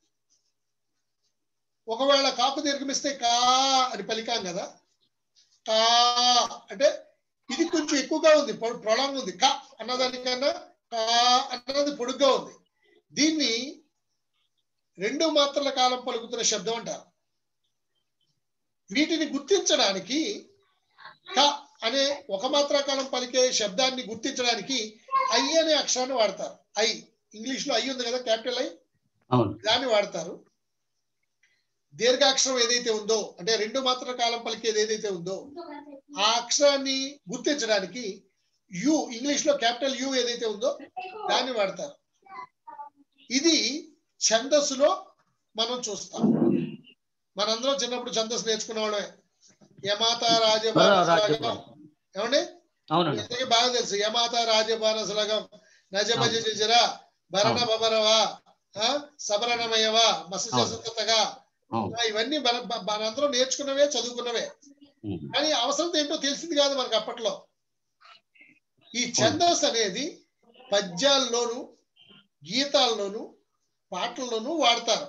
ఒకవేళ కాకు దీర్ఘమిస్తే కా అని పలికాం కదా, కా అంటే ఇది కొంచెం ఎక్కువగా ఉంది, ప్రొలాంగ్ ఉంది. క అన్నదానికన్నా కా అన్నది పొడుగ్గా ఉంది. దీన్ని రెండు మాత్రల కాలం పలుకుతున్న శబ్దం అంటారు. వీటిని గుర్తించడానికి క అనే ఒక మాత్రా కాలం పలికే శబ్దాన్ని గుర్తించడానికి ఐ అనే అక్షరాన్ని వాడతారు. ఐ ఇంగ్లీష్ లో ఐ ఉంది కదా, క్యాపిటల్ ఐ, దాన్ని వాడతారు. దీర్ఘాక్షరం ఏదైతే ఉందో అంటే రెండు మాత్రల కాలం పలికేది ఏదైతే ఉందో ఆ అక్షరాన్ని గుర్తించడానికి యు ఇంగ్లీష్ లో క్యాపిటల్ యు ఏదైతే ఉందో దాన్ని వాడతారు. ఇది ఛందస్సులో మనం చూస్తాం. మనందరం చిన్నప్పుడు ఛందస్సు నేర్చుకునే వాళ్ళమే. యమాత రాజబాణసలగం ఏమండి, అందరికీ బాగా తెలుసు. యమాత రాజబాణసలగం నజమజ జరా భరణ బబరవా సబరణమయవా మసజసతగా, ఇవన్నీ మన మనందరం నేర్చుకున్నవే, చదువుకున్నవే. కానీ అవసరం ఏంటో తెలిసింది కాదు మనకు అప్పట్లో. ఈ ఛందస్ అనేది పద్యాల్లోను గీతాల్లోను పాటల్లోనూ వాడతారు.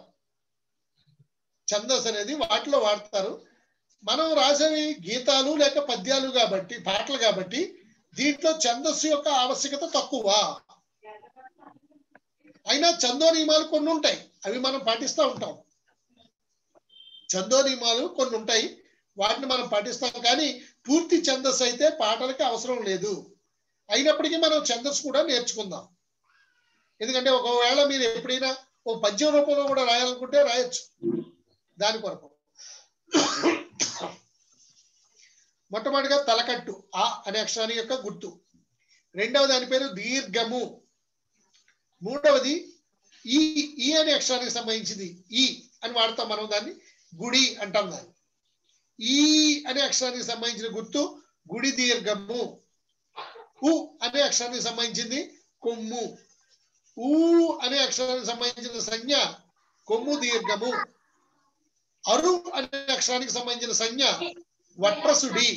ఛందస్ అనేది వాటిలో వాడతారు. మనం రాసేవి గీతాలు లేక పద్యాలు కాబట్టి, పాటలు కాబట్టి దీంట్లో ఛందస్సు యొక్క ఆవశ్యకత తక్కువ. అయినా ఛందో నియమాలు కొన్ని ఉంటాయి, అవి మనం పాటిస్తూ ఉంటాం. ఛందో నియమాలు కొన్ని ఉంటాయి, వాటిని మనం పాటిస్తాం. కానీ పూర్తి ఛందస్సు అయితే పాటలకి అవసరం లేదు. అయినప్పటికీ మనం ఛందస్సు కూడా నేర్చుకుందాం. ఎందుకంటే ఒకవేళ మీరు ఎప్పుడైనా ఓ పద్యం రూపంలో కూడా రాయాలనుకుంటే రాయొచ్చు. దాని కొరకు మొట్టమొదటిగా తలకట్టు ఆ అనే అక్షరాన్ని యొక్క గుర్తు. రెండవ దాని పేరు దీర్ఘము. మూడవది ఈ ఈ అనే అక్షరానికి సంబంధించింది ఈ అని వాడతాం మనం, దాన్ని గుడి అంటాం. దాన్ని ఈ అనే అక్షరానికి సంబంధించిన గుర్తు గుడి దీర్ఘము. ఉ అనే అక్షరానికి సంబంధించింది కొమ్ము. ఊ అనే అక్షరానికి సంబంధించిన సంజ్ఞ కొమ్ము దీర్ఘము. అరు అనే అక్షరానికి సంబంధించిన సంజ్ఞ వట్రసుడి.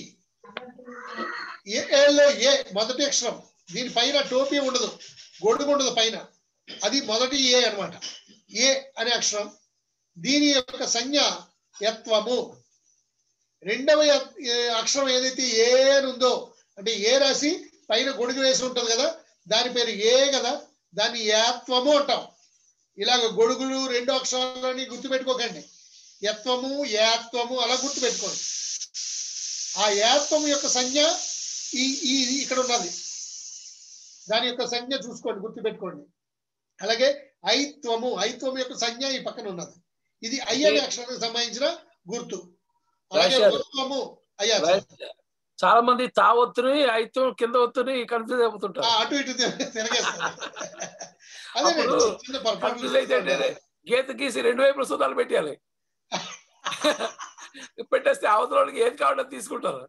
ఏలో ఏ మొదటి అక్షరం, దీని పైన టోపీ ఉండదు, గొడుగు ఉండదు పైన, అది మొదటి ఏ అన్నమాట. ఏ అనే అక్షరం, దీని యొక్క సంజ్ఞ యత్వము. రెండవ అక్షరం ఏదైతే ఏ అని ఉందో అంటే ఏ రాసి పైన గొడుగు వేసి ఉంటుంది కదా, దాని పేరు ఏ కదా, దాన్ని యాత్వము అంటాం. ఇలాగ గొడుగులు రెండు అక్షరాలని గుర్తుపెట్టుకోకండి. యత్వము యాత్వము అలా గుర్తుపెట్టుకోండి. ఆ యాత్వము యొక్క సంజ్ఞ ఈ ఈ ఇక్కడ ఉన్నది, దాని యొక్క సంజ్ఞ చూసుకోండి, గుర్తుపెట్టుకోండి. అలాగే ఐత్వము, ఐత్వము యొక్క సంజ్ఞ ఈ పక్కన ఉన్నది. ఇది ఐ అనే అక్షరానికి సంబంధించిన గుర్తు. అలాగే వత్వము అయ్యా చాలా మంది తా ఒత్తుని ఐత్వం కింద ఒత్తుని కన్ఫ్యూజ్ అయిపోతుంటారు, అటు ఇటు తిరగేస్తారు. కన్ఫ్యూజ్ అయితే గీత గీసి రెండు వైపుల సుధాలు పెట్టాలి. పెట్టేస్తే అవతల వాళ్ళకి ఏది కావాలో తీసుకుంటారు.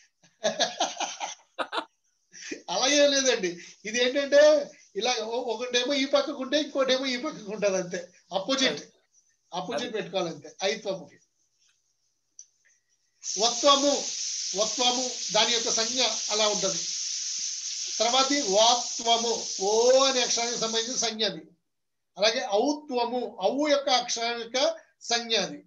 అలాగే లేదండి, ఇది ఏంటంటే ఇలా ఒకటేమో ఈ పక్కకు ఉంటే ఇంకోటేమో ఈ పక్కకు ఉంటుంది, అంతే. Opposite opposite పెట్టుకోవాలంతే. ఐత్వముకి వత్వము, వత్వము దాని యొక్క సంజ్ఞ అలా ఉంటుంది. తర్వాత వాత్వము, ఓ అనే అక్షరానికి సంబంధించిన సంజ్ఞ అది. అలాగే ఔత్వము, ఔ యొక్క అక్షరం యొక్క సంజ్ఞ అది.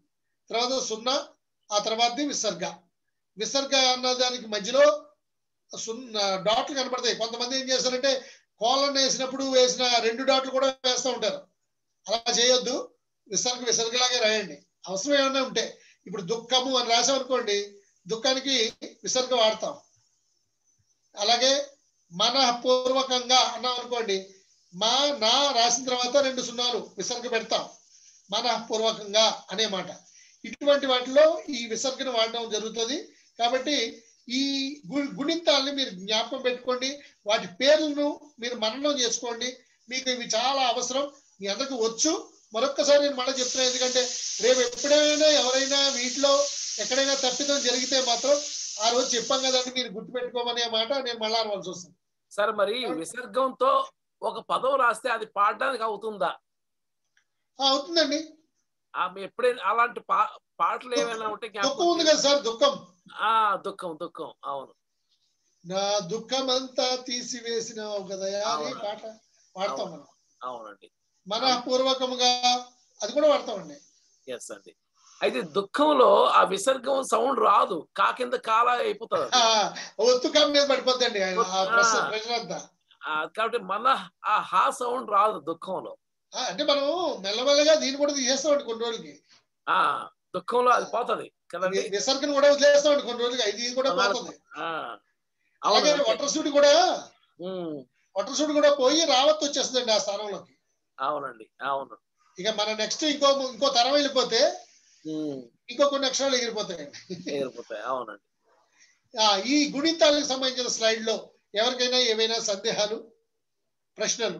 తర్వాత సున్నా, ఆ తర్వాతది విసర్గ. విసర్గ అన్న దానికి మధ్యలో సున్నా డాట్లు కనపడతాయి. కొంతమంది ఏం చేస్తారంటే కోలన్ వేసినప్పుడు వేసిన రెండు డాట్లు కూడా వేస్తూ ఉంటారు. అలా చేయొద్దు. విసర్గ విసర్గలాగే రాయండి. అవసరం ఏమైనా ఉంటే ఇప్పుడు దుఃఖము అని రాసాం అనుకోండి, దుఃఖానికి విసర్గ వాడతాం. అలాగే మనఃపూర్వకంగా అన్నాం అనుకోండి, మా నా రాసిన తర్వాత రెండు సున్నాలు విసర్గ పెడతాం, మనఃపూర్వకంగా అనే మాట. ఇటువంటి వాటిలో ఈ విసర్గను వాడడం జరుగుతుంది. కాబట్టి ఈ గుణింతాలని మీరు జ్ఞాపకం పెట్టుకోండి, వాటి పేర్లను మీరు మననం చేసుకోండి. మీకు ఇవి చాలా అవసరం, మీ అందరికి వచ్చు. మరొక్కసారి నేను మళ్ళీ చెప్తున్నాను, ఎందుకంటే రేపు ఎప్పుడైనా ఎవరైనా వీటిలో ఎక్కడైనా తప్పిదం జరిగితే మాత్రం ఆ రోజు చెప్పాం కదండి మీరు గుర్తుపెట్టుకోమనే మాట నేను మళ్ళీ అనవలసి వస్తుంది. సార్ మరి విసర్గంతో ఒక పదం రాస్తే అది పాడడానికి అవుతుందా? అవుతుందండి. ఎప్పుడైనా అలాంటి పా పాటలు ఏమైనా ఉంటే దుఃఖం ఉంది కదా సార్, దుఃఖం ఆ దుఃఖం దుఃఖం అవును. నా దుఃఖం అంతా తీసివేసినావు కదా అని పాట వాడతాం మనం. అవునండి. మనఃపూర్వకముగా అది కూడా వాడతామండి. ఎస్ అండి. అయితే దుఃఖంలో ఆ విసర్గం సౌండ్ రాదు, కా కింద కాలా అయిపోతుంది, ఒత్తు కమ్ మీద పడిపోద్దండి ప్రశ్న అంతా. కాబట్టి మన ఆ హా సౌండ్ రాదు దుఃఖంలో. అంటే మనం మెల్లమెల్లగా దీన్ని కూడా తీసేస్తామండి కొన్ని రోజులకి. ఆ దుఃఖంలో అది పోతుంది కదండి. విసర్గను కూడా వదిలేస్తామండి కొన్ని రోజులకి, ఇది కూడా పోతుంది. అలాగే వటర్సూడి కూడా వటర్సూడి కూడా పోయి రావత్ వచ్చేస్తుందండి ఆ స్థానంలోకి. అవునండి అవును. ఇక మన నెక్స్ట్ ఇంకో ఇంకో తరం వెళ్ళిపోతే ఇంకో కొన్ని అక్షరాలు ఎగిరిపోతాయండి. ఎగిరిపోతాయి. అవునండి. ఈ గుణితాలకు సంబంధించిన స్లైడ్ లో ఎవరికైనా ఏమైనా సందేహాలు, ప్రశ్నలు?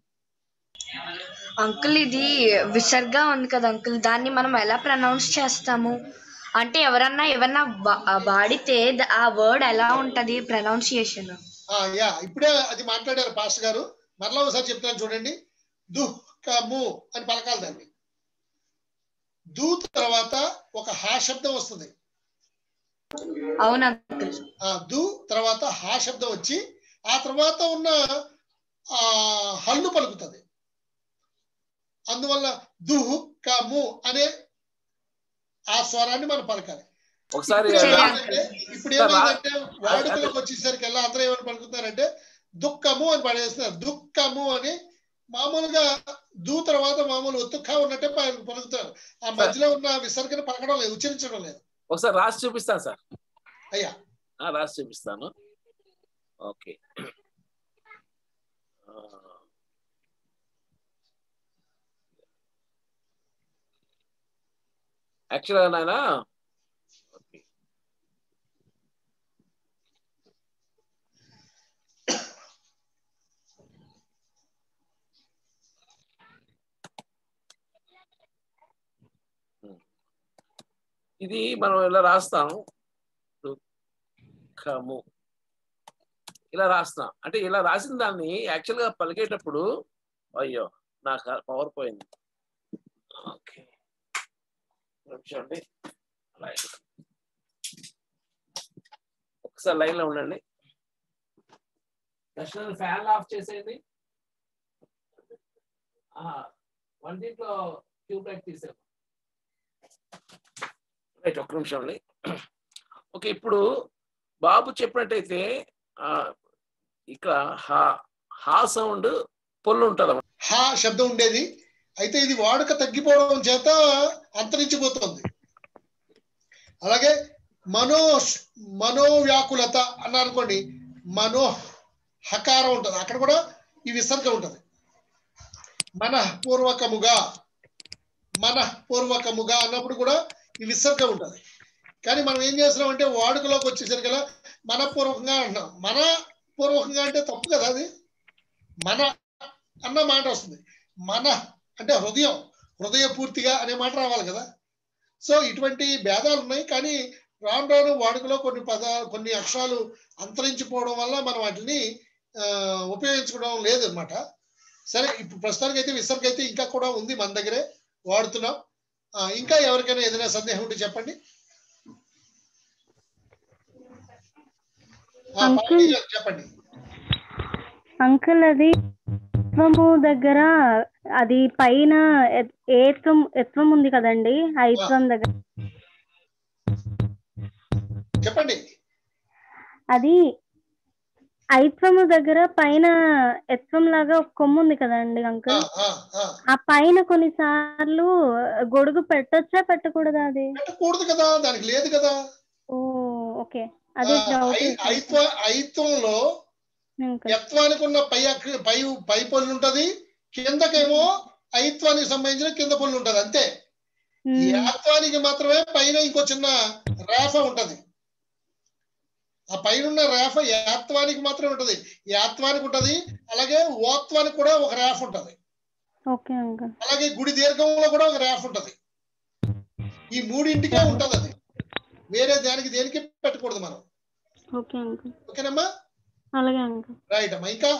అంకుల్ ఇది విసర్గ ఉంది కదా అంకుల్, దాన్ని మనం ఎలా ప్రొనౌన్స్ చేస్తాము? అంటే ఎవరన్నా ఏమన్నా వాడితే ఆ వర్డ్ ఎలా ఉంటది ప్రొనౌన్సియేషన్? యా ఇప్పుడే అది మాట్లాడారు పాస్టర్ గారు, మరలా ఒకసారి చెప్తాను చూడండి. దుఃఖము అని పలకాలి దాన్ని. దు తర్వాత ఒక హా శబ్దం వస్తుంది. అవునా? దు తర్వాత హా శబ్దం వచ్చి ఆ తర్వాత ఉన్న ఆ హల్లు పలుకుతుంది. అందువల్ల దుఃఖము అనే ఆ స్వరాన్ని మనం పలకాలి. ఒకసారి ఇప్పుడు ఏమైందంటే వాడుకలోకి వచ్చేసరికి ఎలా అందరూ ఏమని పలుకుతున్నారంటే దుఃఖము అని పడేస్తున్నారు. దుఃఖము అని మామూలుగా దూ తర్వాత మామూలు ఒత్తుఖ ఉన్నట్టే పలుకుతారు. ఆ మధ్యలో ఉన్న విసర్గను పలకడం లేదు, ఉచ్చరించడం లేదు. ఒకసారి రాసి చూపిస్తాను సార్. అయ్యా రాసి చూపిస్తాను. ఓకే. యాక్చువల్గా నాయన ఇది మనం ఇలా రాస్తాం, దుఃఖము ఇలా రాస్తాం. అంటే ఇలా రాసిన దాన్ని యాక్చువల్గా పలికేటప్పుడు అయ్యో నాకు పవర్ పోయింది. ఓకే చూడండి, ఒకసారి లైన్ లో ఉండండి. ఫ్యాన్ ఆఫ్ చేసేయండి. వన్ దీంట్లో ట్యూబ్ లైట్ తీసాము. రైట్, ఒక్క నిమిషం అండి. ఓకే, ఇప్పుడు బాబు చెప్పినట్టయితే ఇక్కడ హా హా సౌండ్ పొల్లు ఉంటుంది, హా శబ్దం ఉండేది. అయితే ఇది వాడుక తగ్గిపోవడం చేత అంతరించిపోతుంది. అలాగే మనో మనోవ్యాకులత అన్నారనుకోండి, మనో హకారం ఉంటుంది, అక్కడ కూడా ఈ విసర్గ ఉంటుంది. మనఃపూర్వకముగా మనఃపూర్వకముగా అన్నప్పుడు కూడా ఈ విసర్గ ఉంటుంది. కానీ మనం ఏం చేస్తున్నాం అంటే వాడుకలోకి వచ్చేసరికి మనపూర్వకంగా అంటున్నాం. మన పూర్వకంగా అంటే తప్పు కదా, అది మన అన్న మాట వస్తుంది. మన అంటే హృదయం, హృదయ పూర్తిగా అనే మాట రావాలి కదా. సో ఇటువంటి భేదాలు ఉన్నాయి. కానీ రాను రాను వాడుకలో కొన్ని పదాలు, కొన్ని అక్షరాలు అంతరించిపోవడం వల్ల మనం వాటిని ఉపయోగించుకోవడం లేదన్నమాట. సరే, ఇప్పుడు ప్రస్తుతానికి అయితే విసర్గ అయితే ఇంకా కూడా ఉంది, మన దగ్గరే వాడుతున్నాం. ఇంకా ఎవరికైనా ఏదైనా సందేహం ఉంటే చెప్పండి. చెప్పండి అంకుల్. అది ఎత్వము దగ్గర అది పైన ఏత్వం ఎత్వం ఉంది కదండి, ఐత్వం దగ్గర చెప్పండి. అది ఐత్వము దగ్గర పైన ఎత్వం లాగా ఒక కొమ్ము ఉంది కదండి అంకుల్, ఆ పైన కొన్నిసార్లు గొడుగు పెట్టొచ్చా పెట్టకూడదా? అది పెట్టకూడదు కదా, దానికి లేదు కదా. ఓ ఓకే, అదే డౌట్. ఐత్వ ఐత్వంలో యత్వానికి ఉన్న పై పై పై పొల్లు ఉంటది, కిందకేమో ఐత్వానికి సంబంధించిన కింద పొల్లు ఉంటది అంతే. యాత్వానికి మాత్రమే పైన ఇంకో చిన్న రేఫ ఉంటది. ఆ పైన రేఫ యాత్వానికి మాత్రమే ఉంటది, యాత్వానికి ఉంటది. అలాగే ఓత్వానికి కూడా ఒక రేఫ ఉంటది. అలాగే గుడి దీర్ఘంలో కూడా ఒక రేఫ ఉంటది. ఈ మూడింటికే ఉంటది అది, వేరే దానికి దేనికి పెట్టకూడదు మనం. ఓకేనమ్మా? రైట్ అమ్మా. ఇంకా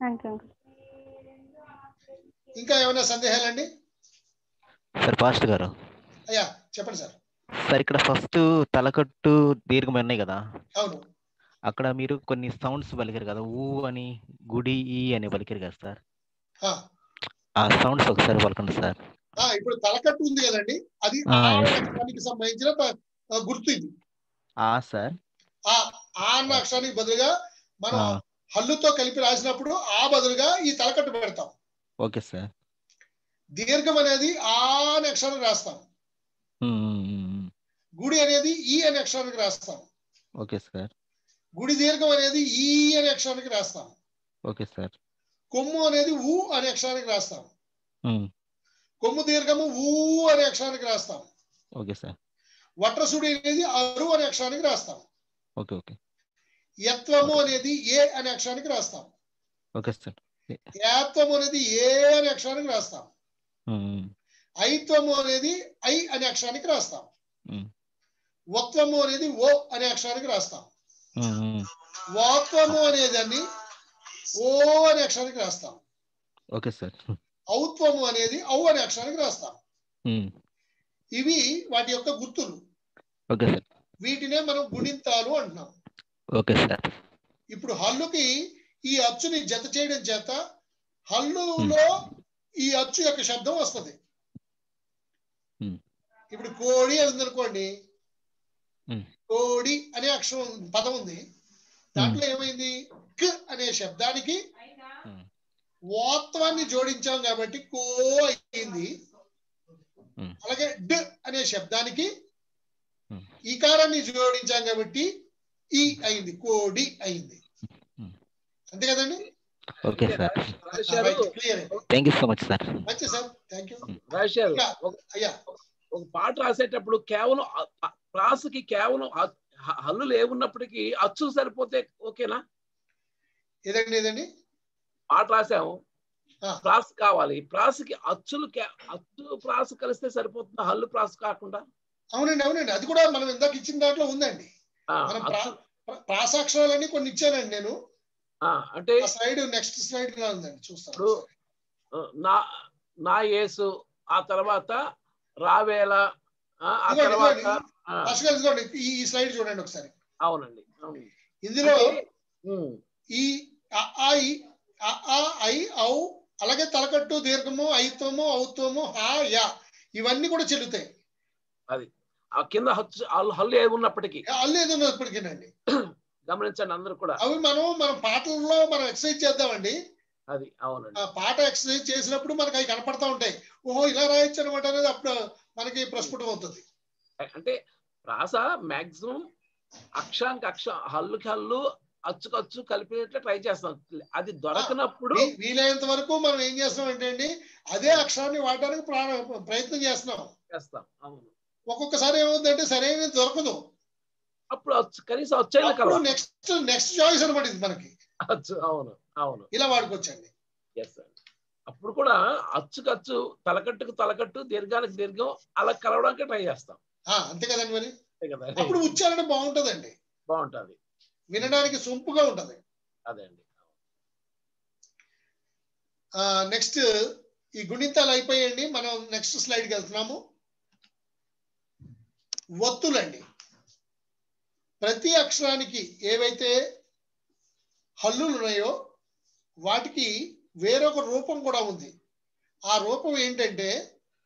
ఇంకా ఏమైనా సందేహాలండి? సార్ పాస్టర్ గారు. అయ్యా చెప్పండి సార్. సార్ ఇక్కడ ఫస్ట్ తలకట్టు దీర్ఘం ఉన్నాయి కదా, అవును. అక్కడ మీరు కొన్ని సౌండ్స్ పలికారు కదా, ఊ అని గుడి ఈ అని పలికారు కదా సార్, ఆ సౌండ్స్ ఒకసారి పలకండి సార్. ఇప్పుడు తలకట్టు ఉంది కదండి, అది ఆ అక్షరానికి సంబంధించిన గుర్తు ఇది. ఆ సార్ ఆ అన్న అక్షరానికి బదులుగా మనం హల్లుతో కలిపి రాసినప్పుడు ఆ బదులుగా ఈ తలకట్టు పెడతాం. Okay sir. దీర్ఘం అనేది ఆ అనే అక్షరానికి రాస్తాం, గుడి అనేది ఈ అనే అక్షరానికి రాస్తాం. Okay sir. గుడి దీర్ఘం అనేది ఈ అనే అక్షరానికి రాస్తాం. Okay sir. కొమ్ము అనేది ఊ అనే అక్షరానికి రాస్తాం. కొమ్ము దీర్ఘము ఊ అనే అక్షరానికి రాస్తాం. Okay sir. వట్రసుడి అనేది అరు అనే అక్షరానికి రాస్తాం. Okay okay. యత్వము అనేది ఏ అనే అక్షరానికి రాస్తాం. Okay sir. యాత్వము అనేది ఏ అనే అక్షరానికి రాస్తాం. ఐత్వము అనేది ఐ అనే అక్షరానికి రాస్తాం. వత్వము అనేది ఓ అనే అక్షరానికి రాస్తాం. వాత్వము అనేదాన్ని ఓ అనే అక్షరానికి రాస్తాం. Okay sir. ఔత్వము అనేది ఔ అనే అక్షరానికి రాస్తాం. ఇవి వాటి యొక్క గుర్తులు. Okay sir. వీటినే మనం గుణింతాలు అంటున్నాం. Okay sir. ఇప్పుడు హల్లుకి ఈ అచ్చుని జత చేయడం చేత హల్లులో ఈ అచ్చు యొక్క శబ్దం వస్తుంది. ఇప్పుడు కోడి అని ఉందనుకోండి, కోడి అనే అక్షరం పదం ఉంది, దాంట్లో ఏమైంది క్ అనే శబ్దానికి వాత్వాన్ని జోడించాం కాబట్టి కో అయింది. అలాగే డ్ అనే శబ్దానికి ఈకారాన్ని జోడించాం కాబట్టి ఈ అయింది, కోడి అయింది. అంతే కదండి? Okay sir. Thank you so much sir. మంచి సార్, థ్యాంక్ యూ. రాశారు అయ్యా, ఒక పాట రాసేటప్పుడు కేవలం ప్రాసకి కేవలం హల్లులు ఏమున్నప్పటికీ అచ్చు సరిపోతే ఓకేనా? ఏదండి ఏదండి పాట రాసాము, ప్రాస కావాలి, ప్రాసకి అచ్చులు అచ్చు ప్రాస కలిస్తే సరిపోతుంది, హల్లు ప్రాస కాకుండా. అవునండి అవునండి, అది కూడా మనం ఇందాక ఇచ్చిన దాంట్లో ఉందండి. ప్రాసాక్షరాలన్నీ కొన్ని ఇచ్చానండి నేను. అంటే స్లైడ్ నెక్స్ట్ స్లైడ్ గా ఉందండి, చూస్తాను. నా నా యేసు, ఆ తర్వాత రావేల, ఆ తర్వాత ఈ స్లైడ్ చూడండి ఒకసారి. అవునండి అవును. ఇందులో ఈ ఐ ఔ అలాగే తలకట్టు దీర్ఘము ఐత్వము ఔత్వము హా యా ఇవన్నీ కూడా చెల్లుతాయి. అది ఆ కింద హల్లు ఏది ఉన్నప్పటికీ హల్లు ఏది ఉన్నప్పటికీనండి గమనించండి అందరూ కూడా. అవి మనం మన పాటల్లో మనం ఎక్సర్సైజ్ చేద్దామండి. అది అవునండి. ఆ పాట ఎక్సర్సైజ్ చేసినప్పుడు మనకి అవి కనపడతా ఉంటాయి. ఓహో ఇలా రాయొచ్చు అనమాట అనేది అప్పుడు మనకి ప్రస్ఫుటం అవుతుంది. అంటే ప్రాస మాక్సిమం అక్షరానికి అక్ష హల్లుకి హల్లు అచ్చుకు అచ్చు కలిపేట్లా ట్రై చేస్తాం. అది దొరకనప్పుడు వీలైనంత వరకు మనం ఏం చేస్తాం అంటే అండి అదే అక్షరాన్ని వాడడానికి ప్రయత్నం చేస్తున్నాం చేస్తాం అవును. ఒక్కొక్కసారి ఏమవుతుందంటే సరైనది దొరకదు, అప్పుడు కనీసం వచ్చేది కదా నెక్స్ట్ నెక్స్ట్ చాయిస్ అనమాట ఇది మనకి. అచ్చు అవును అవును, ఇలా వాడుకోవచ్చండి. ఎస్ అండి. అప్పుడు కూడా అచ్చుకు అచ్చు, తలకట్టుకు తలకట్టు, దీర్ఘానికి దీర్ఘం అలా కలవడానికి ట్రై చేస్తాం. అంతే కదండి మరి. అప్పుడు ఉచ్చారణ బాగుంటదండి, బాగుంటది, వినడానికి సొంపుగా ఉంటది. అదే అండి. నెక్స్ట్ ఈ గుణింతాలు అయిపోయాయండి, మనం నెక్స్ట్ స్లైడ్కి వెళ్తున్నాము. ఒత్తులండి. ప్రతి అక్షరానికి ఏవైతే హల్లులు ఉన్నాయో వాటికి వేరొక రూపం కూడా ఉంది. ఆ రూపం ఏంటంటే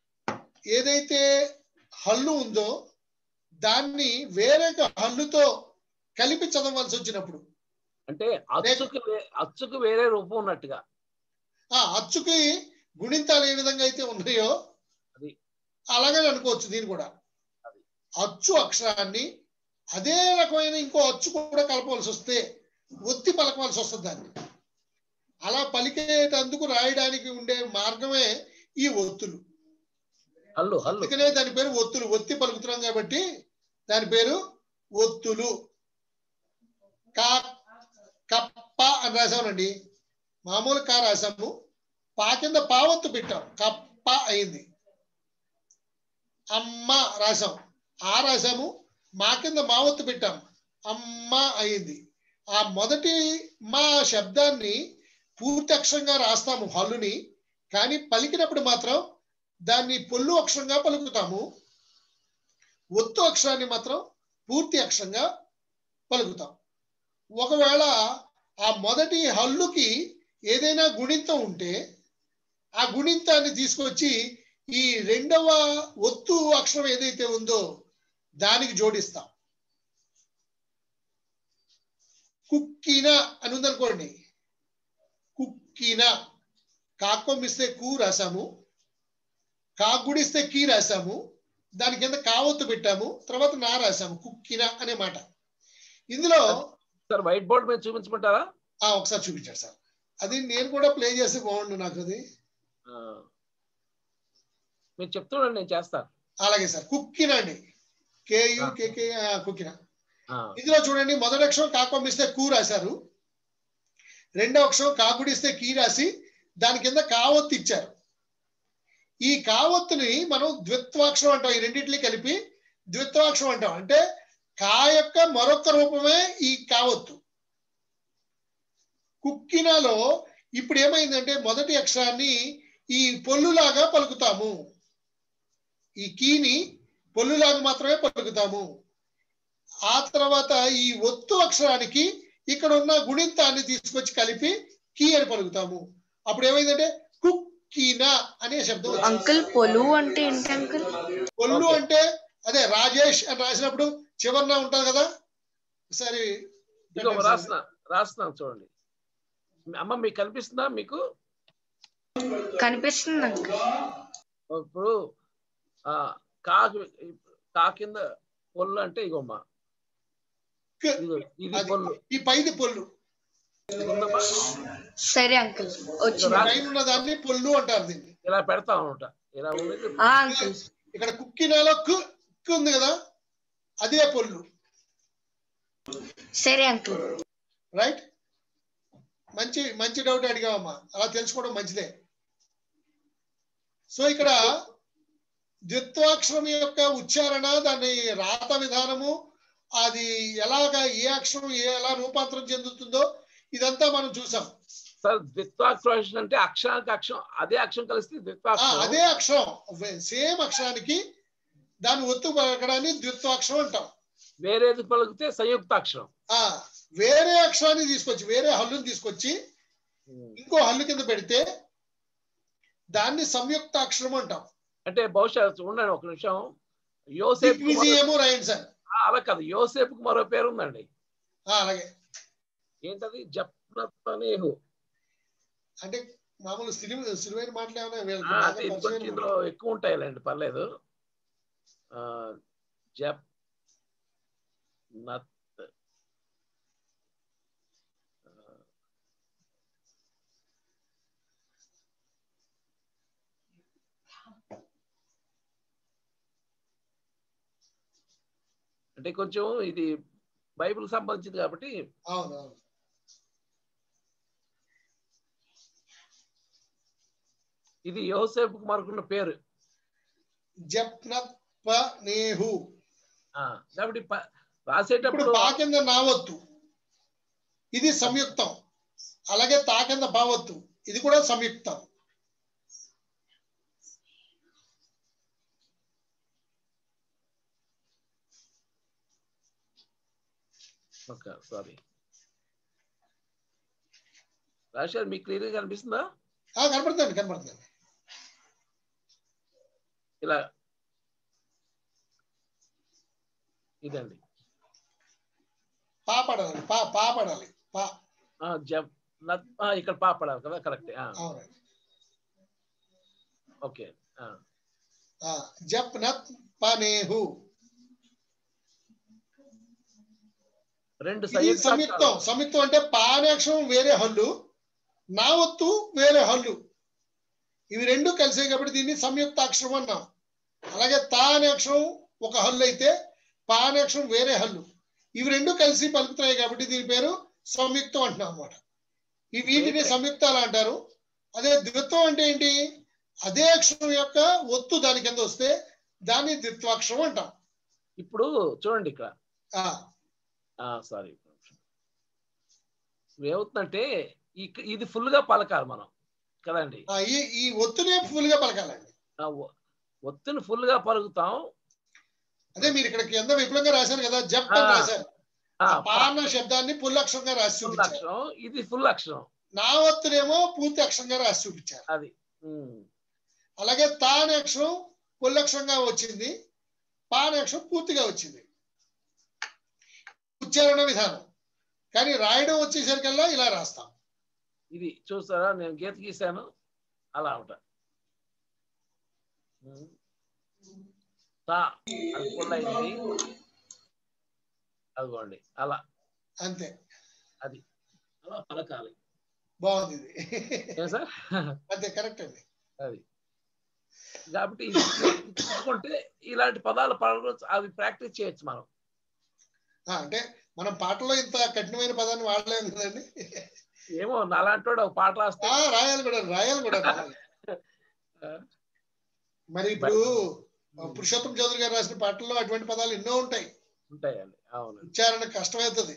ఏదైతే హల్లు ఉందో దాన్ని వేరొక హల్లుతో కలిపి చదవలసి వచ్చినప్పుడు. అంటే అచ్చుకు అచ్చుకు వేరే రూపం ఉన్నట్టుగా. ఆ అచ్చుకి గుణింతాలు ఏ విధంగా అయితే ఉన్నాయో అలాగే అనుకోవచ్చు దీన్ని కూడా. అచ్చు అక్షరాన్ని అదే రకమైన ఇంకో అచ్చు కూడా కలపవలసి వస్తే ఒత్తి పలకవలసి వస్తుంది దాన్ని. అలా పలికేటందుకు రాయడానికి ఉండే మార్గమే ఈ ఒత్తులు. అందుకనే దాని పేరు ఒత్తులు. ఒత్తి పలుకుతున్నాం కాబట్టి దాని పేరు ఒత్తులు. కా కప్ప అని రాసామండి. మామూలు కా రాసాము, పా కింద పావత్తు పెట్టాం, కప్ప అయింది. అమ్మ రాసాం, ఆ రాసాము, మా కింద మావత్తు పెట్టాం, అమ్మ అయింది. ఆ మొదటి మా శబ్దాన్ని పూర్తి అక్షరంగా రాస్తాము హల్లుని, కానీ పలికినప్పుడు మాత్రం దాన్ని పొల్లు అక్షరంగా పలుకుతాము. ఒత్తు అక్షరాన్ని మాత్రం పూర్తి అక్షరంగా పలుకుతాం. ఒకవేళ ఆ మొదటి హల్లుకి ఏదైనా గుణింతం ఉంటే ఆ గుణింతాన్ని తీసుకొచ్చి ఈ రెండవ ఒత్తు అక్షరం ఏదైతే ఉందో దానికి జోడిస్తాం. కుక్కిన అని ఉందనుకోండి, కుక్కిన కాకొమ్మిస్తే కూ రాసాము, కాగుడిస్తే కీ రాసాము, దాని కింద కావత్తు పెట్టాము, తర్వాత నా రాసాము, కుక్కిన అనే మాట. ఇందులో సార్ వైట్ బోర్డ్ మీద చూపించమంటారా? ఒకసారి చూపించారు సార్. అది నేను కూడా ప్లే చేస్తే బాగుండు నాకు. అది మీరు చెప్తున్నాను, నేను చేస్తాను. అలాగే సార్. కుక్కిన అండి, కేయు కేకే కుక్కిన. ఇందులో చూడండి, మొదటి అక్షరం కాకొమ్మిస్తే కూ రాశారు, రెండో అక్షరం కాగుడిస్తే కీ రాసి దాని కింద కావత్తు ఇచ్చారు. ఈ కావత్తుని మనం ద్విత్వాక్షరం అంటాం. ఈ రెండింటిని కలిపి ద్విత్వాక్షరం అంటాం. అంటే కా యొక్క మరొక రూపమే ఈ కావత్తు. కుక్కినలో ఇప్పుడు ఏమైందంటే మొదటి అక్షరాన్ని ఈ పొల్లులాగా పలుకుతాము. ఈ కీని పొల్లులాగా మాత్రమే పలుకుతాము. ఆ తర్వాత ఈ ఒత్తు అక్షరానికి ఇక్కడ ఉన్న గుణింతాన్ని తీసుకొచ్చి కలిపి కీ అని పలుకుతాము. అప్పుడు ఏమైందంటే కుక్కిన అనే శబ్దం. అంకుల్ పొలు అంటే ఏంటి అంకుల్? పొల్లు అంటే అదే రాజేష్ అని రాసినప్పుడు చివరన ఉంటది కదా. సరే రాస్తున్నా రాస్తున్నాను చూడండి. అమ్మ మీకు కనిపిస్తుందా? మీకు కనిపిస్తుంది అంకుల్. ఇప్పుడు కా కా కింద పొల్లు అంటే ఇగోమ్మ, ఇది పొల్లు, ఈ పైది పొల్లు. సరే అంకుల్, పైన దాన్ని పొల్లు అంటారు. దీన్ని ఇలా పెడతా అనమాట. ఇలా ఇక్కడ కుక్కినాలో కు ఉంది కదా, అదే పొల్లు. సరే అంకుల్. రైట్. మంచి మంచి డౌట్ అడిగావమ్మా. అలా తెలుసుకోవడం మంచిదే. సో ఇక్కడ ద్విత్వాక్షరం యొక్క ఉచ్చారణ, దాని రాత విధానము, అది ఎలాగా ఏ అక్షరం ఎలా రూపాంతరం చెందుతుందో ఇదంతా మనం చూసాం. సార్ ద్విత్వాక్షరం అంటే అక్షరానికి అక్షరం అదే అక్షరం కలిస్తే ద్విత్వాక్షరం. అదే అక్షరం సేమ్ అక్షరానికి దాని ఒత్తు పలకడాన్ని ద్విత్వాక్షరం అంటాం. వేరేది పలికితే సంయుక్తాక్షరం. వేరే అక్షరాన్ని తీసుకొచ్చి వేరే హల్లుని తీసుకొచ్చి ఇంకో హల్లు కింద పెడితే దాన్ని సంయుక్తాక్షరం అంటాం. అంటే బహుశా ఉండండి ఒక నిమిషం. యోసేపు రాయండి సార్. అలా కాదు, యోసేపుకు మరో పేరు ఉందండి. అలాగే. ఏంటది? జప్నతనేహు. అంటే మామూలు సిలువైన మాటలు ఇందులో ఎక్కువ ఉంటాయిలేండి, పర్లేదు. జప్ నత్ అంటే కొంచెం ఇది బైబిల్ సంబంధించింది కాబట్టి. అవునవును. ఇది యోసేపుకు మరొకన్న పేరు జప్నత్పనేహు. కాబట్టి రాసేటప్పుడు పా కింద నావత్తు, ఇది సంయుక్తం. అలాగే తా కింద భావత్తు, ఇది కూడా సంయుక్తం. Okay, sorry. రాశారు, మీకు క్లియర్గా కనిపిస్తుందా? కనపడుతుంది కనపడుతుంది. ఇలా ఇదండి. పా పడాలి, పా పా పడాలి, పా. జప్ నత్ ఇక్కడ పా పడాలి కదా, కరెక్ట్. ఓకే. జప్ నత్ పనేహు రెండు సంయుక్తం. సంయుక్తం అంటే పా అనే అక్షరం వేరే హల్లు, నా ఒత్తు వేరే హల్లు, ఇవి రెండు కలిసాయి కాబట్టి దీన్ని సంయుక్త అక్షరం అన్నాం. అలాగే తా అనే అక్షరం ఒక హల్లు అయితే పా అనే అక్షరం వేరే హల్లు, ఇవి రెండు కలిసి పలుకుతున్నాయి కాబట్టి దీని పేరు సంయుక్తం అంటున్నాం అన్నమాట. ఈ వీటిని సంయుక్తాలు అంటారు. అదే ద్విత్వం అంటే ఏంటి? అదే అక్షరం యొక్క ఒత్తు దాని కింద వస్తే దాన్ని ద్విత్వాక్షరం అంటాం. ఇప్పుడు చూడండి ఇక్కడ సారీ ఏమవుతుందంటే ఇది ఫుల్ గా పలకాలి మనం కదండి. ఈ ఒత్తునే ఫుల్ గా పలకాలండి. ఒత్తుని ఫుల్ గా పలుకుతాం. అదే మీరు ఇక్కడ కింద విపులంగా రాశారు కదా, జప్ అని రాశారు. పాన శబ్దాన్ని పుల్ అక్షరంగా రాసి చూపించారు. ఇది ఫుల్ అక్షరం. నా ఒత్తునేమో పూర్తి అక్షరంగా రాసి చూపించారు. అది అలాగే తా అనే అక్షరం పుల్ అక్షరంగా వచ్చింది, పా అనే అక్షరం పూర్తిగా వచ్చింది. ఉచ్చారణ విధానం. కానీ రాయడం వచ్చేసరికల్లా ఇలా రాస్తాం. ఇది చూస్తారా, నేను గీత గీసాను అలా ఉంటా. తా అది పుల్ అయింది, అదిగోండి అలా అంతే. అది అలా పలకాలి. బాగుంది ఇది సార్, అంతే కరెక్ట్ అండి. అది కాబట్టి చూసుకుంటే ఇలాంటి పదాలు పడవచ్చు, అవి ప్రాక్టీస్ చేయొచ్చు మనం. అంటే మనం పాటలో ఇంత కఠినమైన పదాన్ని వాడలేము కదండి. ఏమో అలాంటి ఒక పాట రాస్తా రాయాలి కూడా రాయాలి కూడా మరి ఇప్పుడు పురుషోత్తం చౌదరి గారు రాసిన పాటల్లో అటువంటి పదాలు ఎన్నో ఉంటాయి. ఉంటాయండి. అవును, ఉచ్చారణ కష్టమవుతుంది.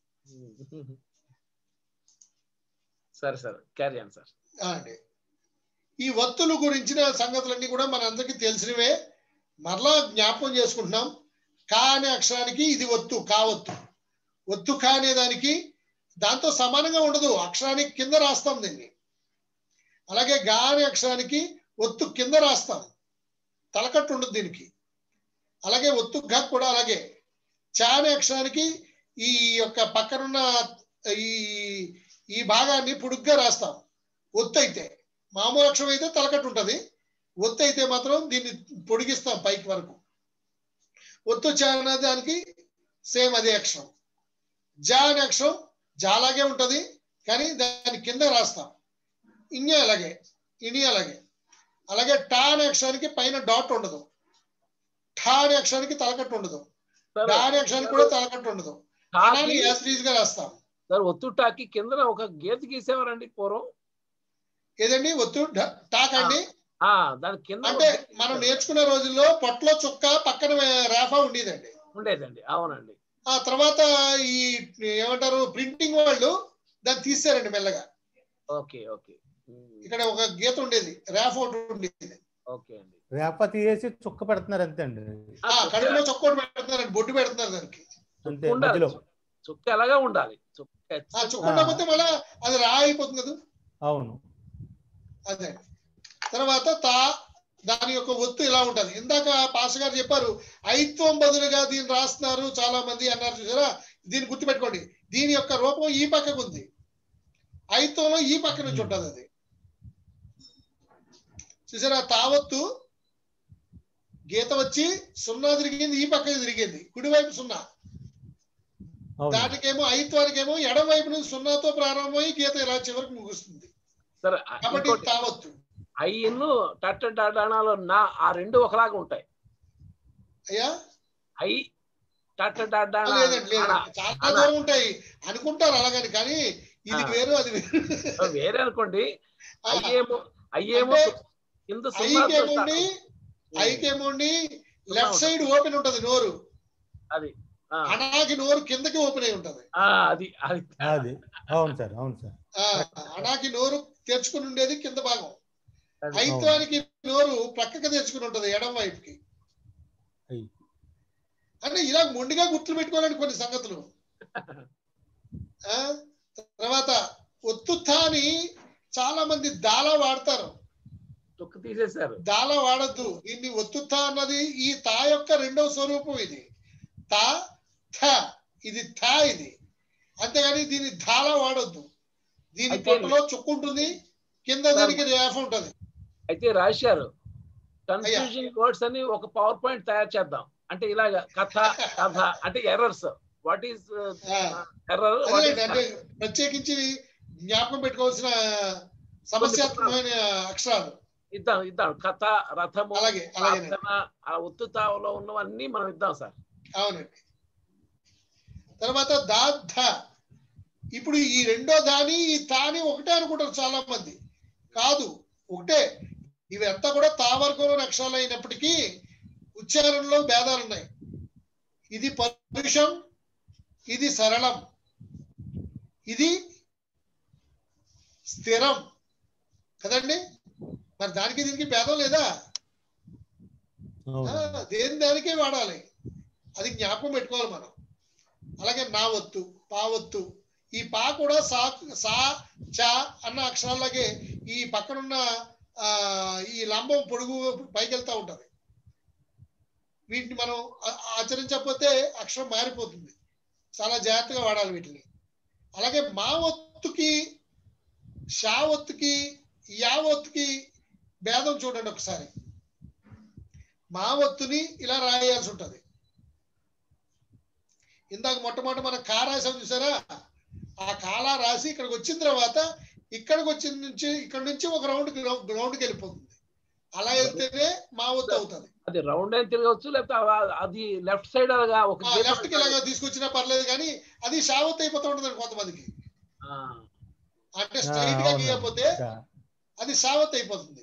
సరే సార్, క్యారీ ఆన్ సార్. అండి ఈ ఒత్తుల గురించిన సంగతులన్నీ కూడా మనందరికీ తెలిసినవే, మరలా జ్ఞాపకం చేసుకుంటున్నాం. కా అనే అక్షరానికి ఇది ఒత్తు, కా ఒత్తు. ఒత్తు కా అనే దానికి దాంతో సమానంగా ఉండదు, అక్షరానికి కింద రాస్తాం దీన్ని. అలాగే గా అనే అక్షరానికి ఒత్తు కింద రాస్తాం, తలకట్టు ఉండదు దీనికి. అలాగే ఒత్తు ఘ కూడా అలాగే. చా అనే అక్షరానికి ఈ యొక్క పక్కనున్న ఈ ఈ భాగాన్ని పొడుగ్గా రాస్తాం ఒత్తు అయితే. మామూలు అక్షరం అయితే తలకట్టు ఉంటుంది, ఒత్తు అయితే మాత్రం దీన్ని పొడిగిస్తాం పైకి వరకు. ఒత్తు చా అనే దానికి సేమ్ అదే అక్షరం. జా అనే అక్షరం జాలాగే ఉంటది, కానీ దాని కింద రాస్తాం. ఇన్య అలాగే, ఇని అలాగే. అలాగే టా అనే అక్షరానికి పైన డాట్ ఉండదు, ఠా అనే అక్షరానికి తలకట్టు ఉండదు, డా అనే అక్షరానికి కూడా తలకట్టు ఉండదు. గా రాస్తాం. సార్ ఒత్తు టాకి కింద ఒక గీత గీసేవారండి పూర్వం. ఏదండి ఒత్తు టాకండి? దాని కింద అంటే మనం నేర్చుకునే రోజుల్లో పొట్టలో చుక్క పక్కన రేఫా ఉండేదండి. ఉండేదండి, అవునండి. ఆ తర్వాత ఈ ఏమంటారు ప్రింటింగ్ వాళ్ళు దాన్ని తీసారండి మెల్లగా. Okay okay. ఇక్కడ ఒక గీత ఉండేది, రేఫ్ ఒకటి ఉండేది. ఓకే అండి. రేప తీసేసి చుక్క పెడుతున్నారు అంతే అండి. కడుపులో చుక్క ఒకటి పెడుతున్నారండి, బొడ్డు పెడుతున్నారు దానికి. అంతే, మధ్యలో చుక్క ఎలాగా ఉండాలి. చుక్క ఉండకపోతే మళ్ళా అది రా అయిపోతుంది కదా. అవును, అదే. తర్వాత తా దాని యొక్క ఒత్తు ఇలా ఉంటది. ఇందాక పాస్ గారు చెప్పారు ఐత్వం బదులుగా దీన్ని రాస్తున్నారు చాలా మంది అన్నారు చూసారా. దీన్ని గుర్తుపెట్టుకోండి, దీని యొక్క రూపం ఈ పక్కకు ఉంది, ఐత్వంలో ఈ పక్క నుంచి ఉంటది. అది చూసారా, తావత్తు గీత వచ్చి సున్నా తిరిగింది, ఈ పక్కకి తిరిగింది, కుడివైపు సున్నా. దానికేమో ఐత్వానికేమో ఎడం వైపు నుంచి సున్నాతో ప్రారంభమై గీత ఇలా చివరికి ముగుస్తుంది. కాబట్టి తావత్తు. ఐను టట్టడాడాలో నా ఆ రెండు ఒకలాగా ఉంటాయి. అయ్యా ఐ టట్టడాడా చాలా దూరం ఉంటాయి అనుకుంటారు అలాగని, కానీ ఇది వేరు అది వేరు వేరే అనుకోండి. అయ్యేమో అయ్యేమో కింద ఐకేమోండి ఐకేమోండి లెఫ్ట్ సైడ్ ఓపెన్ ఉంటది నోరు, అది అనాకి నోరు కిందకి ఓపెన్ అయి ఉంటది. అది అది అవును సార్, అవును సార్. అనాకి నోరు తెరుచుకుని ఉండేది కింద భాగం, ఐత్వానికి నోరు ప్రక్కకి తెరుచుకుని ఉంటది ఎడం వైపుకి. అంటే ఇలా మొండిగా గుర్తులు పెట్టుకోవాలండి కొన్ని సంగతులు. తర్వాత ఒత్తుత్తాని చాలా మంది దాలా వాడతారు, తీసేశారు. దాలా వాడద్దు దీన్ని. ఒత్తుత్తా అన్నది ఈ తా యొక్క రెండవ స్వరూపం. ఇది తా థ, ఇది థా, ఇది అంతేగాని దీన్ని ధాలా వాడొద్దు. దీని పొట్టలో చుక్కు ఉంటుంది, కింద దీనికి రేఫ్ ఉంటుంది. అయితే రాశారు కన్ఫ్యూజింగ్ వర్డ్స్ అని ఒక పవర్ పాయింట్ తయారు చేద్దాం. అంటే ఇలాగా కథ కథ అంటే ఎర్రర్స్. What is error? అంటే ప్రత్యేకించి జ్ఞాపకం పెట్టుకోవాల్సిన సమస్యాత్మకమైన అక్షరాలు ఇద్దాం ఇద్దాం కథ, రథము, అలాగే అలాగే ఆ ఉత్తుతావలో ఉన్నవన్నీ మనం ఇద్దాం సార్. అవునండి. తర్వాత దా ధ. ఇప్పుడు ఈ రెండో దాని ఈ తాని ఒకటే అనుకుంటారు చాలా మంది. కాదు, ఒకటే. ఇవి అంతా కూడా తా వర్గంలోని అక్షరాలు అయినప్పటికీ ఉచ్చారణలో భేదాలు ఉన్నాయి. ఇది పరుషం, ఇది సరళం, ఇది స్థిరం కదండి. మరి దానికి దీనికి భేదం లేదా? దేని దానికే వాడాలి. అది జ్ఞాపకం పెట్టుకోవాలి మనం. అలాగే నా ఒత్తు, పా ఒత్తు. ఈ పా కూడా సా సా చా అన్న అక్షరాలకే ఈ పక్కనున్న ఆ ఈ లంబం పొడుగు పైకి వెళ్తా ఉంటది. వీటిని మనం ఆచరించకపోతే అక్షరం మారిపోతుంది. చాలా జాగ్రత్తగా వాడాలి వీటిని. అలాగే మా ఒత్తుకి, షా ఒత్తుకి, యా ఒత్తుకి భేదం చూడండి ఒకసారి. మా ఒత్తుని ఇలా రాయాల్సి ఉంటుంది. ఇందాక మొట్టమొదటి మనం కా రాసాం చూసారా? ఆ కాలా రాసి ఇక్కడికి వచ్చిన తర్వాత ఇక్కడికి వచ్చిన నుంచి ఇక్కడ నుంచి ఒక రౌండ్ గ్రౌండ్కి వెళ్ళిపోతుంది. అలా వెళ్తేనే మా ఒత్తు అవుతుంది. అది రౌండ్ అయినా తిరగవచ్చు, లేకపోతే అది లెఫ్ట్ సైడ్ అలాగా ఒక లెఫ్ట్ కి ఇలాగా తీసుకొచ్చినా పర్లేదు, కానీ అది షావత్ అయిపోతూ ఉంటుంది కొంతమందికి. అంటే స్ట్రైట్ గా గీయకపోతే అది షావత్ అయిపోతుంది.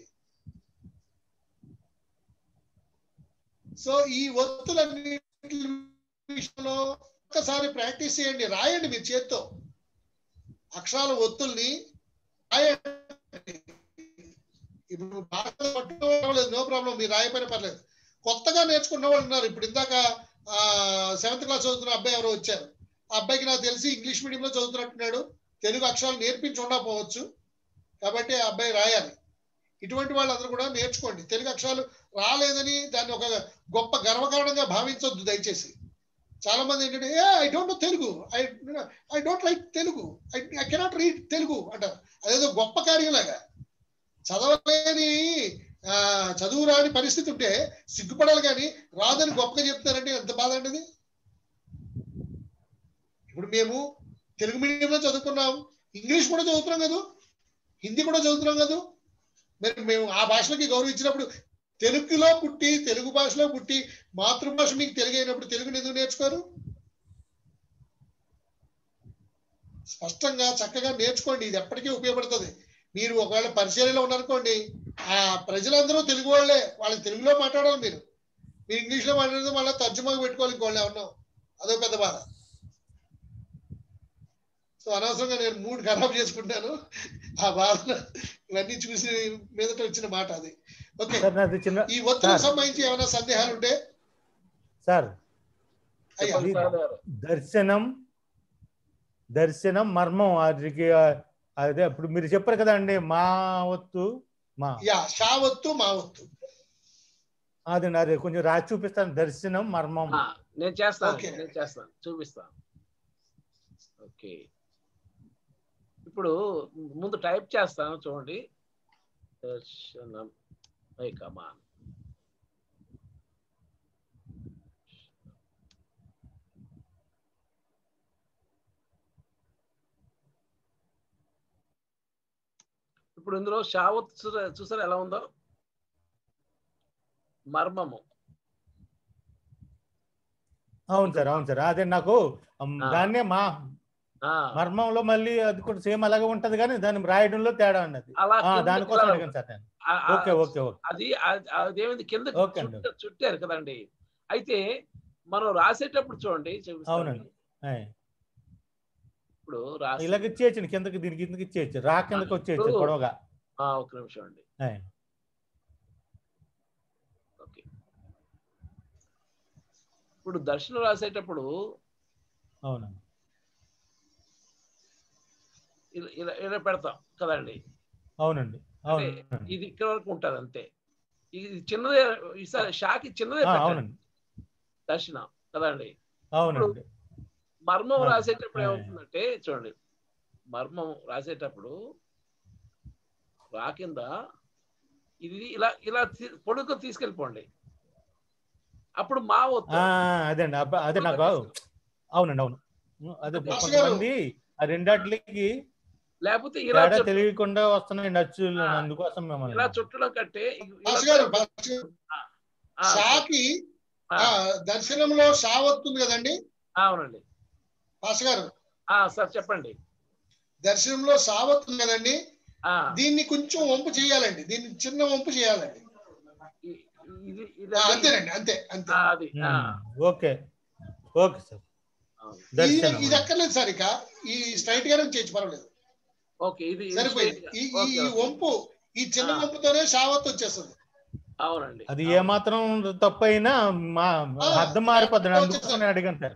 సో ఈ ఒత్తులన్నీ విషయంలో ఒక్కసారి ప్రాక్టీస్ చేయండి, రాయండి మీరు చేత్తో అక్షరాల ఒత్తుల్ని రాయండి. ఇప్పుడు బాగా పట్టుకోలేదు, నో ప్రాబ్లం, మీరు రాయపోయినా పర్లేదు. కొత్తగా నేర్చుకున్న వాళ్ళు ఉన్నారు. ఇప్పుడు ఇందాక సెవెంత్ క్లాస్ చదువుతున్న అబ్బాయి ఎవరో వచ్చారు. ఆ అబ్బాయికి నాకు తెలిసి ఇంగ్లీష్ మీడియంలో చదువుతున్నట్టున్నాడు. తెలుగు అక్షరాలు నేర్పించి ఉండకపోవచ్చు, కాబట్టి ఆ అబ్బాయి రాయాలి. ఇటువంటి వాళ్ళందరూ కూడా నేర్చుకోండి. తెలుగు అక్షరాలు రాలేదని దాన్ని ఒక గొప్ప గర్వకారణంగా భావించొద్దు దయచేసి. చాలా మంది ఏంటంటే I don't know Telugu, I I don't like Telugu, I I cannot read Telugu అంటారు. అదేదో గొప్ప కార్యంలాగా. చదవలేని ఆ చదువు రాని పరిస్థితి ఉంటే సిగ్గుపడాలి, కానీ రాదని గొప్పగా చెప్తారంటే ఎంత బాధ అండి. ఇప్పుడు మేము తెలుగు మీడియంలో చదువుకున్నాం, ఇంగ్లీష్ కూడా చదువుతున్నాం కదా, హిందీ కూడా చదువుతున్నాం కదా. మరి మేము ఆ భాషలకి గౌరవం ఇచ్చినప్పుడు తెలుగులో పుట్టి తెలుగు భాషలో పుట్టి మాతృభాష మీకు తెలుగు అయినప్పుడు తెలుగుని ఎందుకు నేర్చుకోరు? స్పష్టంగా చక్కగా నేర్చుకోండి. ఇది ఎప్పటికీ ఉపయోగపడుతుంది. మీరు ఒకవేళ పరిచర్యలో ఉన్నారనుకోండి, ఆ ప్రజలందరూ తెలుగు వాళ్ళే, వాళ్ళకి తెలుగులో మాట్లాడాలి. మీరు మీరు ఇంగ్లీష్లో మాట్లాడితే మళ్ళీ తర్జుమాగా పెట్టుకోవాలి ఇంకోళ్ళు ఏమన్నా, అదో పెద్ద బాధ. సో అనవసరంగా నేను మూడ్ ఖరాబ్ చేసుకుంటాను. ఆ బాధ ఇవన్నీ చూసి మీదట వచ్చిన మాట అది. ఓకే, ఈ ఒత్తిడికి సంబంధించి ఏమైనా సందేహాలు ఉంటే సార్. దర్శనం దర్శనం మర్మం అది అదే ఇప్పుడు మీరు చెప్పారు కదా అండి, మా ఒత్తు మా యా షా ఒత్తు మా ఒత్తు అదే అదే కొంచెం రాసి చూపిస్తాను. దర్శనం మర్మం నేను చేస్తాను నేను చేస్తాను చూపిస్తాను. ఓకే, ఇప్పుడు ముందు టైప్ చేస్తాను చూడండి. దర్శనం కమాన్ ఇప్పుడు ఇందులో షావత్ చూసారు ఎలా ఉందో. మర్మము. అవును సార్, అవును సార్. అదే నాకు దాన్నే మా మర్మంలో మళ్ళీ అది కూడా సేమ్ అలాగే ఉంటది, కానీ దాన్ని రాయడంలో తేడా ఉన్నది. దానికోసం అడిగాను సార్ నేను. ఓకే ఓకే ఓకే అది అదేమైంది కింద చుట్టారు కదండి. అయితే మనం రాసేటప్పుడు చూడండి. అవునండి, ఇప్పుడు ఇలాగ ఇచ్చేయచ్చు, కిందకి దీనికి కిందకి ఇచ్చేయచ్చు, రా కిందకి వచ్చేయచ్చు పొడవుగా. ఒక నిమిషం అండి. ఓకే, ఇప్పుడు దర్శనం రాసేటప్పుడు అవునండి ఇలా ఇలా పెడతాం కదండి. అవునండి, ఇది ఇక్కడ వరకు ఉంటుంది అంతే. ఇది చిన్నదే, ఈసారి షాకి చిన్నదే అవునండి దర్శనం కదండి. అవునండి. మర్మం రాసేటప్పుడు ఏమవుతుందంటే చూడండి, మర్మం రాసేటప్పుడు రా కింద ఇది ఇలా ఇలా పొడుగు తీసుకెళ్ళిపోండి, అప్పుడు మా వద్దు. అదండి అదే నాకు అవునండి అవును అదే కొంతమంది ఆ రెండాట్లకి లేకపోతే ఇలా తెలియకుండా వస్తున్నాయి నచ్చు, అందుకోసం మిమ్మల్ని ఇలా చుట్టడం కట్టే షాకి దర్శనంలో షా వస్తుంది కదండి. అవునండి భాష గారు సార్ చెప్పండి. దర్శనంలో షా వస్తుంది కదండి, దీన్ని కొంచెం వంపు చేయాలండి, దీన్ని చిన్న వంపు చేయాలండి. అంతేనండి, అంతే అంతే. Okay okay sir. ఇది అక్కర్లేదు సార్, ఇక ఈ స్ట్రైట్ గానే చేయొచ్చు, పర్వాలేదు. ఓకే ఇది సరిపోయింది. ఈ వంపు ఈ చిన్న వంపుతోనే షావత్ వచ్చేస్తుంది. అవునండి. అది ఏ మాత్రం తప్పు అయినా మా అర్థం మారిపోద్ది, అందుకోసం అడిగాను సార్.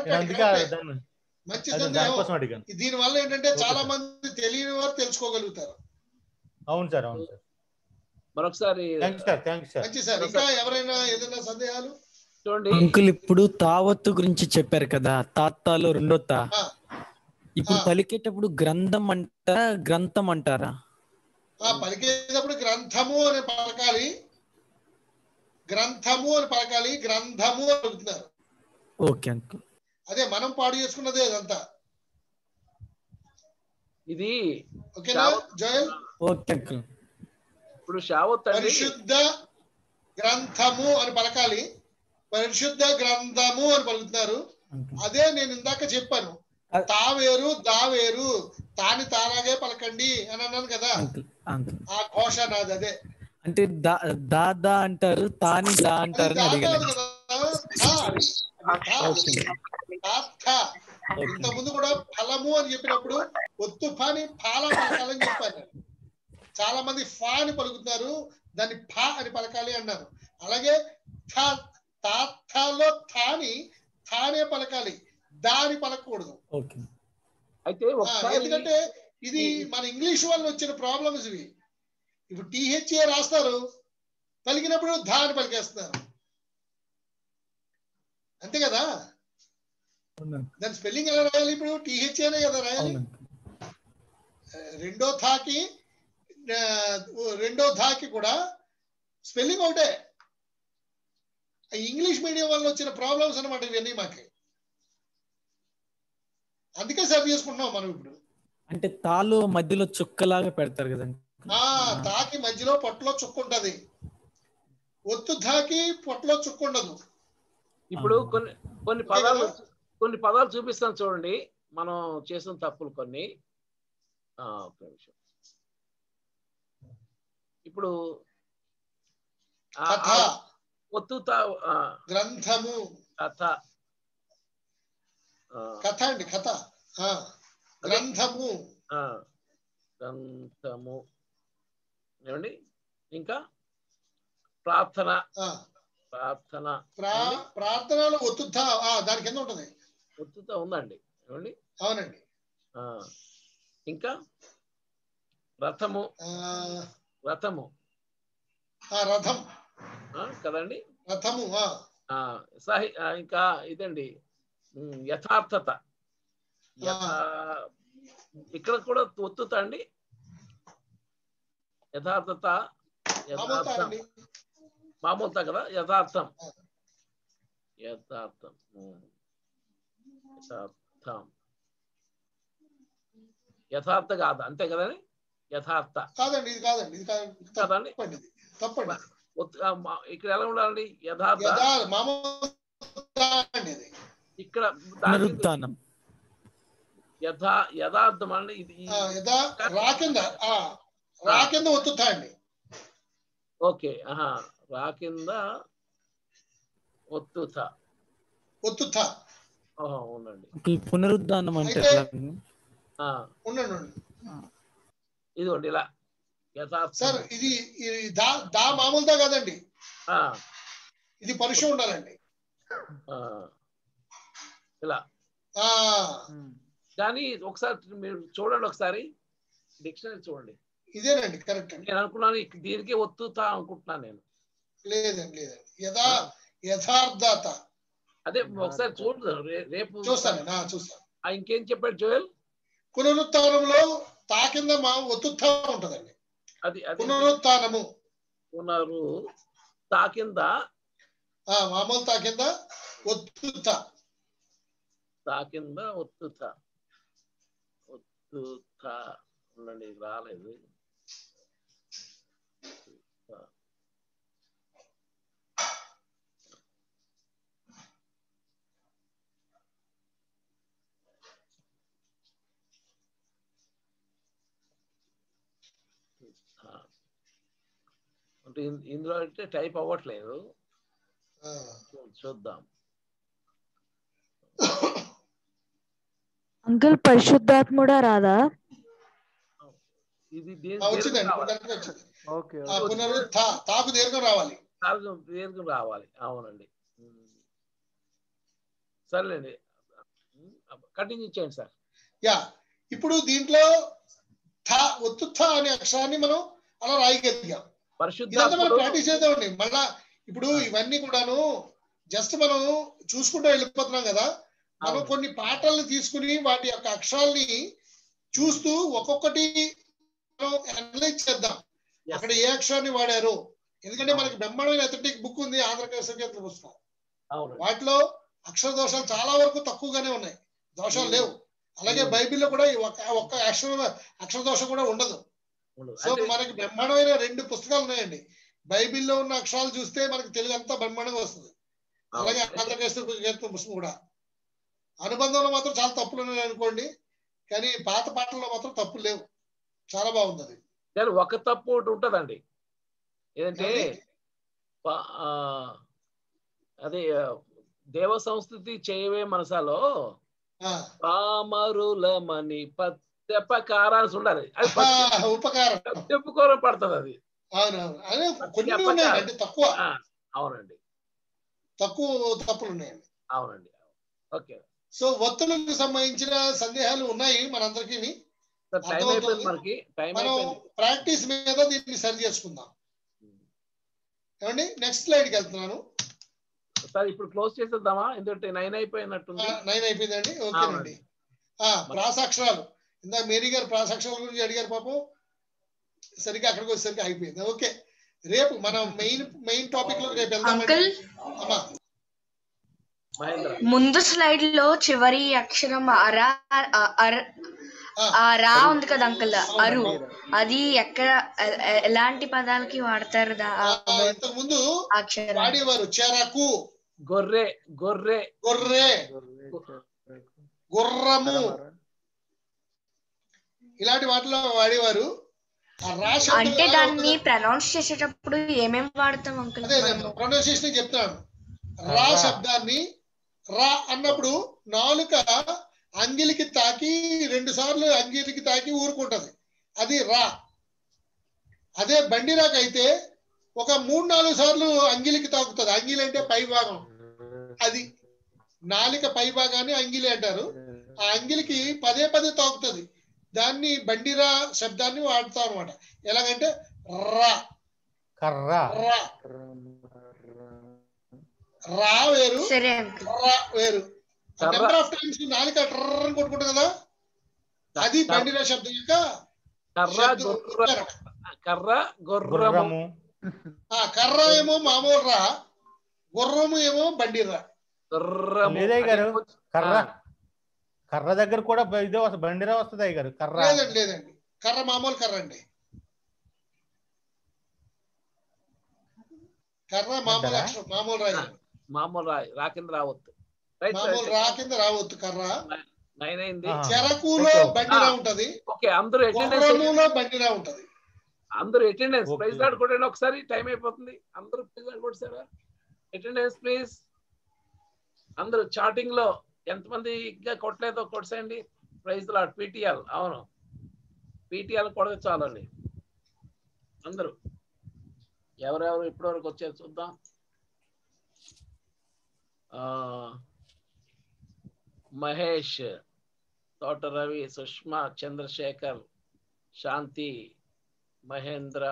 మంచి అడిగాను. దీని వల్ల ఏంటంటే చాలా మంది తెలియని వారు తెలుసుకోగలుగుతారు. అవును సార్ అవును సార్. మరొకసారి మంచి సార్. ఇంకా ఎవరైనా ఏదైనా సందేహాలు? అంకుల్ ఇప్పుడు తావత్తు గురించి చెప్పారు కదా, తాత్తాలో రెండో తా, ఇప్పుడు పలికేటప్పుడు గ్రంథం అంటారా గ్రంథం అంటారా? పలికేటప్పుడు గ్రంథము అని పలకాలి, గ్రంథము అని పలకాలి, గ్రంథము అని పలుకుతున్నారు. Okay uncle. అదే మనం పాడు చేసుకున్నదే అదంతా. ఇది ఓకేనా జోయల్? Okay uncle. ఇప్పుడు షావత్ పరిశుద్ధ గ్రంథము అని పలకాలి, పరిశుద్ధ గ్రంథము అని పలుకుతున్నారు. అదే నేను ఇందాక చెప్పాను, తావేరు దావేరు, తాని తానాగే పలకండి అని అన్నాను కదా, ఆ ఘోష నాది అదే. అంటే దాదా అంటారు, తాని దా అంటారు. ఇంత ముందు కూడా ఫలము అని చెప్పినప్పుడు ఒత్తు ఫాని ఫాల పలకాలని చెప్పాను. చాలా మంది ఫా అని పలుకుతున్నారు, దాన్ని ఫా అని పలకాలి అన్నారు. అలాగే తాత్తాలో తాని తానే పలకాలి, దాని పలకూడదు. అయితే ఎందుకంటే ఇది మన ఇంగ్లీష్ వాళ్ళు వచ్చిన ప్రాబ్లమ్స్ ఇవి. ఇప్పుడు టీహెచ్ఏ రాస్తారు, పలికినప్పుడు ధా అని పలికేస్తున్నారు, అంతే కదా. దాని స్పెల్లింగ్ ఎలా రాయాలి? ఇప్పుడు టీహెచ్ఏనే కదా రాయాలి. రెండో థాకి రెండో ధాకి కూడా స్పెల్లింగ్ ఒకటే. ఇంగ్లీష్ మీడియం వల్ల వచ్చిన ప్రాబ్లమ్స్ అనమాట ఇవన్నీ మాకి. అందుకే సర్వ్ చేసుకుంటున్నాం మనం ఇప్పుడు. అంటే తాలో మధ్యలో చుక్కలాగా పెడతారు కదండి. ఆ తాకి మధ్యలో పొట్టలో చుక్క ఉంటది, ఒత్తు ధాకి పొట్టలో చుక్క ఉండదు. ఇప్పుడు కొన్ని కొన్ని పదాలు కొన్ని పదాలు చూపిస్తాను చూడండి, మనం చేసిన తప్పులు కొన్ని. ఒక నిమిషం. ఇప్పుడు ఒత్తు గ్రంథము కథ కథ అండి, కథ గ్రంథము గ్రంథము ఏమండి. ఇంకా ప్రార్థన ప్రార్థన ప్రార్థనలో ఒత్తుత దాని కింద ఉంటది, ఒత్తుత ఉందండి ఏమండి. అవునండి. ఇంకా రథము రథము రథం కదండి, రథము. సాహి ఇంకా ఇదండి యథార్థత, ఇక్కడ కూడా ఒత్తుత అండి. యథార్థత యథార్థం మామూలుతా కదా, యథార్థం యథార్థం యథార్థం యథార్థ కాదు, అంతే కదండి. యథార్థ కాదండి, ఇది కాదండి, ఇది కాదండి, తప్పండి. ఇక్కడ ఎలా ఉండాలండి? యథార్థ ఇక్కడ యథా యథార్థం అండి. ఇది రా కింద రా కింద ఒత్తుతా అండి. ఓకే రా కింద ఒత్తుత ఒత్తుత ఉండండి. పునరుద్ధానం అంటే ఉండండి. ఇదిగోండి ఇలా యథార్థ. సార్ ఇది దా దా మామూలుదా కాదండి, ఇది పరుషం ఉండాలండి ఇలా. కానీ ఒకసారి మీరు చూడండి, ఒకసారి డిక్షనరీ చూడండి. ఇదేనండి కరెక్ట్. నేను అనుకున్నాను దీనికి ఒత్తుతా అనుకుంటున్నాను నేను. లేదండి లేదండి. యథా యథార్థత అదే ఒకసారి చూడు రేపు చూస్తాను చూస్తాను. ఇంకేం చెప్పాడు జోయల్? పునరుత్థానంలో తా కింద మా ఒత్తుత్థ ఉంటదండి. అది పునరుత్థానము పునరు తా కింద మామూలు తా కింద ఒత్తుత్థ తా కింద ఒత్తుత్థ ఒత్తుత్థ ఉండండి రాలేదు. అంటే ఇందులో అంటే టైప్ అవ్వట్లేదు, చూద్దాం. అంకుల్ పరిశుద్ధాత్ముడా రాదా? ఇది తాకు దీర్ఘం రావాలి. దీర్ఘం రావాలి, అవునండి. సర్లేండి, కంటిన్యూ చేయండి సార్. యా ఇప్పుడు దీంట్లో థ ఒత్తుత్థ అనే అక్షరాన్ని మనం అలా రాయగలిగాం. ఇదంతా మనం ప్రాక్టీస్ చేద్దామండి. మళ్ళా ఇప్పుడు ఇవన్నీ కూడాను జస్ట్ మనం చూసుకుంటూ వెళ్ళిపోతున్నాం కదా. మనం కొన్ని పాటల్ని తీసుకుని వాటి యొక్క అక్షరాల్ని చూస్తూ ఒక్కొక్కటి మనం అనలైజ్ చేద్దాం, అక్కడ ఏ అక్షరాన్ని వాడారు. ఎందుకంటే మనకి బ్రహ్మాండమైన అథెంటిక్ బుక్ ఉంది, ఆంధ్రప్రదేశ్ సంకేత పుస్తకం. వాటిలో అక్షర దోషాలు చాలా వరకు తక్కువగానే ఉన్నాయి, దోషాలు లేవు. అలాగే బైబిల్లో కూడా ఒక్క అక్షర అక్షర దోషం కూడా ఉండదు. సో మనకి బ్రహ్మాండమైన రెండు పుస్తకాలు ఉన్నాయండి. బైబిల్లో ఉన్న అక్షరాలు చూస్తే మనకి తెలుగు అంతా బ్రహ్మాండంగా వస్తుంది. అలాగే ఆంధ్రప్రదేశ్ పుస్తకం కూడా. అనుబంధంలో మాత్రం చాలా తప్పులు ఉన్నాయి అనుకోండి, కానీ పాత పాటల్లో మాత్రం తప్పులు లేవు, చాలా బాగుంది. అది ఒక తప్పు ఒకటి ఉంటదండి, ఏదంటే అదే దేవ సంస్కృతి చేయవే మనసాలో పామరులమని పత్యపకారాన్ని ఉండాలి, అది ఉపకారం చెప్పుకోరం పడుతుంది. అది అవునవును, తక్కువ. అవునండి, తక్కువ తప్పులు ఉన్నాయండి. అవునండి, ఓకే. సో ఒత్తులకు సంబంధించిన సందేహాలు ఉన్నాయి మనందరికీ. మనం ప్రాక్టీస్ మీద దీన్ని సరి చేసుకుందాం. ఏమండి, నెక్స్ట్ స్లైడ్కి వెళ్తున్నాను సార్. ఇప్పుడు క్లోజ్ చేసేద్దామా, ఎందుకంటే నైన్ అయిపోయినట్టుంది. నైన్ అయిపోయిందండి, ఓకేనండి. ప్రాసాక్షరాలు ఇందా మేరీ గారు ప్రాసాక్షరాల గురించి అడిగారు పాపం, సరిగ్గా అక్కడికి వచ్చేసరికి అయిపోయింది. ఓకే, రేపు మనం మెయిన్ మెయిన్ టాపిక్ లో రేపు వెళ్దామండి. ముందు స్లైడ్ లో చివరి అక్షరం అరా రా ఉంది కదా అంకుల్, అరు, అది ఎక్కడ ఎలాంటి పదాలకి వాడతారు? ఇంతకు ముందు వాడేవారు చెరకు, గొర్రె, గొర్రె, గొర్రె, గుర్రము, ఇలాంటి వాటిలో వాడేవారు. అంటే దాన్ని ప్రొనౌన్స్ చేసేటప్పుడు ఏమేమి వాడతాం అంకుల్? అదే ప్రొనౌన్సియేషన్ చెప్తాను. రా శబ్దాన్ని రా అన్నప్పుడు నాలుక అంగిలికి తాకి రెండు సార్లు అంగిలికి తాకి ఊరుకుంటది, అది రా. అదే బండిరాకు అయితే ఒక మూడు నాలుగు సార్లు అంగిలికి తాకుతుంది. అంగిలి అంటే పై భాగం, అది నాలిక పై భాగాన్ని అంగిలి అంటారు. ఆ అంగిలికి పదే పదే తాకుతుంది, దాన్ని బండిరా శబ్దాన్ని వాడతాం అనమాట. ఎలాగంటే రా, కర్రా, రా, రా వేరు, రా వేరు. నెంబర్ ఆఫ్ టైమ్స్ నాలుక ట్రర్ కొట్టుకుంటుంది కదా, అది బండిరా శబ్దం యొక్క కర్ర, గుర్రము. కర్ర ఏమో మామూలు రా, గుర్రము ఏమో బండిరా. గారు కర్ర కర్ర దగ్గర కూడా ఇదే బండిరా వస్తుంది గారు. కర్ర లేదండి, లేదండి, కర్ర మామూలు కర్ర అండి. కర్ర మామూలు అక్షరం, మామూలు రాయి, మామూలు రాయి, రా కింద రావద్దు, మామూలు రా కింద రావద్దు. కర్ర నైన్ అయింది. చెరకులో బండిరా ఉంటది, ఓకే. అందరూ గుర్రములో బండిరా ఉంటది. అందరూ అటెండెన్స్ ప్రైజ్ కార్డ్ కొట్టండి ఒకసారి, టైం అయిపోతుంది. అందరూ ప్రైజ్ కార్డ్ కొట్టారా? Attendance please. అందరూ చాటింగ్ లో ఎంతమంది ఇంకా కొట్టలేదో కొట్టేయండి. Praise lord. పీటీఎల్, అవును, పీటీఎల్ కొడితే చాలండి. అందరూ ఎవరెవరు ఇప్పటి వరకు వచ్చారు చూద్దాం. మహేష్, తోట రవి, సుష్మా, చంద్రశేఖర్, శాంతి, మహేంద్ర,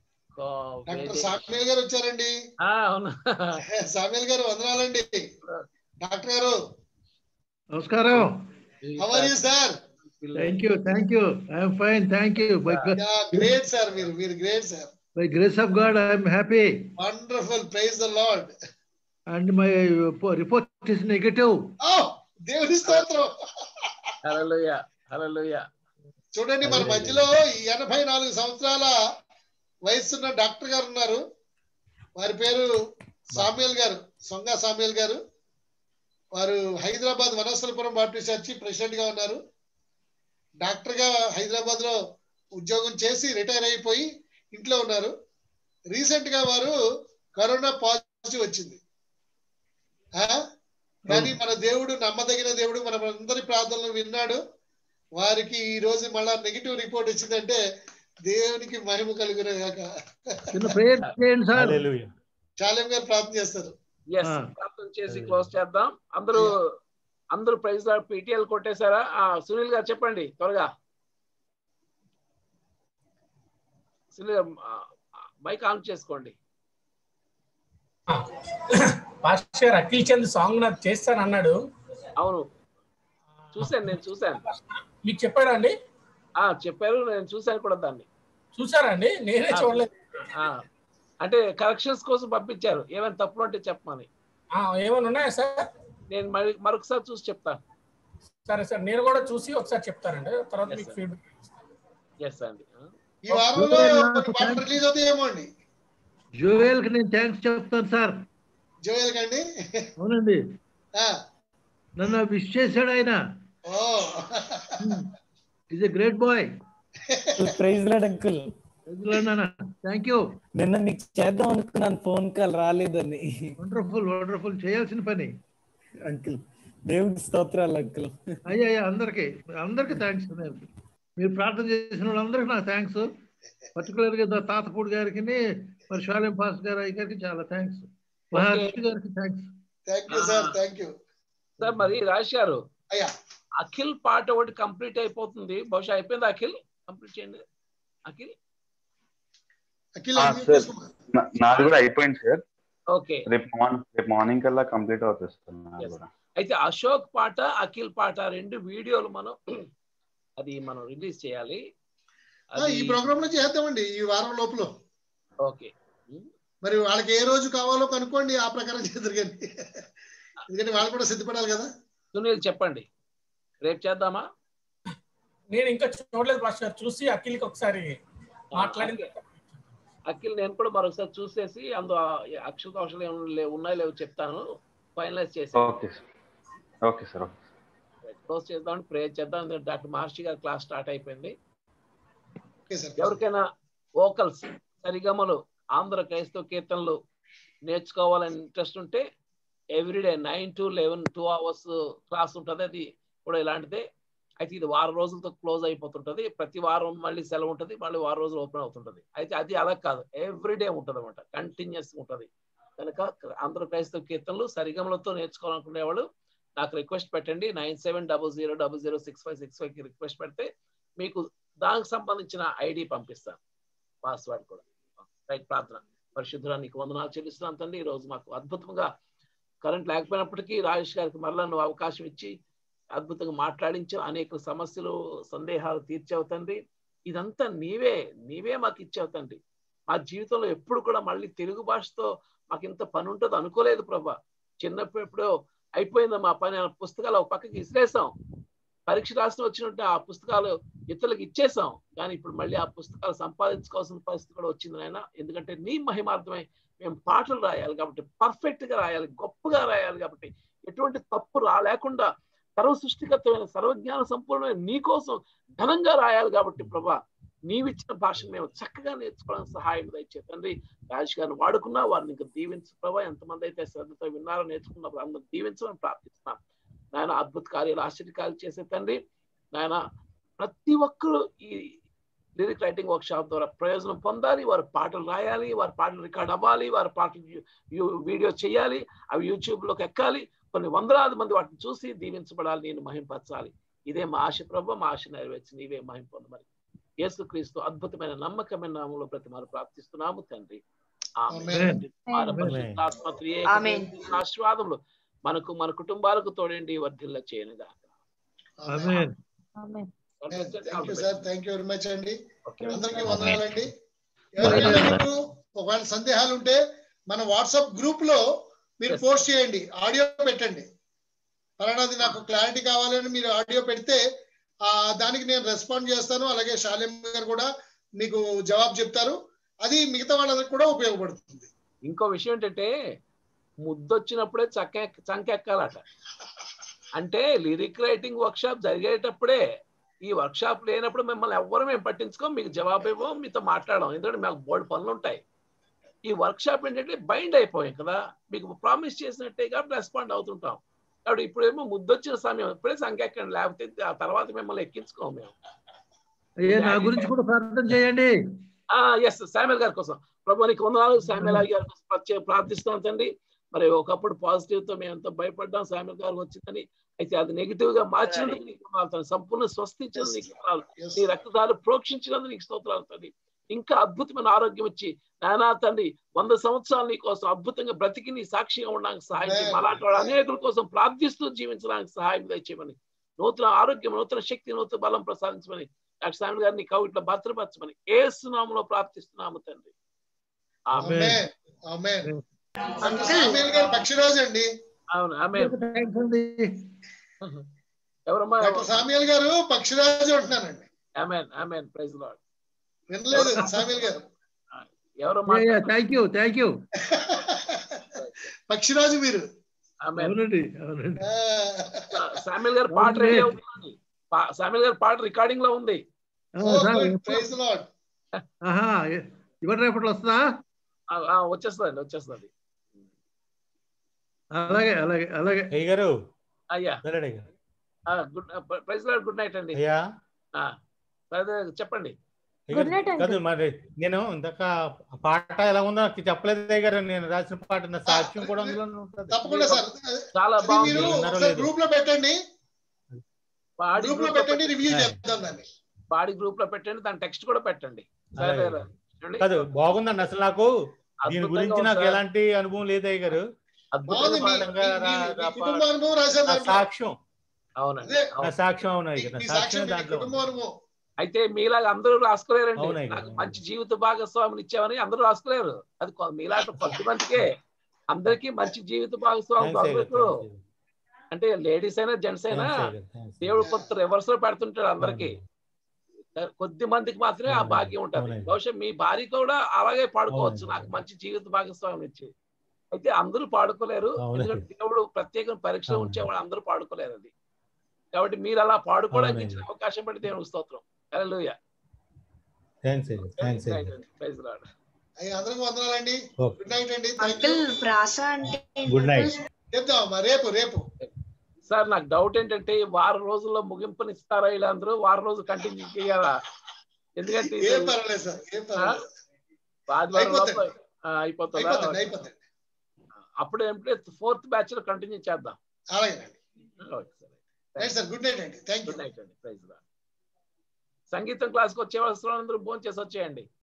సామ్యుల్ గారు వచ్చారండి. అవును, సామ్యుల్ గారు వందనాలండి. డాక్టర్ గారు నమస్కారం. How are you sir? Thank you thank you I'm fine thank you. Great sir, మీరు మీరు great sir. By grace of God I'm happy. Wonderful, praise the lord. And my report is negative. ఓ దేవుని స్తోత్రం. హల్లెలూయా హల్లెలూయా. చూడండి, మన మధ్యలో ఎనభై నాలుగు సంవత్సరాల వయసున్న డాక్టర్ గారు ఉన్నారు. వారి పేరు సామ్యుల్ గారు, సొంగ సామ్యుల్ గారు. వారు Hyderabad Vanasthalipuram Baptist church president గా ఉన్నారు. డాక్టర్ గా హైదరాబాద్ లో ఉద్యోగం చేసి రిటైర్ అయిపోయి ఇంట్లో ఉన్నారు. రీసెంట్ గా వారు కరోనా పాజిటివ్ వచ్చింది. కానీ మన దేవుడు నమ్మదగిన దేవుడు, మన అందరి ప్రార్థనలు విన్నాడు. వారికి ఈ రోజు మళ్ళా నెగిటివ్ రిపోర్ట్ వచ్చిందంటే దేవునికి మహిమ కలుగునే గాక. చాలేం గారు ప్రార్థన చేస్తారు. ప్రార్థన చేసి క్లోజ్ చేద్దాం. అందరూ అందరూ ప్రైజ్ పీటీఎల్ కొట్టేశారా? సునీల్ గారు చెప్పండి త్వరగా. సునీల్ మైక్ ఆన్ చేసుకోండి. పాస్టర్ అఖిల్ చంద్ సాంగ్ నాకు చేస్తాను అన్నాడు. అవును, చూశాను, నేను చూశాను. మీకు చెప్పారా అండి? చెప్పారు, నేను చూశాను కూడా దాన్ని. చూసారా అండి? నేనే చూడలేదు. అంటే కరెక్షన్స్ కోసం పంపించారు, ఏమైనా తప్పులు అంటే చెప్పమని. ఏమైనా ఉన్నాయా సార్? నేను మరి మరొకసారి చూసి చెప్తాను. సరే సార్, నేను కూడా చూసి ఒకసారి చెప్తానండి, తర్వాత మీకు ఫీడ్బ్యాక్. ఎస్ అండి. ఈ వారంలో రిలీజ్ అవుతాయేమో అండి. జోయల్ కి నేను థ్యాంక్స్ చెప్తాను సార్. జోయల్ కండి? అవునండి, నన్ను విష్ చేశాడు ఆయన. Is a great boy. Praise lord uncle. Thank you. నిన్న మీకు చేద్దాం అనుకున్నాను, ఫోన్ కాల్ రాలేదని. వండర్ఫుల్ వండర్ఫుల్, చేయాల్సిన పని అంకుల్. దేవుడి స్తోత్రాలు అంకుల్. అయ్యా అయ్యా అందరికి అందరికి థ్యాంక్స్. మీరు ప్రార్థన చేసిన వాళ్ళందరికీ నాకు థ్యాంక్స్. పర్టికులర్ గా తాతపూడి గారికి, మరి షాలేం పాస్ గారు గారికి చాలా థ్యాంక్స్. మహర్షి గారికి thanks. Thank you sir, thank you sir. మరి రాజేష్ గారు, అయ్యా అఖిల్ పాట ఒకటి కంప్లీట్ అయిపోతుంది, బహుశా అయిపోయింది. అఖిల్ కంప్లీట్ చేయండి. అఖిల్ నాది కూడా అయిపోయింది సార్. ఓకే, రేపు మార్నింగ్ రేపు మార్నింగ్ కల్లా కంప్లీట్ అవుతుంది. అయితే అశోక్ పాట, అఖిల్ పాట రెండు వీడియోలు మనం అది మనం రిలీజ్ చేయాలి. ఈ ప్రోగ్రామ్ లో చేద్దామండి ఈ వారం లోపల. ఓకే, మరి వాళ్ళకి ఏ రోజు కావాలో కనుక్కోండి, ఆ ప్రకారం చేద్దరు. కానీ ఎందుకంటే వాళ్ళు కూడా సిద్ధపడాలి కదా. సునీల్ చెప్పండి, రేపు చేద్దామా? నేను ఇంకా చూడలేదు పాస్టర్, చూసి అఖిల్కి ఒకసారి మాట్లాడి. అఖిల్ నేను కూడా మరొకసారి చూసేసి అందులో అక్షర కౌశలు ఉన్నాయో లేవో చెప్తాను, ఫైనలైజ్ చేసి. Okay okay sir. క్లోజ్ చేద్దాం, ప్రేయర్ చేద్దాం. డాక్టర్ మహర్షి గారి క్లాస్ స్టార్ట్ అయిపోయింది. ఎవరికైనా వోకల్స్, సరిగమలు, ఆంధ్ర క్రైస్తవ కీర్తనలు నేర్చుకోవాలని ఇంట్రెస్ట్ ఉంటే everyday nine to eleven two hours class ఉంటుంది. అది కూడా ఇలాంటిదే. అయితే ఇది వారం రోజులతో క్లోజ్ అయిపోతుంటది. ప్రతి వారం మళ్ళీ సెలవు ఉంటుంది, మళ్ళీ వారం రోజులు ఓపెన్ అవుతుంటది. అయితే అది అలా కాదు, ఎవ్రీడే ఉంటుంది అనమాట, కంటిన్యూస్ ఉంటుంది. కనుక ఆంధ్ర క్రైస్తవ కీర్తనలు సరిగమలతో నేర్చుకోవాలనుకునేవాళ్ళు నాకు రిక్వెస్ట్ పెట్టండి. Nine seven double zero double zero six five six five కి రిక్వెస్ట్ పెడితే మీకు దానికి సంబంధించిన ఐడి పంపిస్తాను, పాస్వర్డ్ కూడా. రైట్, ప్రార్థన. పరిశుద్ధుడా నీకు వందనాలు చెల్లిస్తున్నాను తండ్రి. ఈ రోజు మాకు అద్భుతంగా కరెంట్ లేకపోయినప్పటికీ రాజేష్ గారికి మరలా నువ్వు అవకాశం ఇచ్చి అద్భుతంగా మాట్లాడించావు, అనేక సమస్యలు సందేహాలు తీర్చావు తండ్రి. ఇదంతా నీవే నీవే మాకు ఇచ్చావు తండ్రి. మా జీవితంలో ఎప్పుడు కూడా మళ్ళీ తెలుగు భాషతో మాకు ఇంత పని ఉంటుంది అనుకోలేదు ప్రభా. చిన్నప్పుడు ఎప్పుడో అయిపోయిందా మా పని, పుస్తకాలు ఒక పక్కకి ఇసిరేసాం, పరీక్ష రాసిన వచ్చినట్టు ఆ పుస్తకాలు ఇతరులకు ఇచ్చేసాం. కానీ ఇప్పుడు మళ్ళీ ఆ పుస్తకాలు సంపాదించుకోవాల్సిన పరిస్థితి కూడా వచ్చింది నాయన. ఎందుకంటే నీ మహిమార్థమై మేము పాటలు రాయాలి కాబట్టి, పర్ఫెక్ట్ గా రాయాలి, గొప్పగా రాయాలి కాబట్టి, ఎటువంటి తప్పు రా లేకుండా సర్వ సృష్టికర్తమైన సర్వజ్ఞాన సంపూర్ణమైన నీ కోసం ఘనంగా రాయాలి కాబట్టి ప్రభా, నీవిచ్చిన భాషను మేము చక్కగా నేర్చుకోవడానికి సహాయం దయచే తండ్రి. రాజేష్ గారిని వాడుకున్నా వారిని ఇంకా దీవించు ప్రభా. ఎంతమంది అయితే శ్రద్ధతో విన్నారో నేర్చుకున్నప్పుడు అందరూ దీవించమని ప్రార్థిస్తున్నాం నాయన. అద్భుత కార్యాలు, ఆశ్చర్యకార్యాలు చేసే తండ్రి నాయన. ప్రతి ఒక్కరూ ఈ లిరిక్ రైటింగ్ వర్క్ షాప్ ద్వారా ప్రయోజనం పొందాలి. వారి పాటలు రాయాలి, వారి పాటలు రికార్డ్ అవ్వాలి, వారి పాటలు వీడియో చేయాలి, అవి యూట్యూబ్ లోకి ఎక్కాలి. కొన్ని వందలాది మంది వాటిని చూసి దీవించబడాలి, నేను మహింపరచాలి. ఇదే మా ఆశ ప్రభు. మా ఆశ నెరవేర్చి నీవే మహిం పొందమని యేసుక్రీస్తు అద్భుతమైన నమ్మకమైన నామములో ప్రతి మారు ప్రార్థిస్తున్నాము తండ్రి. ఆశీర్వాదములు మనకు మన కుటుంబాలకు తోడండి వర్ధిల్ల చేయనుగా. Amen. Thank you sir, thank you very much అండి. అందరికీ వందనాలండి. ఎవరికైనా మీకు ఒకవేళ సందేహాలు ఉంటే మన వాట్సాప్ గ్రూప్ లో మీరు పోస్ట్ చేయండి, ఆడియో పెట్టండి. పలానాది నాకు క్లారిటీ కావాలని మీరు ఆడియో పెడితే ఆ దానికి నేను రెస్పాండ్ చేస్తాను. అలాగే శాలిం గారు కూడా మీకు జవాబు చెప్తారు. అది మిగతా వాళ్ళకి కూడా ఉపయోగపడుతుంది. ఇంకో విషయం ఏంటంటే ముద్దొచ్చినప్పుడే చక్క చంకెక్కాలట. అంటే లిరిక్ రైటింగ్ వర్క్ షాప్ జరిగేటప్పుడే, ఈ వర్క్ షాప్ లేనప్పుడు మిమ్మల్ని ఎవ్వరు మేము పట్టించుకోం, మీకు జవాబు ఇవ్వం, మీతో మాట్లాడడం. ఎందుకంటే మాకు బోల్డ్ పనులు ఉంటాయి. ఈ వర్క్ షాప్ ఏంటంటే బైండ్ అయిపోయాం కదా, మీకు ప్రామిస్ చేసినట్టే కాబట్టి రెస్పాండ్ అవుతుంటాం. కాబట్టి ఇప్పుడేమో ముద్దొచ్చిన సమయం ఇప్పుడే సంకెక్కండి, లేకపోతే ఆ తర్వాత మిమ్మల్ని ఎక్కించుకోం మేము. అయ్యా నా గురించి కూడా ప్రార్థన చేయండి. ఎస్ శామ్యుల్ గారి కోసం ప్రభు నీకు వందనాలు. శామ్యుల్ గారి కోసం ప్రత్యేక ప్రార్థిస్తున్నాం తండ్రి. మరి ఒకప్పుడు పాజిటివ్ తో మేము ఎంతో భయపడ్డాం శామ్యుల్ గారు వచ్చిందని, అయితే అది నెగిటివ్ గా మార్చినందుకు నీకు వందనాలు. సంపూర్ణ స్వస్థించినందుకు నీకు వందనాలు. నీ రక్తదాలు ప్రోక్షించినందుకు నీకు స్తోత్రాలు తండ్రి. ఇంకా అద్భుతమైన ఆరోగ్యం ఇచ్చి నాయనా తండ్రి వంద సంవత్సరాలు నీ కోసం అద్భుతంగా బ్రతికి నీ సాక్షిగా ఉండడానికి సహాయం చేయి. అలాంటి వాడు అనేకుల కోసం ప్రార్థిస్తూ జీవించడానికి సహాయం దయచేయమని, నూతన ఆరోగ్యం, నూతన శక్తి, నూతన బలం ప్రసాదించమని డాక్టర్ శామ్యుల్ గారిని కౌగిట్లో భద్రపరచమని యేసు నామములో ప్రార్థిస్తున్నాము తండ్రి. ఆమేన్. ఆమేన్. శామ్యుల్ గారు పక్షిరాజు అండి. అవును ఆమేన్. ఎవరమ్మా? డాక్టర్ శామ్యుల్ గారు పక్షిరాజు అంటున్నానండి. Amen amen. Praise lord. వినలేదు శామ్యుల్ గారు. ఎవరమ్మా? Thank you thank you. Pakshiraju మీరు. అవునండి అవునండి. శామ్యుల్ గారు పాట రెడీ అవుతుంది. శామ్యుల్ గారు పాట రికార్డింగ్ లో ఉంది. Praise lord. ఆహా ఇవాళ రేపట్లో వస్తుందా? వచ్చేస్తుంది వచ్చేస్తుంది. అలాగే అలాగే అలాగే అయ్యగారు. అయ్యా good praise lord. Good night అండి. అయ్యా చెప్పండి. కాదు మరి నేను ఇందాక పాట ఎలా ఉందో నాకు చెప్పలేదు అయ్యగారు. నేను రాసిన పాట నా సాక్ష్యం కూడా అందులో ఉంటుంది. తప్పకుండా సార్, చాలా బాగుంది. గ్రూప్ లో పెట్టండి, గ్రూప్ లో పెట్టండి, రివ్యూ చేద్దాం దాన్ని. బాడీ గ్రూప్ లో పెట్టండి, దాని టెక్స్ట్ కూడా పెట్టండి. కాదు బాగుందండి. అసలు నాకు దీని గురించి నాకు ఎలాంటి అనుభవం లేదు అయ్యగారు. సాక్ష్యం అవునండి, సాక్ష్యం అవును సాక్ష్యం దాంట్లో. అయితే మీలాగా అందరూ రాసుకోలేరండి. నాకు మంచి జీవిత భాగస్వామిని ఇచ్చామని అందరూ రాసుకోలేరు. అది మీలాంటి కొంతమందికే. అందరికీ మంచి జీవిత భాగస్వామి దొరకరు. అంటే లేడీస్ అయినా జెంట్స్ అయినా దేవుడు కొంత రివర్స్ లో పెడుతుంటాడు అందరికి. కొద్ది మందికి మాత్రమే ఆ భాగ్యం ఉంటుంది. బహుశా మీ భార్య కూడా అలాగే పాడుకోవచ్చు, నాకు మంచి జీవిత భాగస్వామిని ఇచ్చి. అయితే అందరూ పాడుకోలేరు, ఎందుకంటే దేవుడు ప్రత్యేక పరీక్ష ఉంచేవాడు, అందరూ పాడుకోలేరు అది. కాబట్టి మీరు అలా పాడుకోవడానికి ఇచ్చిన అవకాశం బట్టి దేవునికి స్తోత్రం. Hallelujah. Thanks thanks praise lord. అయ్యా అందరికీ వందనాలండి. గుడ్ నైట్ అండి. అంకుల్ ప్రాస అంటే గుడ్ నైట్. చెప్తామా రేపు రేపు సార్ నాకు డౌట్ ఏంటంటే వారం రోజుల్లో ముగింపుని ఇస్తారా వీళ్ళందరూ? వారం రోజులు కంటిన్యూ చేయాలా? ఎందుకంటే అయిపోతుందా? అప్పుడు ఏమిటంటే ఫోర్త్ బ్యాచ్ లో కంటిన్యూ చేద్దాం. గుడ్ నైట్ అండి. Thank you. గుడ్ నైట్ అండి. Praise lord. సంగీతం క్లాస్కి వచ్చే వాళ్ళందరూ భోంచేసి వచ్చేయండి.